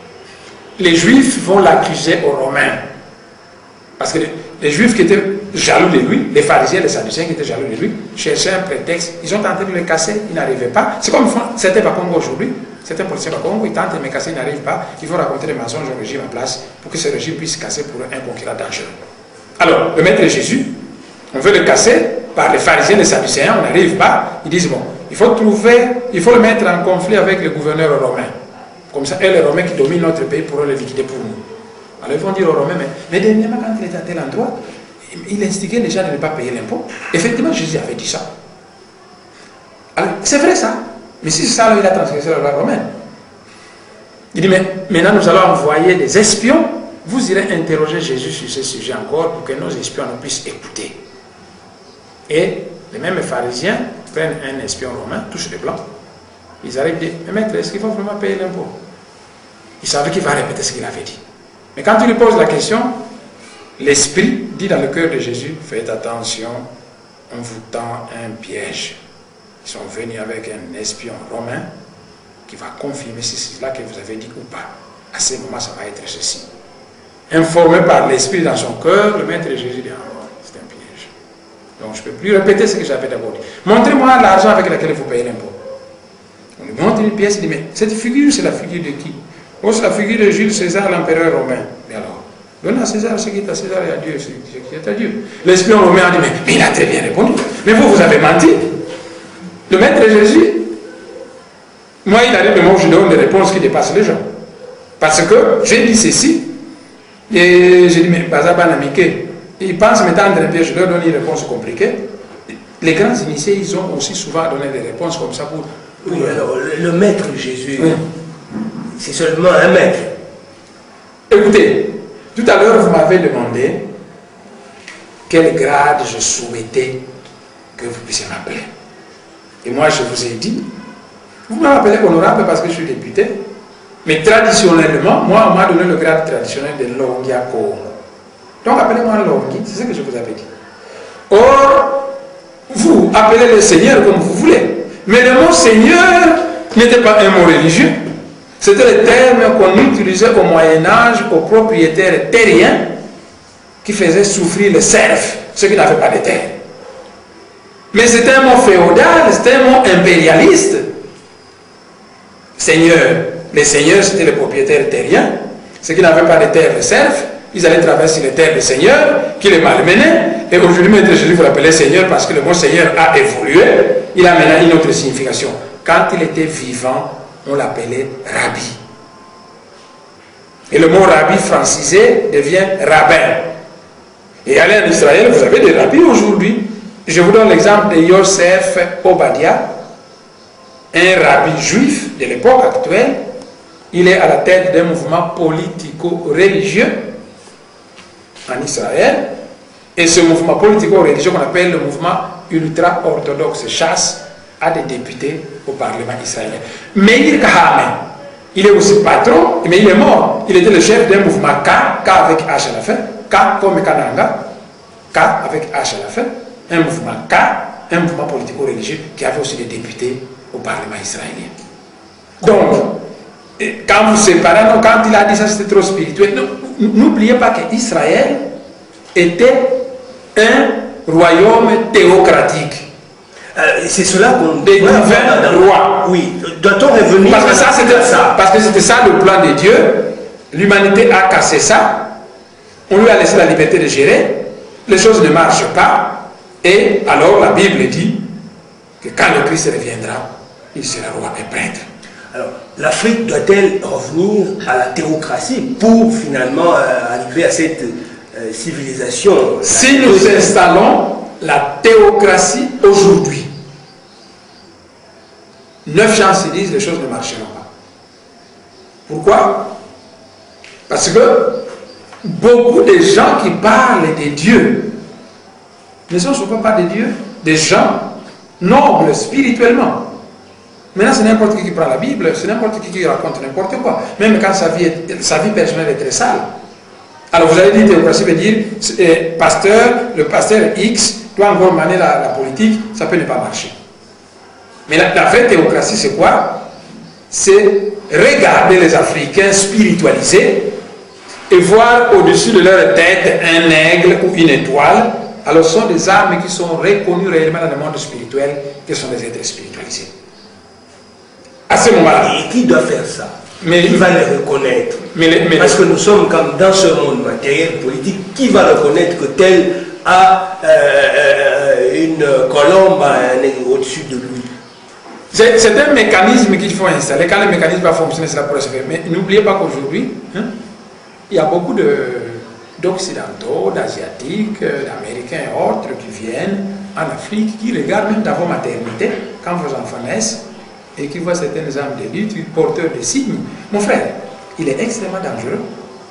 les Juifs vont l'accuser aux Romains. Parce que les, les Juifs qui étaient jaloux de lui, les pharisiens, les sadducéens qui étaient jaloux de lui, cherchaient un prétexte. Ils ont tenté de le casser, ils n'arrivaient pas. C'est comme certains Bakongo aujourd'hui. Certains policiers Bakongo, ils tentent de me casser, ils n'arrivent pas. Ils vont raconter des mensonges au régime en place pour que ce régime puisse casser pour un concurrent dangereux. Alors, le maître Jésus, on veut le casser par les pharisiens, les sadducéens, on n'arrive pas. Ils disent, bon, il faut trouver, il faut le mettre en conflit avec le gouverneur romain. Comme ça, et les Romains qui dominent notre pays pourront le liquider pour nous. Alors ils vont dire aux Romains, mais, mais dernièrement, quand il était à tel endroit, il instiguait les gens à ne pas payer l'impôt. Effectivement, Jésus avait dit ça. Alors, c'est vrai ça. Mais si c'est ça, alors il a transgressé la loi romaine. Il dit, mais maintenant nous allons envoyer des espions. Vous irez interroger Jésus sur ce sujet encore pour que nos espions nous puissent écouter. Et les mêmes pharisiens prennent un espion romain, touchent les blancs. Ils arrivent et disent, mais maître, est-ce qu'il faut vraiment payer l'impôt? Ils savaient qu'il va répéter ce qu'il avait dit. Mais quand tu lui poses la question, l'Esprit dit dans le cœur de Jésus, faites attention, on vous tend un piège. Ils sont venus avec un espion romain qui va confirmer si c'est là que vous avez dit ou pas. À ce moment, ça va être ceci. Informé par l'Esprit dans son cœur, le maître de Jésus dit, ah, c'est un piège. Donc je ne peux plus répéter ce que j'avais d'abord dit. Montrez-moi l'argent avec lequel il faut payer l'impôt. On lui montre une pièce, il dit, mais cette figure, c'est la figure de qui? Oh, c'est la figure de Jules César, l'empereur romain. Mais alors, donne à César ce qui est à César et à Dieu ce qui est à Dieu. L'espion romain a dit, mais, mais il a très bien répondu. Mais vous, vous avez menti. Le maître de Jésus, moi, il arrive de moi, je donne des réponses qui dépassent les gens. Parce que j'ai dit ceci, et j'ai dit, mais Bazaba Namike, ils pensent m'étendre un piège, je leur donne une réponse compliquée. Les grands initiés, ils ont aussi souvent donné des réponses comme ça pour... Oui, alors, le, le maître Jésus, oui. C'est seulement un maître. Écoutez, tout à l'heure, vous m'avez demandé quel grade je souhaitais que vous puissiez m'appeler. Et moi, je vous ai dit, vous m'appelez honorable parce que je suis député, mais traditionnellement, moi, on m'a donné le grade traditionnel de Longia Kongo. Donc, appelez-moi Longi, c'est ce que je vous avais dit. Or, vous appelez le Seigneur comme vous voulez, mais le mot Seigneur n'était pas un mot religieux. C'était le terme qu'on utilisait au Moyen-Âge aux propriétaires terriens qui faisaient souffrir les serfs, ceux qui n'avaient pas de terre. Mais c'était un mot féodal, c'était un mot impérialiste. Seigneur, les seigneurs c'était les propriétaires terriens, ceux qui n'avaient pas de terre, les serfs, ils allaient traverser les terres des seigneurs qui les malmenaient. Et aujourd'hui, Maître Jésus vous l'appelez Seigneur parce que le mot Seigneur a évolué, il a maintenant une autre signification. Quand il était vivant, on l'appelait Rabbi. Et le mot Rabbi francisé devient rabbin. Et allez en Israël, vous avez des rabbis aujourd'hui. Je vous donne l'exemple de Yosef Obadia, un rabbi juif de l'époque actuelle. Il est à la tête d'un mouvement politico-religieux en Israël. Et ce mouvement politico-religieux qu'on appelle le mouvement ultra-orthodoxe chasse à des députés au Parlement israélien. Meir Kahane, il est aussi patron, mais il est mort. Il était le chef d'un mouvement K, K avec H à la fin, K comme Kananga, K avec H à la fin, un mouvement K, un mouvement politico-religieux qui avait aussi des députés au Parlement israélien. Donc, quand vous séparez, non, quand il a dit ça, c'était trop spirituel. N'oubliez pas qu'Israël était un royaume théocratique. Euh, c'est cela qu'on des divins rois. Oui, doit-on revenir parce que ça, c'était ça. Parce que c'était ça le plan de Dieu. L'humanité a cassé ça. On lui a laissé la liberté de gérer. Les choses ne marchent pas. Et alors la Bible dit que quand le Christ reviendra, il sera roi et prêtre. Alors, l'Afrique doit-elle revenir à la théocratie pour finalement euh, arriver à cette euh, civilisation? Si nous installons la théocratie aujourd'hui, neuf gens se disent les choses ne marcheront pas. Pourquoi? Parce que beaucoup de gens qui parlent de Dieu ne sont souvent pas des dieux, des gens nobles spirituellement. Maintenant, c'est n'importe qui qui prend la Bible, c'est n'importe qui qui raconte n'importe quoi, même quand sa vie, est, sa vie personnelle est très sale. Alors vous allez dire, théocratie veut dire, eh, pasteur, le pasteur X doit encore mener la, la politique, ça peut ne pas marcher. Mais la, la vraie théocratie, c'est quoi? C'est regarder les Africains spiritualisés et voir au-dessus de leur tête un aigle ou une étoile, alors ce sont des âmes qui sont reconnues réellement dans le monde spirituel, qui sont des êtres spiritualisés. À ce moment-là. Et qui doit faire ça? Mais, qui va les reconnaître? mais, mais, Parce que nous sommes comme dans ce monde matériel, politique, qui va reconnaître que tel a euh, euh, une colombe au-dessus de lui? C'est un mécanisme qu'il faut installer. Quand le mécanisme va fonctionner, cela pourrait se faire. Mais n'oubliez pas qu'aujourd'hui, hein, il y a beaucoup d'Occidentaux, d'Asiatiques, d'Américains et autres qui viennent en Afrique, qui regardent même dans vos maternités, quand vos enfants naissent, et qui voient certaines âmes d'élite, porteurs de signes. Mon frère, il est extrêmement dangereux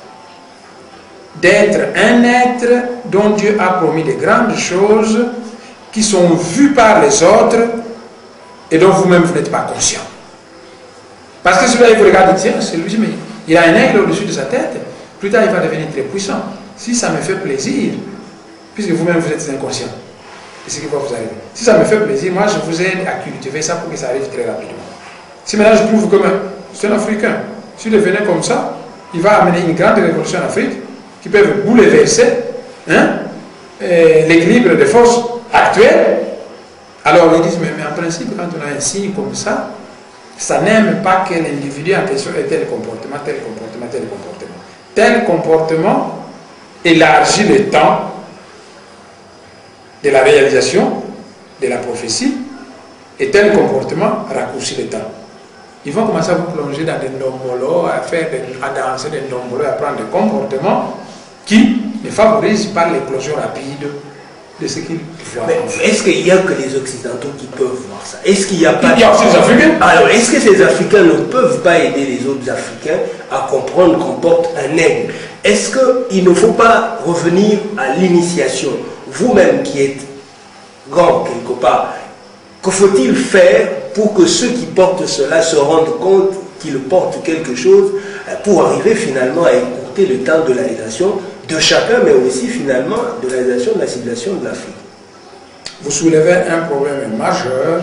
d'être un être dont Dieu a promis de grandes choses, qui sont vues par les autres, et dont vous-même vous n'êtes pas conscient. Parce que celui-là, il vous regarde et dit, tiens, c'est lui, mais il a un aigle au-dessus de sa tête, plus tard il va devenir très puissant. Si ça me fait plaisir, puisque vous-même vous êtes inconscient, c'est ce qui va vous arriver. Si ça me fait plaisir, moi je vous aide à cultiver ça pour que ça arrive très rapidement. Si maintenant je trouve que c'est un Africain, s'il devenait comme ça, il va amener une grande révolution en Afrique qui peut bouleverser hein, l'équilibre des forces actuelles. Alors ils disent, mais, mais en principe, quand on a un signe comme ça, ça n'aime pas que l'individu en question ait tel comportement, tel comportement, tel comportement. Tel comportement élargit le temps de la réalisation de la prophétie, et tel comportement raccourcit le temps. Ils vont commencer à vous plonger dans des ndombolos, à, faire des, à danser des ndombolos, à prendre des comportements qui ne favorisent pas l'éclosion rapide de ce qu'ils voient. Est-ce qu'il n'y a que les Occidentaux qui peuvent voir ça? Est-ce qu'il n'y a pas... Il y a aussi les Africains. Alors, est-ce que ces Africains ne peuvent pas aider les autres Africains à comprendre qu'on porte un aigle? Est-ce qu'il ne faut pas revenir à l'initiation? Vous-même qui êtes grand quelque part, que faut-il faire pour que ceux qui portent cela se rendent compte qu'ils portent quelque chose pour arriver finalement à écouter le temps de la réalisation de chacun, mais aussi finalement de la réalisation de la civilisation de l'Afrique? Vous soulevez un problème majeur,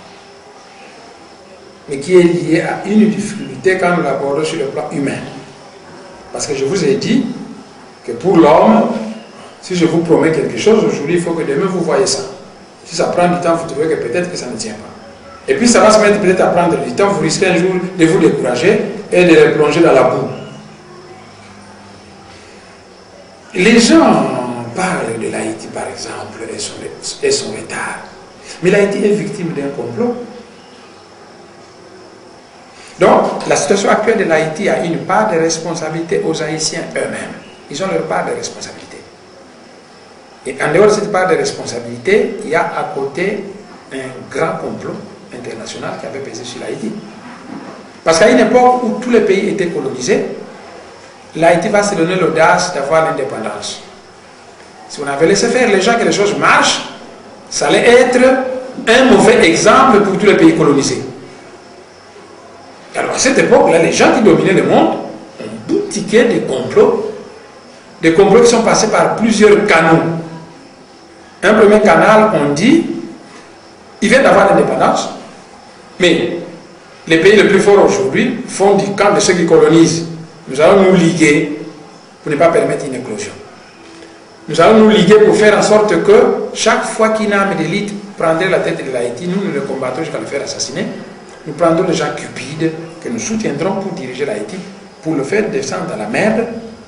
mais qui est lié à une difficulté quand nous l'abordons sur le plan humain. Parce que je vous ai dit que pour l'homme, si je vous promets quelque chose aujourd'hui, il faut que demain vous voyez ça. Si ça prend du temps, vous trouvez que peut-être que ça ne tient pas. Et puis ça va se mettre peut-être à prendre du temps, vous risquez un jour de vous décourager et de replonger dans la boue. Les gens parlent de l'Haïti par exemple et son, et son retard. Mais l'Haïti est victime d'un complot. Donc la situation actuelle de l'Haïti a une part de responsabilité aux Haïtiens eux-mêmes. Ils ont leur part de responsabilité. Et en dehors de cette part de responsabilité, il y a à côté un grand complot international qui avait pesé sur l'Haïti. Parce qu'à une époque où tous les pays étaient colonisés, l'Haïti va se donner l'audace d'avoir l'indépendance. Si on avait laissé faire les gens que les choses marchent, ça allait être un mauvais exemple pour tous les pays colonisés. Alors à cette époque-là, les gens qui dominaient le monde ont boutiqué des complots, des complots qui sont passés par plusieurs canaux. Un premier canal, on dit, il vient d'avoir l'indépendance, mais les pays les plus forts aujourd'hui font du camp de ceux qui colonisent. Nous allons nous liguer pour ne pas permettre une éclosion. Nous allons nous liguer pour faire en sorte que chaque fois qu'une âme d'élite prendrait la tête de l'Haïti, nous, nous le combattrons jusqu'à le faire assassiner. Nous prendrons les gens cupides que nous soutiendrons pour diriger l'Haïti, pour le faire descendre dans la merde.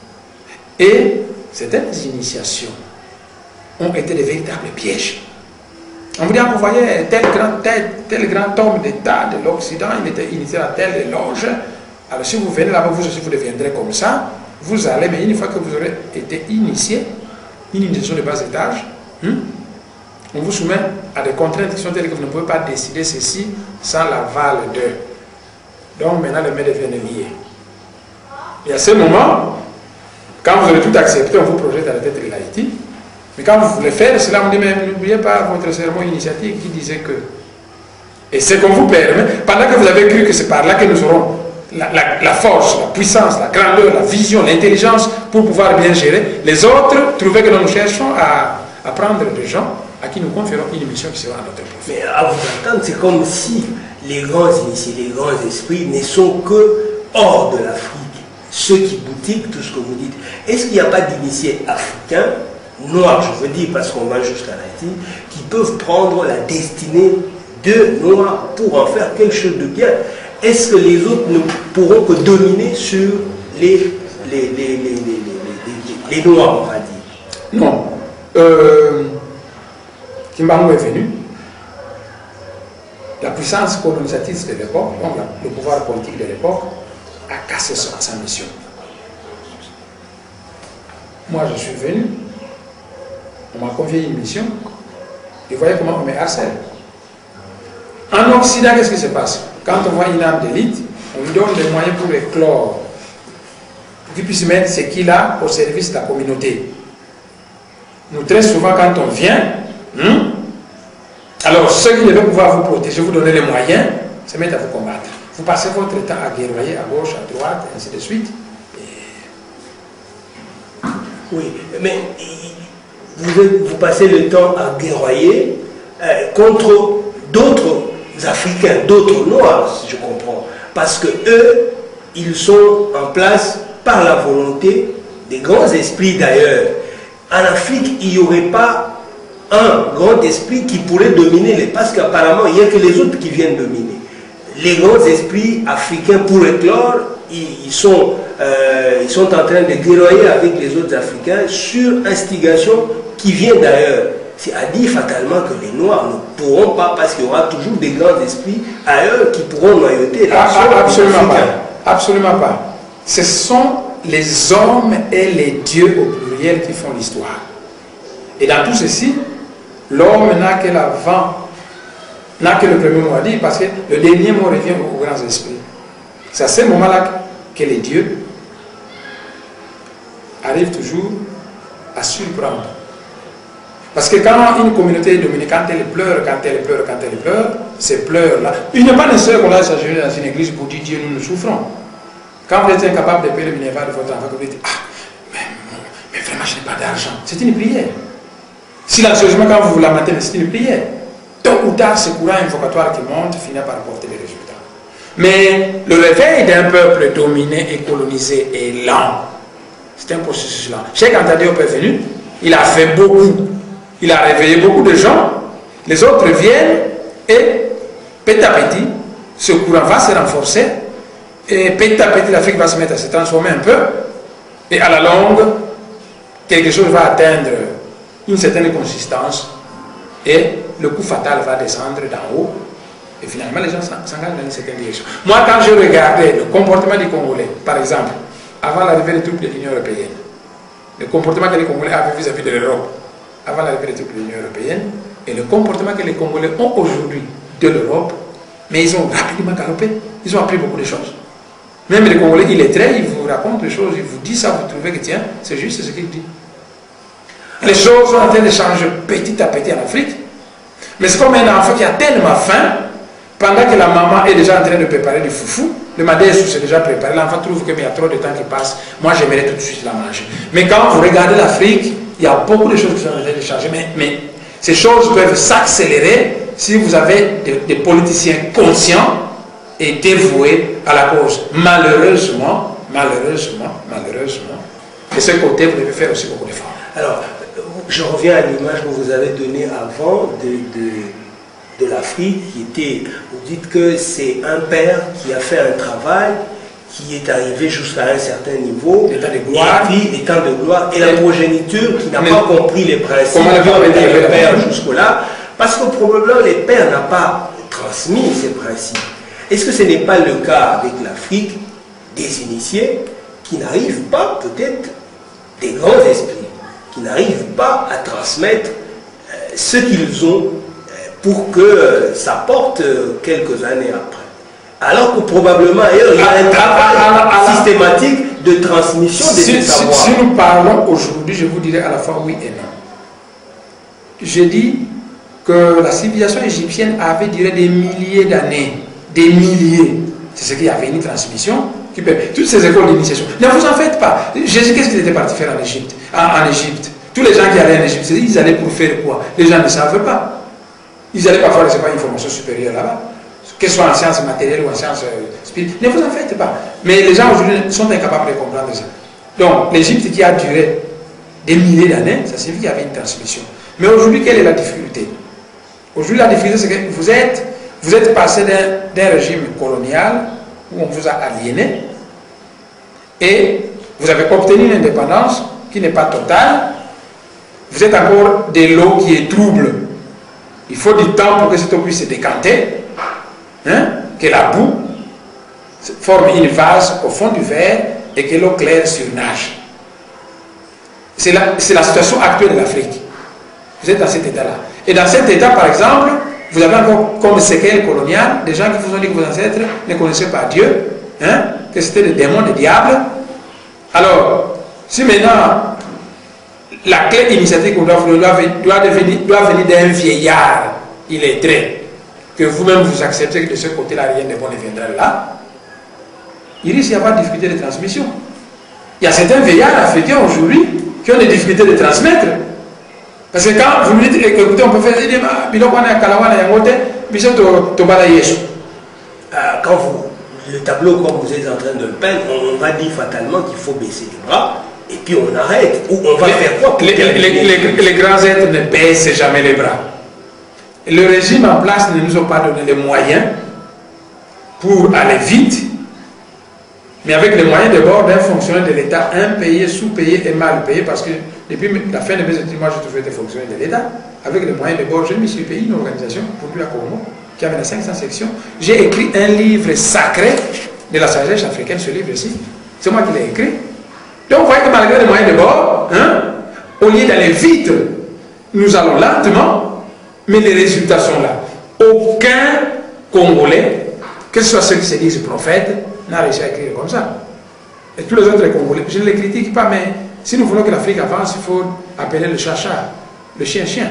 Et certaines initiations ont été de véritables pièges. On vous dit, vous voyez, tel grand, tel, tel grand homme d'État de l'Occident, il était initié à telle loge. Alors si vous venez là-bas, vous aussi vous deviendrez comme ça. Vous allez, mais une fois que vous aurez été initié, une initiation de bas étage, hein, on vous soumet à des contraintes qui sont telles que vous ne pouvez pas décider ceci sans l'aval d'eux. Donc maintenant, les mains deviennent liées. Et à ce moment, quand vous aurez tout accepté, on vous projette à la tête de l'Haïti. Mais quand vous voulez faire cela, on dit, mais n'oubliez pas votre serment initiatique qui disait que. Et c'est qu'on vous permet, pendant que vous avez cru que c'est par là que nous aurons la, la, la force, la puissance, la grandeur, la vision, l'intelligence pour pouvoir bien gérer, les autres trouvaient que nous cherchons à, à prendre des gens à qui nous conférons une mission qui sera à notre profit. Mais à vous entendre, c'est comme si les grands initiés, les grands esprits ne sont que hors de l'Afrique, ceux qui boutiquent, tout ce que vous dites. Est-ce qu'il n'y a pas d'initiés africains, noirs, je veux dire, parce qu'on va jusqu'à Haïti, qui peuvent prendre la destinée de noirs pour en faire quelque chose de bien? Est-ce que les autres ne pourront que dominer sur les, les, les, les, les, les, les, les noirs, on va dire? Non. Euh, Kimbangu est venu. La puissance colonisatrice de l'époque, donc le pouvoir politique de l'époque, a cassé sa, sa mission. Moi, je suis venu, on m'a confié une mission, et vous voyez comment on me harcèle. En Occident, qu'est-ce qui se passe? Quand on voit une âme d'élite, on lui donne des moyens pour éclore, pour qu'il puisse mettre ce qu'il a au service de la communauté. Nous, très souvent, quand on vient, hein, alors ceux qui devaient pouvoir vous protéger, vous donner les moyens, se mettent à vous combattre. Vous passez votre temps à guerroyer à gauche, à droite, et ainsi de suite. Et... Oui, mais vous, êtes, vous passez le temps à guerroyer euh, contre d'autres Africains, d'autres Noirs, si je comprends. Parce que eux, ils sont en place par la volonté des grands esprits d'ailleurs. En Afrique, il n'y aurait pas un grand esprit qui pourrait dominer les... Parce qu'apparemment, il n'y a que les autres qui viennent dominer. Les grands esprits africains, pour éclore, ils, ils, sont, euh, ils sont en train de guerroyer avec les autres Africains sur instigation qui vient d'ailleurs. C'est à dire fatalement que les Noirs ne pourront pas, parce qu'il y aura toujours des grands esprits ailleurs qui pourront noyauter la ah, ah, absolument pas. Absolument pas. Ce sont les hommes et les dieux au pluriel qui font l'histoire. Et dans tout ceci, l'homme n'a que l'avant, n'a que le premier mot à dire, parce que le dernier mot revient aux grands esprits. C'est à ce moment-là que les dieux arrivent toujours à surprendre. Parce que quand une communauté est dominée, quand elle pleure, quand elle pleure, quand elle pleure, ces pleurs-là, il n'est pas nécessaire qu'on aille s'agenouiller dans une église pour dire Dieu, nous nous souffrons. Quand vous êtes incapable de payer le minerval de votre enfant, vous dites, ah, mais, mais vraiment, je n'ai pas d'argent. C'est une prière. Silencieusement, quand vous vous lamentez, c'est une prière. Tôt ou tard, ce courant invocatoire qui monte finit par porter des résultats. Mais le réveil d'un peuple dominé et colonisé est lent. C'est un processus lent. Cheikh Anta Diop est venu, il a fait beaucoup. Il a réveillé beaucoup de gens. Les autres viennent et petit à petit, ce courant va se renforcer. Et petit à petit, l'Afrique va se mettre à se transformer un peu. Et à la longue, quelque chose va atteindre une certaine consistance. Et le coup fatal va descendre d'en haut. Et finalement, les gens s'engagent dans une certaine direction. Moi, quand je regardais le comportement des Congolais, par exemple, avant l'arrivée des troupes de l'Union européenne, le comportement que les Congolais avaient vis-à-vis de l'Europe, avant l'arrivée des troupes de l'Union européenne, et le comportement que les Congolais ont aujourd'hui de l'Europe, mais ils ont rapidement galopé. Ils ont appris beaucoup de choses. Même les Congolais illettrés, ils vous racontent des choses, ils vous disent ça, vous trouvez que tiens, c'est juste ce qu'ils disent. Les choses sont en train de changer petit à petit en Afrique. Mais c'est comme un enfant qui a tellement faim, pendant que la maman est déjà en train de préparer du foufou, le madès s'est déjà préparé, l'enfant trouve qu'il y a trop de temps qui passe, moi j'aimerais tout de suite la manger. Mais quand vous regardez l'Afrique, il y a beaucoup de choses qui sont en train de changer, mais, mais ces choses peuvent s'accélérer si vous avez des, des politiciens conscients et dévoués à la cause. Malheureusement, malheureusement, malheureusement, de ce côté, vous devez faire aussi beaucoup d'efforts. Alors, je reviens à l'image que vous avez donnée avant de, de, de l'Afrique, qui était, vous dites que c'est un père qui a fait un travail, qui est arrivé jusqu'à un certain niveau, l'état de gloire, et puis état de gloire, et la progéniture qui n'a pas compris les principes qui ont été le père jusque-là, parce que probablement les pères n'ont pas transmis ces principes. Est-ce que ce n'est pas le cas avec l'Afrique des initiés qui n'arrivent pas, peut-être, des grands esprits, qui n'arrivent pas à transmettre euh, ce qu'ils ont euh, pour que euh, ça porte euh, quelques années après. Alors que probablement ailleurs, il y a un travail systématique de transmission de si, ces savoirs. Si, si nous parlons aujourd'hui, je vous dirais à la fois oui et non. Je dis que la civilisation égyptienne avait duré des milliers d'années. Des milliers. C'est ce qu'il y avait une transmission. Qui peut... Toutes ces écoles d'initiation. Ne vous en faites pas. Jésus, qu'est-ce qu'il était parti faire en Égypte? En, en Égypte. Tous les gens qui allaient en Égypte, ils allaient pour faire quoi? Les gens ne savent pas. Ils allaient parfois recevoir une formation supérieure là-bas. que ce soit en sciences matérielles ou en sciences spirituelles. Ne vous en faites pas. Mais les gens aujourd'hui sont incapables de comprendre ça. Donc, l'Égypte qui a duré des milliers d'années, ça signifie qu'il y avait une transmission. Mais aujourd'hui, quelle est la difficulté? Aujourd'hui, la difficulté, c'est que vous êtes, vous êtes passé d'un régime colonial où on vous a aliéné et vous avez obtenu une indépendance qui n'est pas totale. Vous êtes encore de l'eau qui est trouble. Il faut du temps pour que cette eau puisse se décanter, hein, que la boue forme une vase au fond du verre et que l'eau claire surnage. C'est la, c'est la situation actuelle de l'Afrique. Vous êtes dans cet état-là. Et dans cet état, par exemple, vous avez encore comme séquelle coloniale des gens qui vous ont dit que vos ancêtres ne connaissaient pas Dieu, hein, que c'était des démons, des diables. Alors, si maintenant la clé initiatique qu'on doit, doit, doit, devenir, doit venir d'un vieillard illettré, que vous-même vous acceptez que de ce côté-là, rien de bon ne viendra là, il risque d'y avoir de difficulté de transmission. Il y a certains vieillards africains aujourd'hui qui ont des difficultés de transmettre. Parce que quand vous lui dites, écoutez, on peut faire des débats, quand vous, le tableau, comme vous êtes en train de le peindre, on va dire fatalement qu'il faut baisser les bras. Et puis on arrête, ou on va les, faire quoi les, les, les, les, les grands êtres ne baissent jamais les bras. Le régime en place ne nous a pas donné les moyens pour aller vite, mais avec les moyens de bord d'un fonctionnaire de l'État impayé, sous-payé et mal payé, parce que depuis la fin de mes études, moi j'ai toujours été fonctionnaire de l'État. Avec les moyens de bord, je me suis payé une organisation pour lui à Congo, qui avait cinq cents sections. J'ai écrit un livre sacré de la sagesse africaine, ce livre-ci. C'est moi qui l'ai écrit. Donc vous voyez que malgré les moyens de bord, hein, au lieu d'aller vite, nous allons lentement, mais les résultats sont là. Aucun Congolais, que ce soit ceux qui se disent prophètes, n'a réussi à écrire comme ça. Et tous les autres Congolais, je ne les critique pas, mais si nous voulons que l'Afrique avance, il faut appeler le chat-chat, le chien-chien.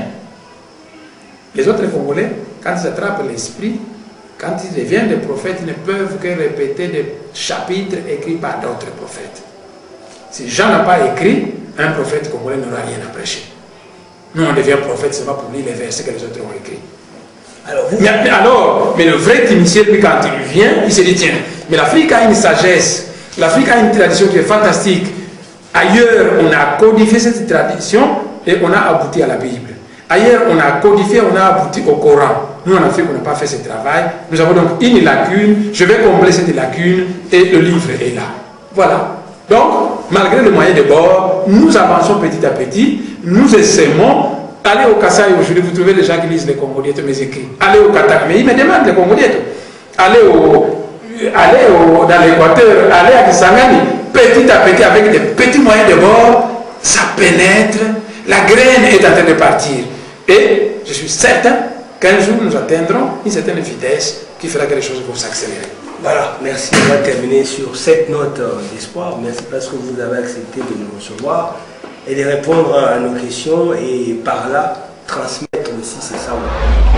Les autres Congolais, quand ils attrapent l'esprit, quand ils deviennent des prophètes, ils ne peuvent que répéter des chapitres écrits par d'autres prophètes. Si Jean n'a pas écrit, un prophète congolais n'aura rien à prêcher. Nous, on devient prophète seulement pour lire les versets que les autres ont écrits. Alors, vous... mais, mais alors, mais le vrai initié, lui, quand il vient, il se dit, tiens, mais l'Afrique a une sagesse, l'Afrique a une tradition qui est fantastique. Ailleurs, on a codifié cette tradition et on a abouti à la Bible. Ailleurs, on a codifié, on a abouti au Coran. Nous, en Afrique, on n'a pas fait ce travail. Nous avons donc une lacune. Je vais combler cette lacune et le livre est là. Voilà. Donc, malgré les moyens de bord, nous avançons petit à petit, nous essayons. Allez au Kassai aujourd'hui, vous trouvez des gens qui lisent les Congoliettes, mes écrits. Allez au Katanga, mais ils me demandent les Congoliettes. Allez, au, allez au, dans l'Équateur, allez à Kisangani, petit à petit, avec des petits moyens de bord, ça pénètre, la graine est en train de partir. Et je suis certain qu'un jour nous atteindrons une certaine vitesse qui fera que les choses vont s'accélérer. Voilà, merci. On va terminer sur cette note d'espoir. Merci parce que vous avez accepté de nous recevoir et de répondre à nos questions et par là transmettre aussi ces savoirs.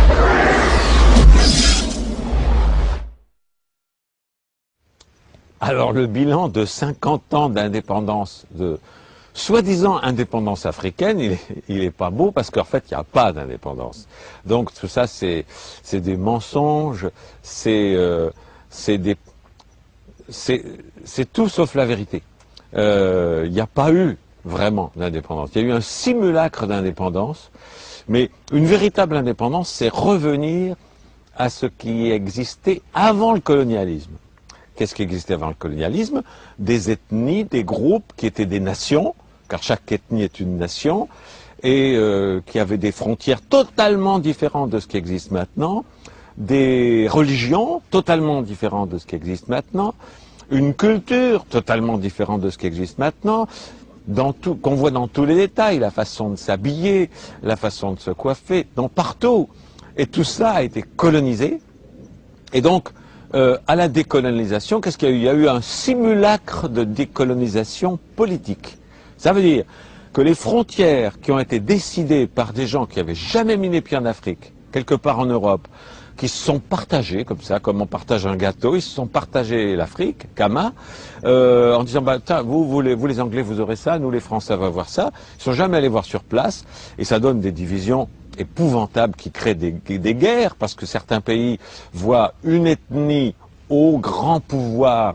Alors le bilan de cinquante ans d'indépendance, de soi-disant indépendance africaine, il est, il est pas beau parce qu'en fait il n'y a pas d'indépendance. Donc tout ça c'est c'est des mensonges, c'est euh, c'est des c'est c'est tout sauf la vérité. Euh, il n'y a pas eu vraiment d'indépendance. Il y a eu un simulacre d'indépendance, mais une véritable indépendance, c'est revenir à ce qui existait avant le colonialisme. Qu'est-ce qui existait avant le colonialisme? Des ethnies, des groupes qui étaient des nations, car chaque ethnie est une nation, et euh, qui avaient des frontières totalement différentes de ce qui existe maintenant, des religions totalement différentes de ce qui existe maintenant, une culture totalement différente de ce qui existe maintenant, dans tout, qu'on voit dans tous les détails, la façon de s'habiller, la façon de se coiffer, dans partout. Et tout ça a été colonisé. Et donc, euh, à la décolonisation, qu'est-ce qu'il y a eu? Il y a eu un simulacre de décolonisation politique. Ça veut dire que les frontières qui ont été décidées par des gens qui n'avaient jamais mis les pieds en Afrique, quelque part en Europe, qui se sont partagés comme ça, comme on partage un gâteau, ils se sont partagés l'Afrique, Kama, euh, en disant, bah, vous, vous les, vous les Anglais, vous aurez ça, nous les Français, on va voir ça. Ils ne sont jamais allés voir sur place, et ça donne des divisions épouvantable qui crée des, des guerres, parce que certains pays voient une ethnie au grand pouvoir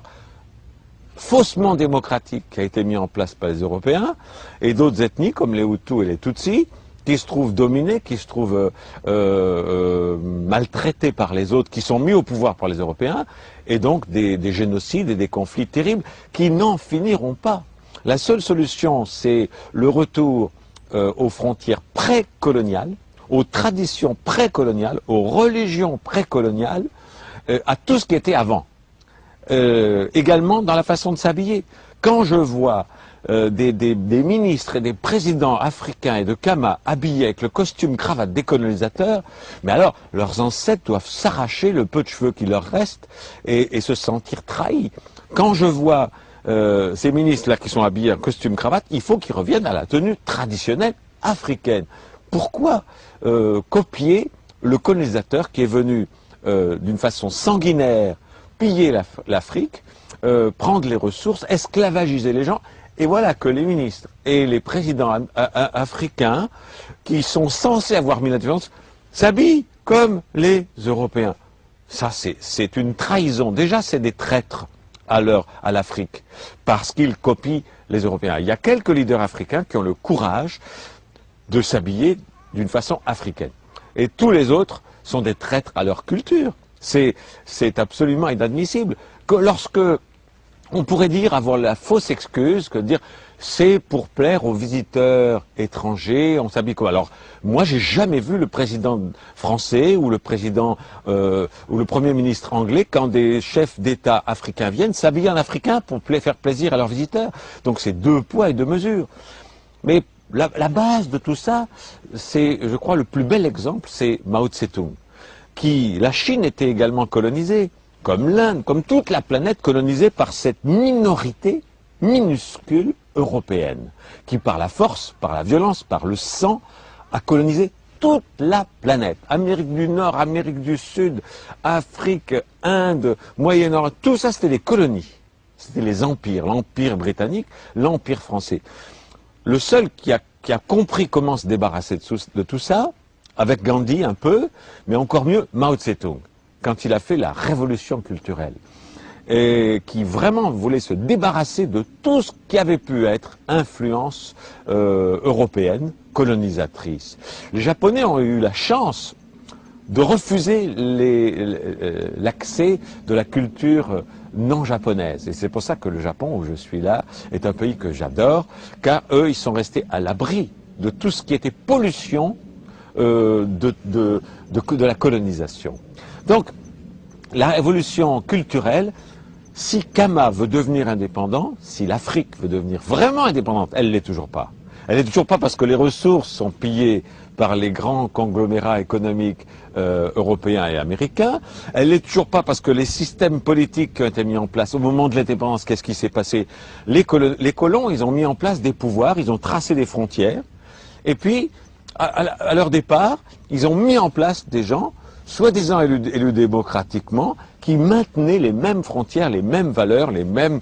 faussement démocratique qui a été mis en place par les Européens, et d'autres ethnies comme les Hutus et les Tutsis, qui se trouvent dominés, qui se trouvent euh, euh, maltraités par les autres, qui sont mis au pouvoir par les Européens, et donc des, des génocides et des conflits terribles qui n'en finiront pas. La seule solution, c'est le retour euh, aux frontières précoloniales, aux traditions précoloniales, aux religions précoloniales, euh, à tout ce qui était avant. Euh, également dans la façon de s'habiller. Quand je vois euh, des, des, des ministres et des présidents africains et de Kama habillés avec le costume cravate des colonisateurs, mais alors leurs ancêtres doivent s'arracher le peu de cheveux qui leur reste et, et se sentir trahis. Quand je vois euh, ces ministres-là qui sont habillés en costume cravate, il faut qu'ils reviennent à la tenue traditionnelle africaine. Pourquoi euh, copier le colonisateur qui est venu euh, d'une façon sanguinaire piller l'Afrique, euh, prendre les ressources, esclavagiser les gens, et voilà que les ministres et les présidents africains, qui sont censés avoir mis la différence, s'habillent comme les Européens. Ça, c'est une trahison. Déjà, c'est des traîtres à leur, à l'Afrique, parce qu'ils copient les Européens. Il y a quelques leaders africains qui ont le courage de s'habiller d'une façon africaine. Et tous les autres sont des traîtres à leur culture. C'est absolument inadmissible. Que lorsque on pourrait dire, avoir la fausse excuse, que dire c'est pour plaire aux visiteurs étrangers, on s'habille comme. Alors, moi, j'ai jamais vu le président français ou le président euh, ou le premier ministre anglais, quand des chefs d'État africains viennent, s'habiller en africain pour pla faire plaisir à leurs visiteurs. Donc, c'est deux poids et deux mesures. Mais la, la base de tout ça, c'est, je crois, le plus bel exemple, c'est Mao Tse-tung. Qui, la Chine était également colonisée, comme l'Inde, comme toute la planète colonisée par cette minorité minuscule européenne, qui par la force, par la violence, par le sang, a colonisé toute la planète. Amérique du Nord, Amérique du Sud, Afrique, Inde, Moyen-Orient, tout ça c'était des colonies. C'était les empires, l'empire britannique, l'empire français. Le seul qui a, qui a compris comment se débarrasser de, de tout ça, avec Gandhi un peu, mais encore mieux Mao Tse-tung, quand il a fait la révolution culturelle, et qui vraiment voulait se débarrasser de tout ce qui avait pu être influence euh, européenne, colonisatrice. Les Japonais ont eu la chance de refuser l'accès de la culture non japonaise. Et c'est pour ça que le Japon, où je suis là, est un pays que j'adore, car eux, ils sont restés à l'abri de tout ce qui était pollution Euh, de, de, de, de la colonisation. Donc, la révolution culturelle, si Kama veut devenir indépendant, si l'Afrique veut devenir vraiment indépendante, elle ne l'est toujours pas. Elle n'est toujours pas parce que les ressources sont pillées par les grands conglomérats économiques euh, européens et américains. Elle n'est toujours pas parce que les systèmes politiques qui ont été mis en place au moment de l'indépendance, qu'est-ce qui s'est passé? Les, colo les colons, ils ont mis en place des pouvoirs, ils ont tracé des frontières, et puis, À, à leur départ, ils ont mis en place des gens, soi-disant élus, élus démocratiquement, qui maintenaient les mêmes frontières, les mêmes valeurs, les mêmes...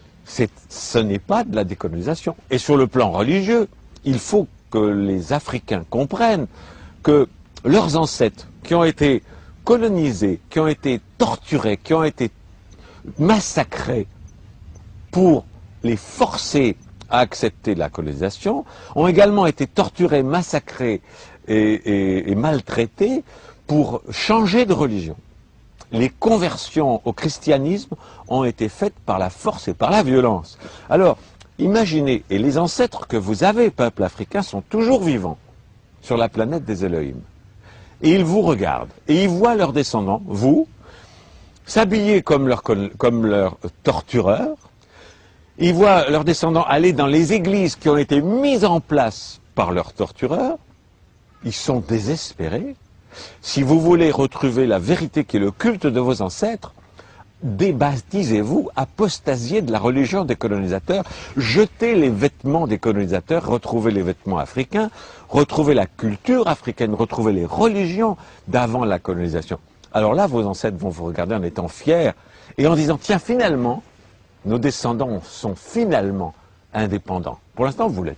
Ce n'est pas de la décolonisation. Et sur le plan religieux, il faut que les Africains comprennent que leurs ancêtres, qui ont été colonisés, qui ont été torturés, qui ont été massacrés pour les forcer à accepter la colonisation, ont également été torturés, massacrés et, et, et maltraités pour changer de religion. Les conversions au christianisme ont été faites par la force et par la violence. Alors, imaginez, et les ancêtres que vous avez, peuple africain, sont toujours vivants sur la planète des Elohim. Et ils vous regardent, et ils voient leurs descendants, vous, s'habiller comme leurs comme leurs tortureurs. Ils voient leurs descendants aller dans les églises qui ont été mises en place par leurs tortureurs. Ils sont désespérés. Si vous voulez retrouver la vérité qui est le culte de vos ancêtres, débaptisez-vous, apostasiez de la religion des colonisateurs, jetez les vêtements des colonisateurs, retrouvez les vêtements africains, retrouvez la culture africaine, retrouvez les religions d'avant la colonisation. Alors là, vos ancêtres vont vous regarder en étant fiers et en disant, tiens, finalement, nos descendants sont finalement indépendants. Pour l'instant, vous ne l'êtes pas.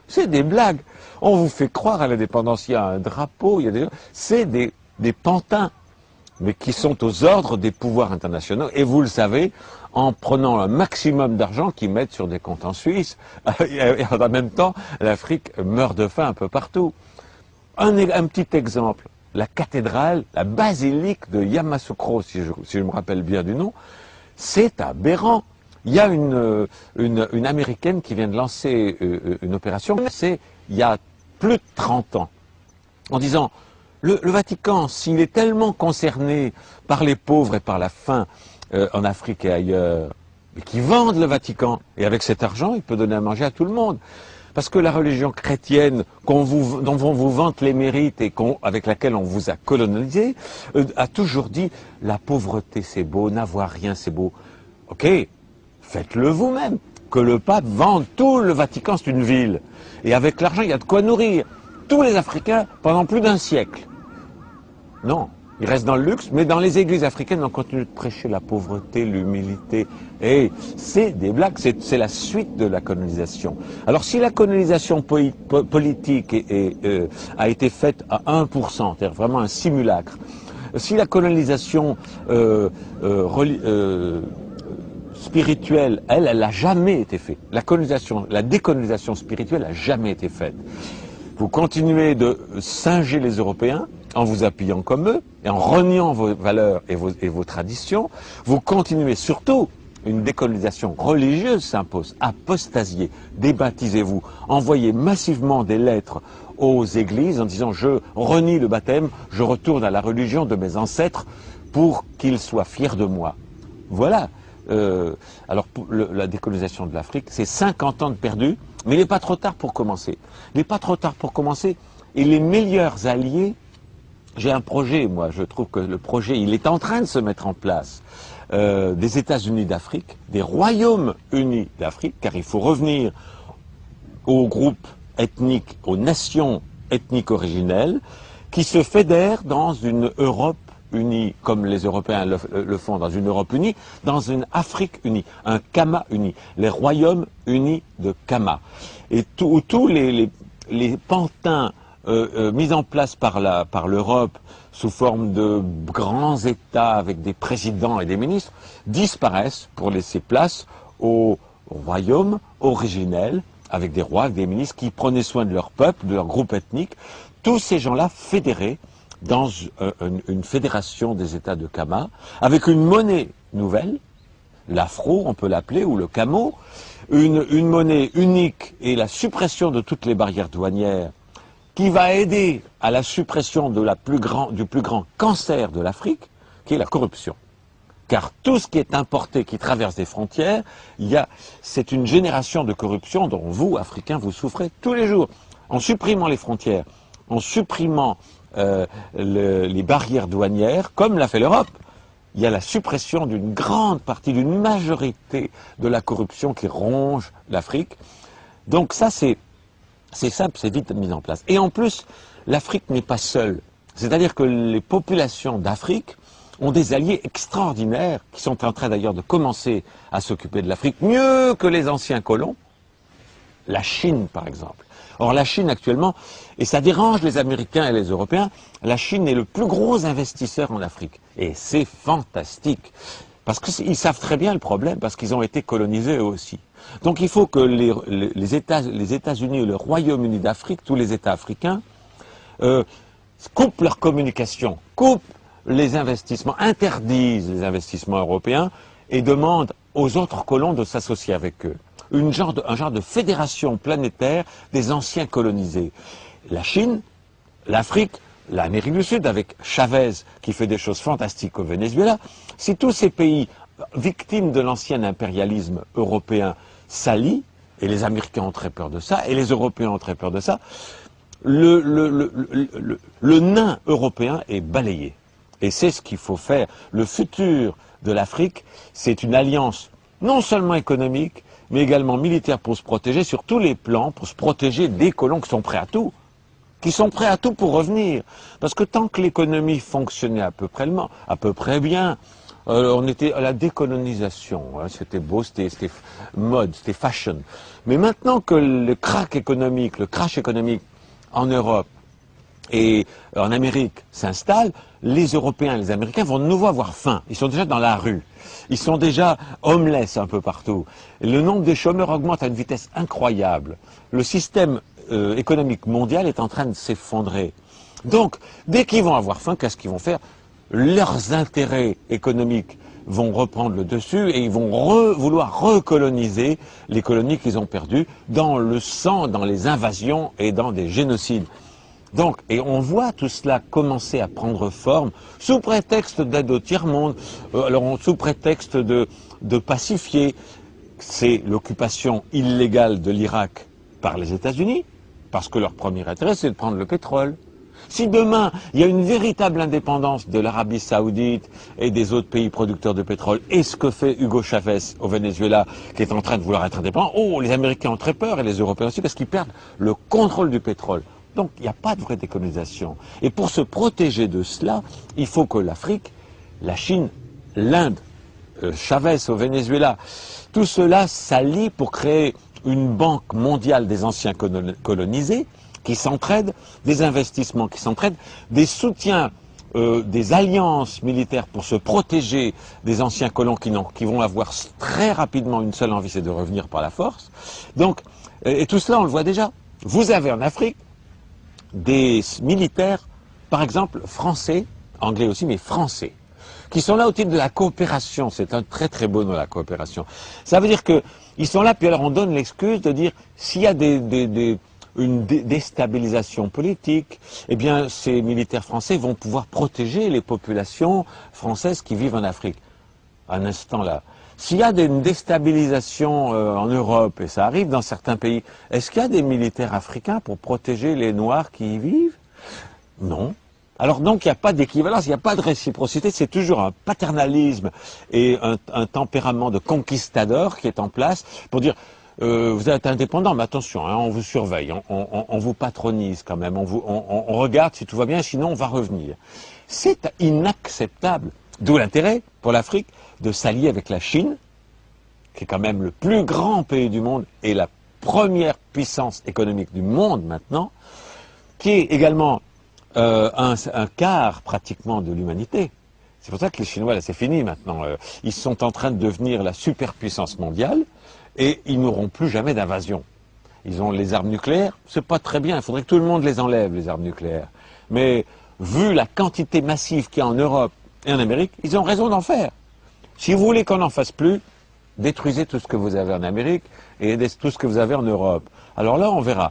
C'est des blagues. On vous fait croire à l'indépendance, il y a un drapeau, il y a des... C'est des, des pantins, mais qui sont aux ordres des pouvoirs internationaux. Et vous le savez, en prenant un maximum d'argent qu'ils mettent sur des comptes en Suisse. Et en même temps, l'Afrique meurt de faim un peu partout. Un, un petit exemple, la cathédrale, la basilique de Yamoussoukro, si je, si je me rappelle bien du nom, c'est aberrant. Il y a une, une, une Américaine qui vient de lancer une opération, c'est il y a plus de trente ans, en disant, le, le Vatican, s'il est tellement concerné par les pauvres et par la faim euh, en Afrique et ailleurs, et qui vendent le Vatican, et avec cet argent, il peut donner à manger à tout le monde. Parce que la religion chrétienne qu'on vous, dont on vous vante les mérites et qu'on, avec laquelle on vous a colonisé, euh, a toujours dit, la pauvreté c'est beau, n'avoir rien c'est beau. Ok, faites-le vous-même. Que le pape vende tout le Vatican, c'est une ville. Et avec l'argent, il y a de quoi nourrir tous les Africains pendant plus d'un siècle. Non, ils restent dans le luxe, mais dans les églises africaines, on continue de prêcher la pauvreté, l'humilité. Et c'est des blagues, c'est la suite de la colonisation. Alors si la colonisation po po politique est, est, euh, a été faite à un pour cent, c'est-à-dire vraiment un simulacre, si la colonisation euh, euh, euh, spirituelle, elle, elle n'a jamais été faite. La colonisation, la décolonisation spirituelle n'a jamais été faite. Vous continuez de singer les Européens en vous appuyant comme eux et en reniant vos valeurs et vos, et vos traditions. Vous continuez surtout, une décolonisation religieuse s'impose. Apostasiez, débaptisez-vous, envoyez massivement des lettres aux églises en disant je renie le baptême, je retourne à la religion de mes ancêtres pour qu'ils soient fiers de moi. Voilà. Euh, alors pour le, la décolonisation de l'Afrique, c'est cinquante ans de perdu, mais il n'est pas trop tard pour commencer. Il n'est pas trop tard pour commencer, et les meilleurs alliés, j'ai un projet, moi, je trouve que le projet, il est en train de se mettre en place, euh, des États-Unis d'Afrique, des Royaumes-Unis d'Afrique, car il faut revenir aux groupes ethniques, aux nations ethniques originelles, qui se fédèrent dans une Europe unis, comme les Européens le, le font, dans une Europe unie, dans une Afrique unie, un Kama uni, les royaumes unis de Kama. Et tous tout les, les, les pantins euh, euh, mis en place par la, par l'Europe sous forme de grands États avec des présidents et des ministres disparaissent pour laisser place aux royaumes originels avec des rois, avec des ministres qui prenaient soin de leur peuple, de leur groupe ethnique. Tous ces gens-là fédérés dans une, une fédération des États de Kama, avec une monnaie nouvelle, l'afro, on peut l'appeler, ou le camo, une, une monnaie unique et la suppression de toutes les barrières douanières, qui va aider à la suppression de la plus grand, du plus grand cancer de l'Afrique, qui est la corruption. Car tout ce qui est importé, qui traverse des frontières, il y a, c'est une génération de corruption dont vous, Africains, vous souffrez tous les jours. En supprimant les frontières, en supprimant Euh, le, les barrières douanières, comme l'a fait l'Europe, il y a la suppression d'une grande partie, d'une majorité de la corruption qui ronge l'Afrique. Donc ça, c'est simple, c'est vite mis en place. Et en plus, l'Afrique n'est pas seule. C'est-à-dire que les populations d'Afrique ont des alliés extraordinaires, qui sont en train d'ailleurs de commencer à s'occuper de l'Afrique, mieux que les anciens colons. La Chine, par exemple. Or, la Chine, actuellement, et ça dérange les Américains et les Européens, la Chine est le plus gros investisseur en Afrique. Et c'est fantastique. Parce qu'ils savent très bien le problème, parce qu'ils ont été colonisés eux aussi. Donc il faut que les, les, les États, les États-Unis et le Royaume-Uni d'Afrique, tous les États africains, euh, coupent leur communication, coupent les investissements, interdisent les investissements européens et demandent aux autres colons de s'associer avec eux. Une genre de, un genre de fédération planétaire des anciens colonisés. La Chine, l'Afrique, l'Amérique du Sud, avec Chavez qui fait des choses fantastiques au Venezuela, si tous ces pays victimes de l'ancien impérialisme européen s'allient, et les Américains ont très peur de ça, et les Européens ont très peur de ça, le, le, le, le, le, le nain européen est balayé. Et c'est ce qu'il faut faire. Le futur de l'Afrique, c'est une alliance non seulement économique, mais également militaire pour se protéger sur tous les plans, pour se protéger des colons qui sont prêts à tout, qui sont prêts à tout pour revenir. Parce que tant que l'économie fonctionnait à peu près, à peu près bien, Euh, on était à la décolonisation, hein, c'était beau, c'était mode, c'était fashion. Mais maintenant que le crack économique, le crash économique en Europe et en Amérique s'installe, les Européens et les Américains vont de nouveau avoir faim. Ils sont déjà dans la rue. Ils sont déjà homeless un peu partout. Le nombre de chômeurs augmente à une vitesse incroyable. Le système euh, économique mondial est en train de s'effondrer. Donc, dès qu'ils vont avoir faim, qu'est-ce qu'ils vont faire? Leurs intérêts économiques vont reprendre le dessus et ils vont re vouloir recoloniser les colonies qu'ils ont perdues dans le sang, dans les invasions et dans des génocides. Donc, et on voit tout cela commencer à prendre forme sous prétexte d'aide au tiers-monde, euh, alors on, sous prétexte de, de pacifier. C'est l'occupation illégale de l'Irak par les États-Unis, parce que leur premier intérêt, c'est de prendre le pétrole. Si demain, il y a une véritable indépendance de l'Arabie Saoudite et des autres pays producteurs de pétrole, et ce que fait Hugo Chavez au Venezuela, qui est en train de vouloir être indépendant, oh, les Américains ont très peur, et les Européens aussi, parce qu'ils perdent le contrôle du pétrole. Donc, il n'y a pas de vraie décolonisation. Et pour se protéger de cela, il faut que l'Afrique, la Chine, l'Inde, euh, Chavez au Venezuela, tout cela s'allie pour créer une banque mondiale des anciens colonisés, qui s'entraident, des investissements qui s'entraident, des soutiens, euh, des alliances militaires pour se protéger des anciens colons qui, qui vont avoir très rapidement une seule envie, c'est de revenir par la force. Donc, et, et tout cela, on le voit déjà. Vous avez en Afrique des militaires, par exemple, français, anglais aussi, mais français, qui sont là au titre de la coopération. C'est un très très beau nom, la coopération. Ça veut dire qu'ils sont là, puis alors on donne l'excuse de dire, s'il y a des... des, des une déstabilisation politique, eh bien, ces militaires français vont pouvoir protéger les populations françaises qui vivent en Afrique. À un instant là. S'il y a une déstabilisation euh, en Europe, et ça arrive dans certains pays, est-ce qu'il y a des militaires africains pour protéger les Noirs qui y vivent? Non. Alors donc, il n'y a pas d'équivalence, il n'y a pas de réciprocité, c'est toujours un paternalisme et un, un tempérament de conquistador qui est en place pour dire... Euh, vous êtes indépendant, mais attention, hein, on vous surveille, on, on, on vous patronise quand même, on, vous, on, on regarde si tout va bien, sinon on va revenir. C'est inacceptable. D'où l'intérêt pour l'Afrique de s'allier avec la Chine, qui est quand même le plus grand pays du monde et la première puissance économique du monde maintenant, qui est également euh, un, un quart pratiquement de l'humanité. C'est pour ça que les Chinois, là c'est fini maintenant, euh, ils sont en train de devenir la superpuissance mondiale, et ils n'auront plus jamais d'invasion. Ils ont les armes nucléaires, c'est pas très bien, il faudrait que tout le monde les enlève, les armes nucléaires. Mais vu la quantité massive qu'il y a en Europe et en Amérique, ils ont raison d'en faire. Si vous voulez qu'on n'en fasse plus, détruisez tout ce que vous avez en Amérique et tout ce que vous avez en Europe. Alors là, on verra.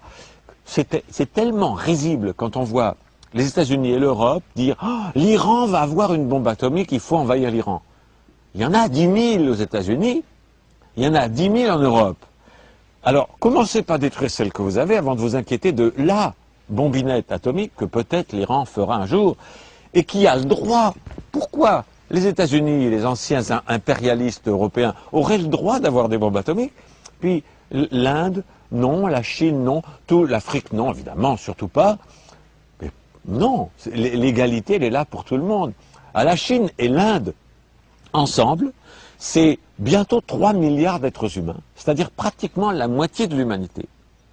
C'est tellement risible quand on voit les États-Unis et l'Europe dire oh, « l'Iran va avoir une bombe atomique, il faut envahir l'Iran ». Il y en a dix mille aux États-Unis. Il y en a dix mille en Europe. Alors, commencez par détruire celle que vous avez avant de vous inquiéter de la bombinette atomique que peut-être l'Iran fera un jour et qui a le droit. Pourquoi les États-Unis et les anciens impérialistes européens auraient le droit d'avoir des bombes atomiques? Puis l'Inde, non, la Chine, non, tout l'Afrique, non, évidemment, surtout pas. Mais non, l'égalité, elle est là pour tout le monde. À la Chine et l'Inde, ensemble, c'est bientôt trois milliards d'êtres humains, c'est-à-dire pratiquement la moitié de l'humanité.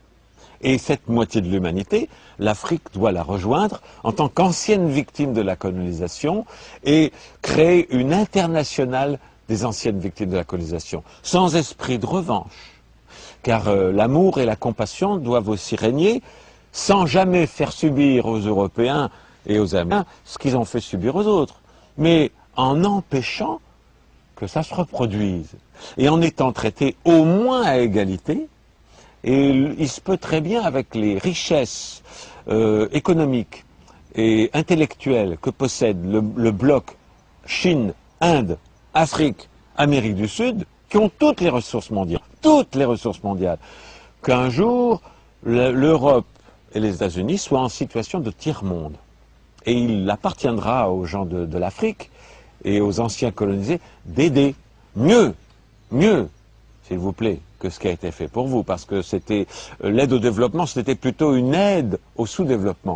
Et cette moitié de l'humanité, l'Afrique doit la rejoindre en tant qu'ancienne victime de la colonisation et créer une internationale des anciennes victimes de la colonisation, sans esprit de revanche. Car euh, l'amour et la compassion doivent aussi régner, sans jamais faire subir aux Européens et aux Américains ce qu'ils ont fait subir aux autres, mais en empêchant que ça se reproduise, et en étant traité au moins à égalité, et il se peut très bien avec les richesses euh, économiques et intellectuelles que possède le, le bloc Chine, Inde, Afrique, Amérique du Sud, qui ont toutes les ressources mondiales, toutes les ressources mondiales, qu'un jour l'Europe et les États-Unis soient en situation de tiers-monde. Et il appartiendra aux gens de, de l'Afrique et aux anciens colonisés d'aider mieux, mieux, s'il vous plaît, que ce qui a été fait pour vous, parce que c'était l'aide au développement, c'était plutôt une aide au sous-développement.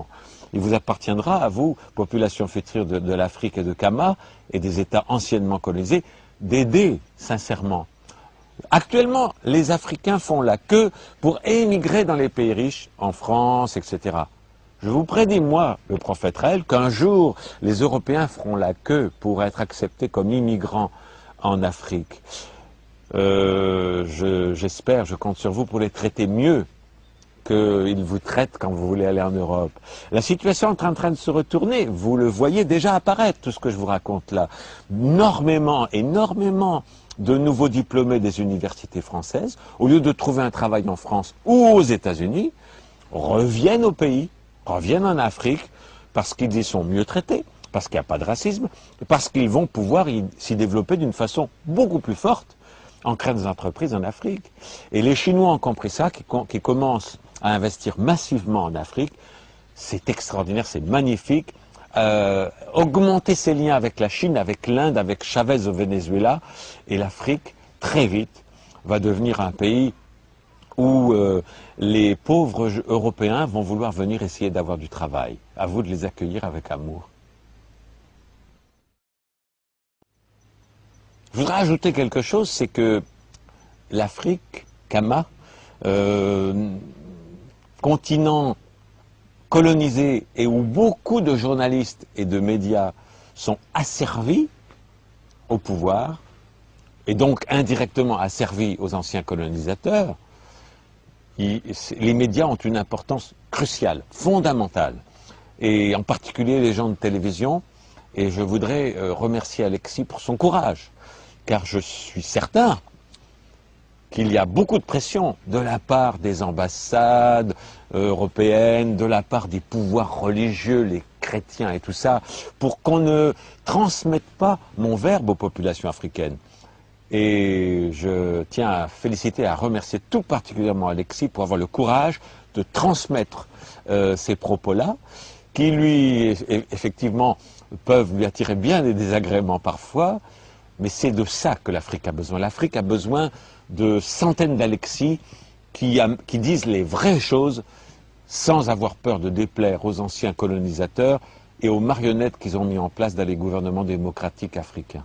il vous appartiendra à vous, population future de, de l'Afrique et de Kama, et des États anciennement colonisés, d'aider sincèrement. Actuellement, les Africains font la queue pour émigrer dans les pays riches, en France, et cetera. Je vous prédis, moi, le prophète Raël, qu'un jour, les Européens feront la queue pour être acceptés comme immigrants en Afrique. Euh, je, j'espère, je compte sur vous pour les traiter mieux qu'ils vous traitent quand vous voulez aller en Europe. La situation est en train de se retourner, vous le voyez déjà apparaître, tout ce que je vous raconte là. Énormément, énormément de nouveaux diplômés des universités françaises, au lieu de trouver un travail en France ou aux États-Unis, reviennent au pays, reviennent en Afrique, parce qu'ils y sont mieux traités, parce qu'il n'y a pas de racisme, parce qu'ils vont pouvoir s'y développer d'une façon beaucoup plus forte, en créant des entreprises en Afrique. Et les Chinois ont compris ça, qui, qui commencent à investir massivement en Afrique. C'est extraordinaire, c'est magnifique. Euh, augmenter ses liens avec la Chine, avec l'Inde, avec Chavez au Venezuela, et l'Afrique, très vite, va devenir un pays où euh, les pauvres Européens vont vouloir venir essayer d'avoir du travail. À vous de les accueillir avec amour. Je voudrais ajouter quelque chose, c'est que l'Afrique, Kama, euh, continent colonisé et où beaucoup de journalistes et de médias sont asservis au pouvoir, et donc indirectement asservis aux anciens colonisateurs, les médias ont une importance cruciale, fondamentale, et en particulier les gens de télévision, et je voudrais remercier Alexis pour son courage, car je suis certain qu'il y a beaucoup de pression de la part des ambassades européennes, de la part des pouvoirs religieux, les chrétiens et tout ça, pour qu'on ne transmette pas mon verbe aux populations africaines. Et je tiens à féliciter, à remercier tout particulièrement Alexis pour avoir le courage de transmettre euh, ces propos-là, qui lui, effectivement, peuvent lui attirer bien des désagréments parfois, mais c'est de ça que l'Afrique a besoin. L'Afrique a besoin de centaines d'Alexis qui, qui disent les vraies choses sans avoir peur de déplaire aux anciens colonisateurs et aux marionnettes qu'ils ont mis en place dans les gouvernements démocratiques africains.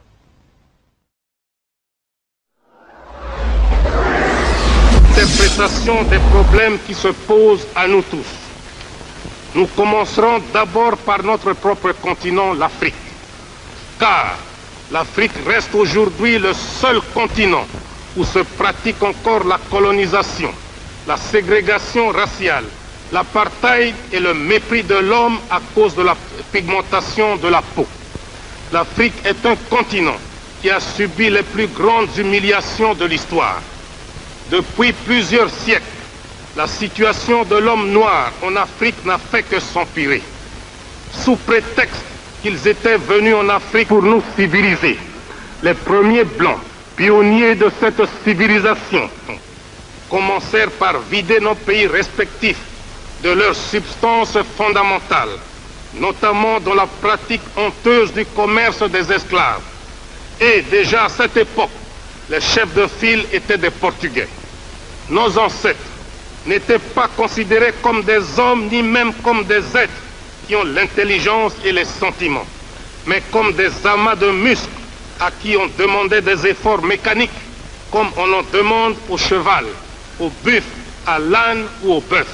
Interprétation des problèmes qui se posent à nous tous. Nous commencerons d'abord par notre propre continent, l'Afrique. Car l'Afrique reste aujourd'hui le seul continent où se pratique encore la colonisation, la ségrégation raciale, l'apartheid et le mépris de l'homme à cause de la pigmentation de la peau. L'Afrique est un continent qui a subi les plus grandes humiliations de l'histoire. Depuis plusieurs siècles, la situation de l'homme noir en Afrique n'a fait que s'empirer. Sous prétexte qu'ils étaient venus en Afrique pour nous civiliser, les premiers blancs, pionniers de cette civilisation, commencèrent par vider nos pays respectifs de leurs substances fondamentales, notamment dans la pratique honteuse du commerce des esclaves. Et déjà à cette époque, les chefs de file étaient des Portugais. Nos ancêtres n'étaient pas considérés comme des hommes, ni même comme des êtres qui ont l'intelligence et les sentiments, mais comme des amas de muscles à qui on demandait des efforts mécaniques, comme on en demande au cheval, au buffle, à l'âne ou au bœuf.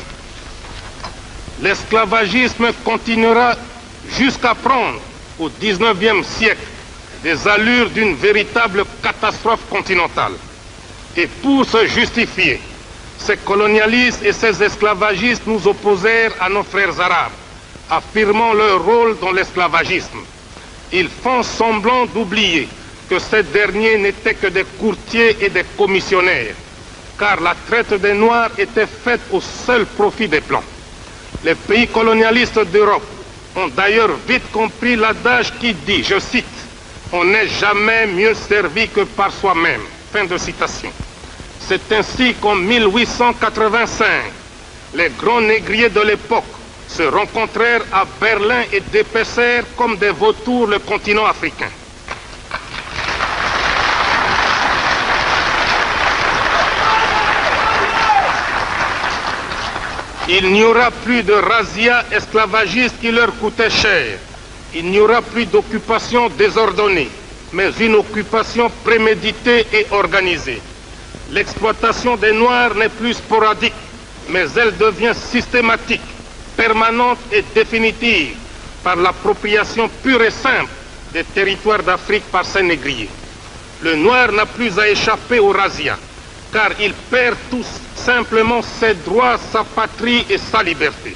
L'esclavagisme continuera jusqu'à prendre, au dix-neuvième siècle, des allures d'une véritable catastrophe continentale. Et pour se justifier, ces colonialistes et ces esclavagistes nous opposèrent à nos frères arabes, affirmant leur rôle dans l'esclavagisme. Ils font semblant d'oublier que ces derniers n'étaient que des courtiers et des commissionnaires, car la traite des Noirs était faite au seul profit des Blancs. Les pays colonialistes d'Europe ont d'ailleurs vite compris l'adage qui dit, je cite, « On n'est jamais mieux servi que par soi-même ». Fin de citation. C'est ainsi qu'en mille huit cent quatre-vingt-cinq, les grands négriers de l'époque se rencontrèrent à Berlin et dépecèrent comme des vautours le continent africain. Il n'y aura plus de razzia esclavagiste qui leur coûtait cher. Il n'y aura plus d'occupation désordonnée, mais une occupation préméditée et organisée. L'exploitation des Noirs n'est plus sporadique, mais elle devient systématique, permanente et définitive par l'appropriation pure et simple des territoires d'Afrique par ces négriers. Le Noir n'a plus à échapper aux razzias, car il perd tout simplement ses droits, sa patrie et sa liberté.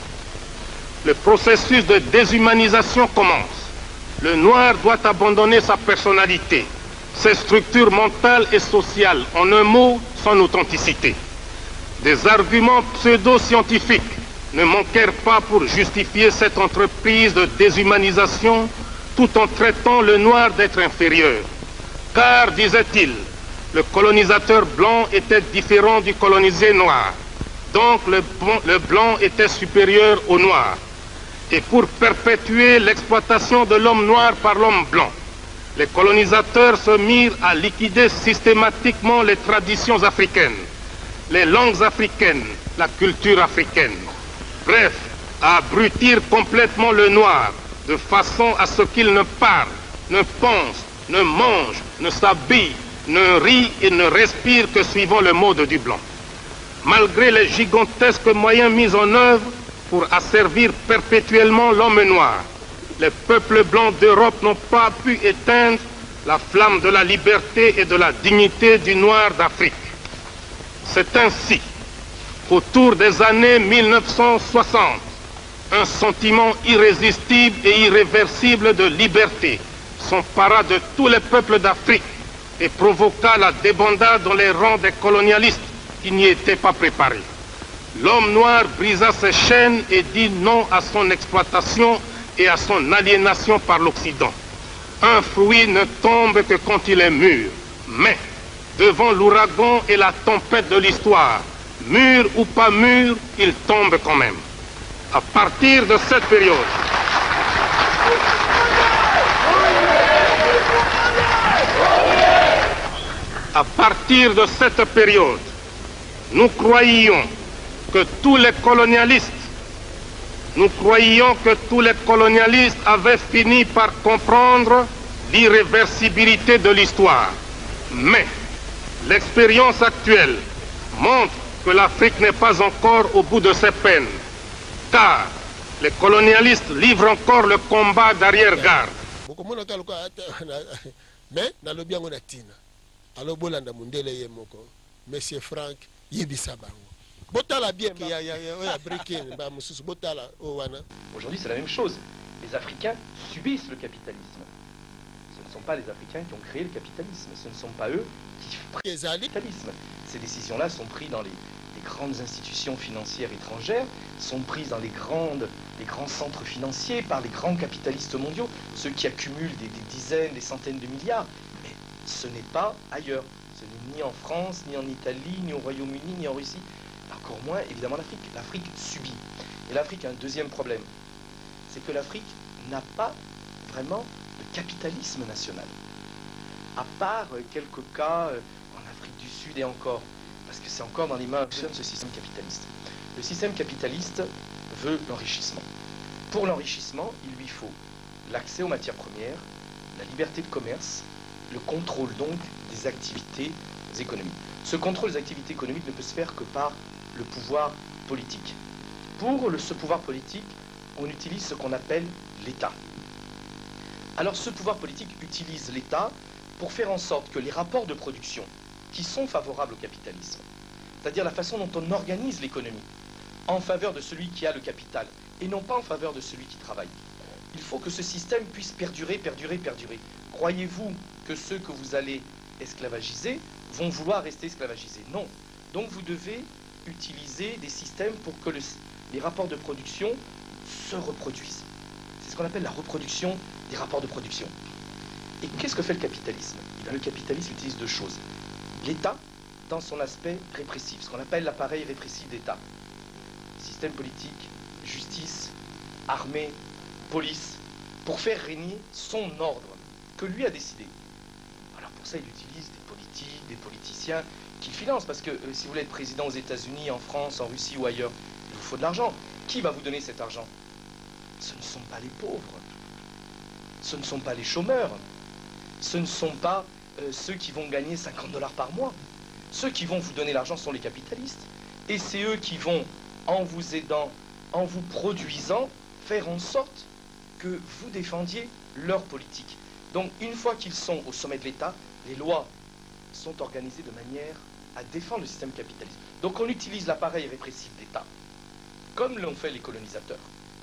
Le processus de déshumanisation commence. Le Noir doit abandonner sa personnalité, ses structures mentales et sociales, en un mot, son authenticité. Des arguments pseudo-scientifiques ne manquèrent pas pour justifier cette entreprise de déshumanisation tout en traitant le Noir d'être inférieur. Car, disait-il, le colonisateur blanc était différent du colonisé noir. Donc le, le blanc était supérieur au noir. Et pour perpétuer l'exploitation de l'homme noir par l'homme blanc, les colonisateurs se mirent à liquider systématiquement les traditions africaines, les langues africaines, la culture africaine. Bref, à abrutir complètement le noir, de façon à ce qu'il ne parle, ne pense, ne mange, ne s'habille, ne rit et ne respire que suivant le mode du blanc. Malgré les gigantesques moyens mis en œuvre pour asservir perpétuellement l'homme noir, les peuples blancs d'Europe n'ont pas pu éteindre la flamme de la liberté et de la dignité du noir d'Afrique. C'est ainsi qu'autour des années mille neuf cent soixante, un sentiment irrésistible et irréversible de liberté s'empara de tous les peuples d'Afrique et provoqua la débandade dans les rangs des colonialistes qui n'y étaient pas préparés. L'homme noir brisa ses chaînes et dit non à son exploitation et à son aliénation par l'Occident. Un fruit ne tombe que quand il est mûr, mais devant l'ouragan et la tempête de l'histoire, mûr ou pas mûr, il tombe quand même. À partir de cette période, à partir de cette période, nous croyions que tous les colonialistes, nous croyions que tous les colonialistes avaient fini par comprendre l'irréversibilité de l'histoire. Mais l'expérience actuelle montre que l'Afrique n'est pas encore au bout de ses peines, car les colonialistes livrent encore le combat d'arrière-garde. Mais nalobi yango na tina alo bolanda mundele ye moko monsieur Frank yebisa bango botala bien ya ya ya briquet ba mususu botala o wana. Aujourd'hui c'est la même chose. Les Africains subissent le capitalisme. Ce ne sont pas les Africains qui ont créé le capitalisme, ce ne sont pas eux qui créent le capitalisme. Ces décisions-là sont prises dans les, les grandes institutions financières étrangères, sont prises dans les grandes les grands centres financiers par les grands capitalistes mondiaux, ceux qui accumulent des, des dizaines, des centaines de milliards. Mais ce n'est pas ailleurs. Ce n'est ni en France, ni en Italie, ni au Royaume-Uni, ni en Russie. Encore moins, évidemment, l'Afrique. L'Afrique subit. Et l'Afrique a un deuxième problème. C'est que l'Afrique n'a pas vraiment de capitalisme national. À part euh, quelques cas euh, en Afrique du Sud et encore. Parce que c'est encore dans les mains de ce système capitaliste. Le système capitaliste veut l'enrichissement. Pour l'enrichissement, il lui faut l'accès aux matières premières, la liberté de commerce, le contrôle donc des activités économiques. Ce contrôle des activités économiques ne peut se faire que par le pouvoir politique. Pour le, ce pouvoir politique, on utilise ce qu'on appelle l'État. Alors ce pouvoir politique utilise l'État pour faire en sorte que les rapports de production qui sont favorables au capitalisme, c'est-à-dire la façon dont on organise l'économie, en faveur de celui qui a le capital et non pas en faveur de celui qui travaille. Il faut que ce système puisse perdurer, perdurer, perdurer. Croyez-vous que ceux que vous allez esclavagiser vont vouloir rester esclavagisés? Non. Donc vous devez utiliser des systèmes pour que le, les rapports de production se reproduisent. C'est ce qu'on appelle la reproduction des rapports de production. Et qu'est-ce que fait le capitalisme? Eh bien, le capitalisme utilise deux choses. L'État dans son aspect répressif, ce qu'on appelle l'appareil répressif d'État. Système politique, justice, armée, police, pour faire régner son ordre que lui a décidé. Alors pour ça, il utilise des politiques, des politiciens qu'il finance. Parce que euh, si vous voulez être président aux États-Unis, en France, en Russie ou ailleurs, il vous faut de l'argent. Qui va vous donner cet argent? Ce ne sont pas les pauvres. Ce ne sont pas les chômeurs. Ce ne sont pas euh, ceux qui vont gagner cinquante dollars par mois. Ceux qui vont vous donner l'argent sont les capitalistes. Et c'est eux qui vont, en vous aidant, en vous produisant, faire en sorte que vous défendiez leur politique. Donc, une fois qu'ils sont au sommet de l'État, les lois sont organisées de manière à défendre le système capitaliste. Donc, on utilise l'appareil répressif d'État, comme l'ont fait les colonisateurs,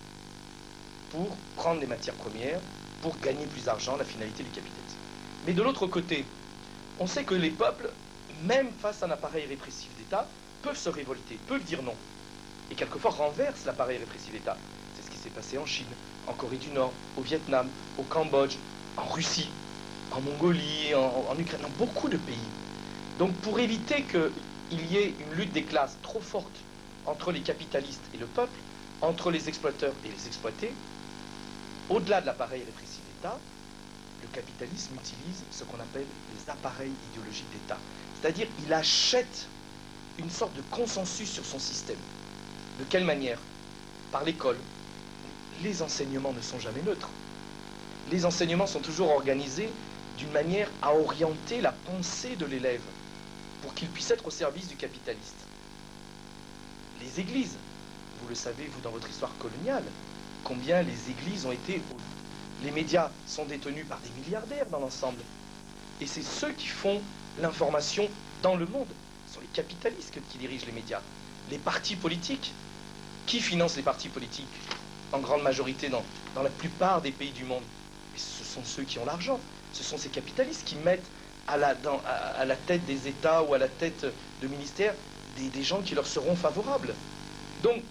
pour prendre les matières premières, pour gagner plus d'argent, la finalité du capitalisme. Mais de l'autre côté, on sait que les peuples, même face à un appareil répressif d'État, peuvent se révolter, peuvent dire non. Et quelquefois renversent l'appareil répressif d'État. C'est ce qui s'est passé en Chine, en Corée du Nord, au Vietnam, au Cambodge, en Russie, en Mongolie, en, en Ukraine, dans beaucoup de pays. Donc pour éviter qu'il y ait une lutte des classes trop forte entre les capitalistes et le peuple, entre les exploiteurs et les exploités, au-delà de l'appareil répressif d'État, le capitalisme utilise ce qu'on appelle les appareils idéologiques d'État. C'est-à-dire il achète une sorte de consensus sur son système. De quelle manière? Par l'école. Les enseignements ne sont jamais neutres. Les enseignements sont toujours organisés d'une manière à orienter la pensée de l'élève pour qu'il puisse être au service du capitaliste. Les églises, vous le savez, vous, dans votre histoire coloniale, combien les églises ont été... Les médias sont détenus par des milliardaires dans l'ensemble. Et c'est ceux qui font l'information dans le monde. Ce sont les capitalistes qui dirigent les médias. Les partis politiques. Qui finance les partis politiques? En grande majorité dans, dans la plupart des pays du monde. Et ce sont ceux qui ont l'argent. Ce sont ces capitalistes qui mettent à la, dans, à, à la tête des États ou à la tête de ministères des, des gens qui leur seront favorables. Donc,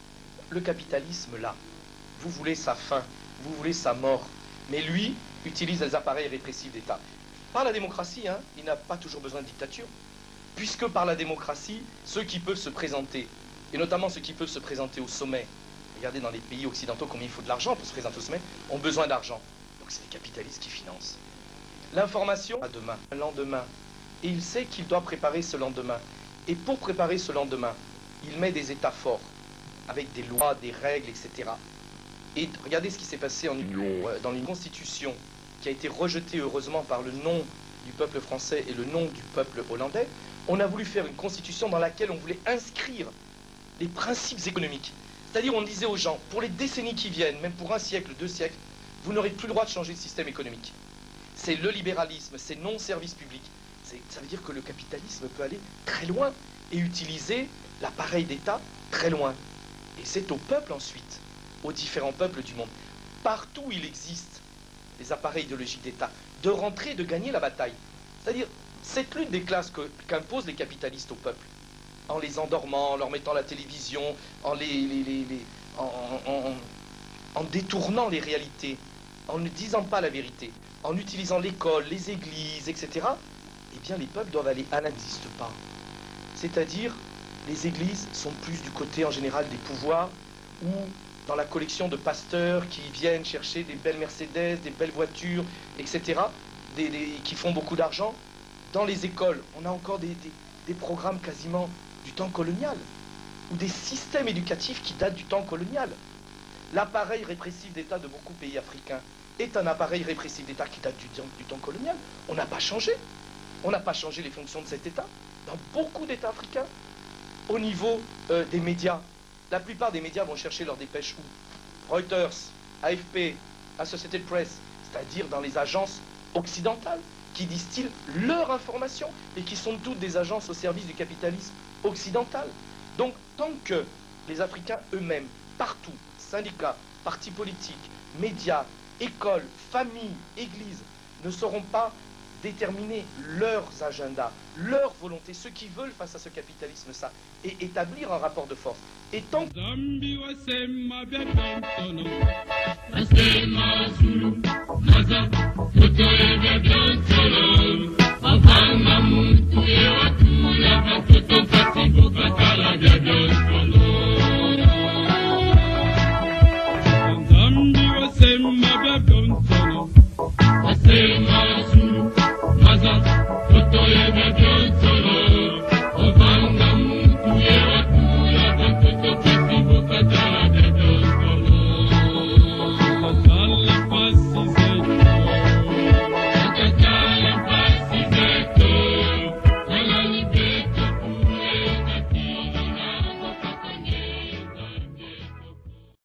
le capitalisme, là, vous voulez sa fin, vous voulez sa mort, mais lui utilise les appareils répressifs d'État. Par la démocratie, hein, il n'a pas toujours besoin de dictature, puisque par la démocratie, ceux qui peuvent se présenter, et notamment ceux qui peuvent se présenter au sommet, regardez dans les pays occidentaux combien il faut de l'argent pour se présenter au sommet, ont besoin d'argent. Donc c'est les capitalistes qui financent. L'information à demain, un lendemain, et il sait qu'il doit préparer ce lendemain. Et pour préparer ce lendemain, il met des États forts, avec des lois, des règles, et cetera. Et regardez ce qui s'est passé en, euh, dans une constitution qui a été rejetée heureusement par le nom du peuple français et le nom du peuple hollandais. On a voulu faire une constitution dans laquelle on voulait inscrire les principes économiques. C'est-à-dire on disait aux gens, pour les décennies qui viennent, même pour un siècle, deux siècles, vous n'aurez plus le droit de changer de système économique. C'est le libéralisme, c'est non-service public. Ça veut dire que le capitalisme peut aller très loin et utiliser l'appareil d'État très loin. Et c'est au peuple ensuite, aux différents peuples du monde, partout où il existe des appareils idéologiques d'État, de rentrer, de gagner la bataille. C'est-à-dire cette lutte des classes qu'imposent les capitalistes au peuple, en les endormant, en leur mettant la télévision, en, les, les, les, les, en, en, en détournant les réalités, en ne disant pas la vérité, en utilisant l'école, les églises, et cetera, eh bien les peuples doivent aller à n'existe pas. C'est-à-dire, les églises sont plus du côté en général des pouvoirs ou dans la collection de pasteurs qui viennent chercher des belles Mercedes, des belles voitures, et cetera, des, des, qui font beaucoup d'argent. Dans les écoles, on a encore des, des, des programmes quasiment du temps colonial, ou des systèmes éducatifs qui datent du temps colonial. L'appareil répressif d'État de beaucoup de pays africains est un appareil répressif d'État qui date du, du temps colonial. On n'a pas changé. On n'a pas changé les fonctions de cet État. Dans beaucoup d'États africains, au niveau euh, des médias, la plupart des médias vont chercher leurs dépêches où? Reuters, A F P, Associated Press, c'est-à-dire dans les agences occidentales qui distillent leur information et qui sont toutes des agences au service du capitalisme occidental. Donc, tant que les Africains eux-mêmes, partout, syndicats, partis politiques, médias, écoles, familles, églises, ne sauront pas déterminer leurs agendas, leur volonté, ce qu'ils veulent face à ce capitalisme, ça, et établir un rapport de force. Et tant que...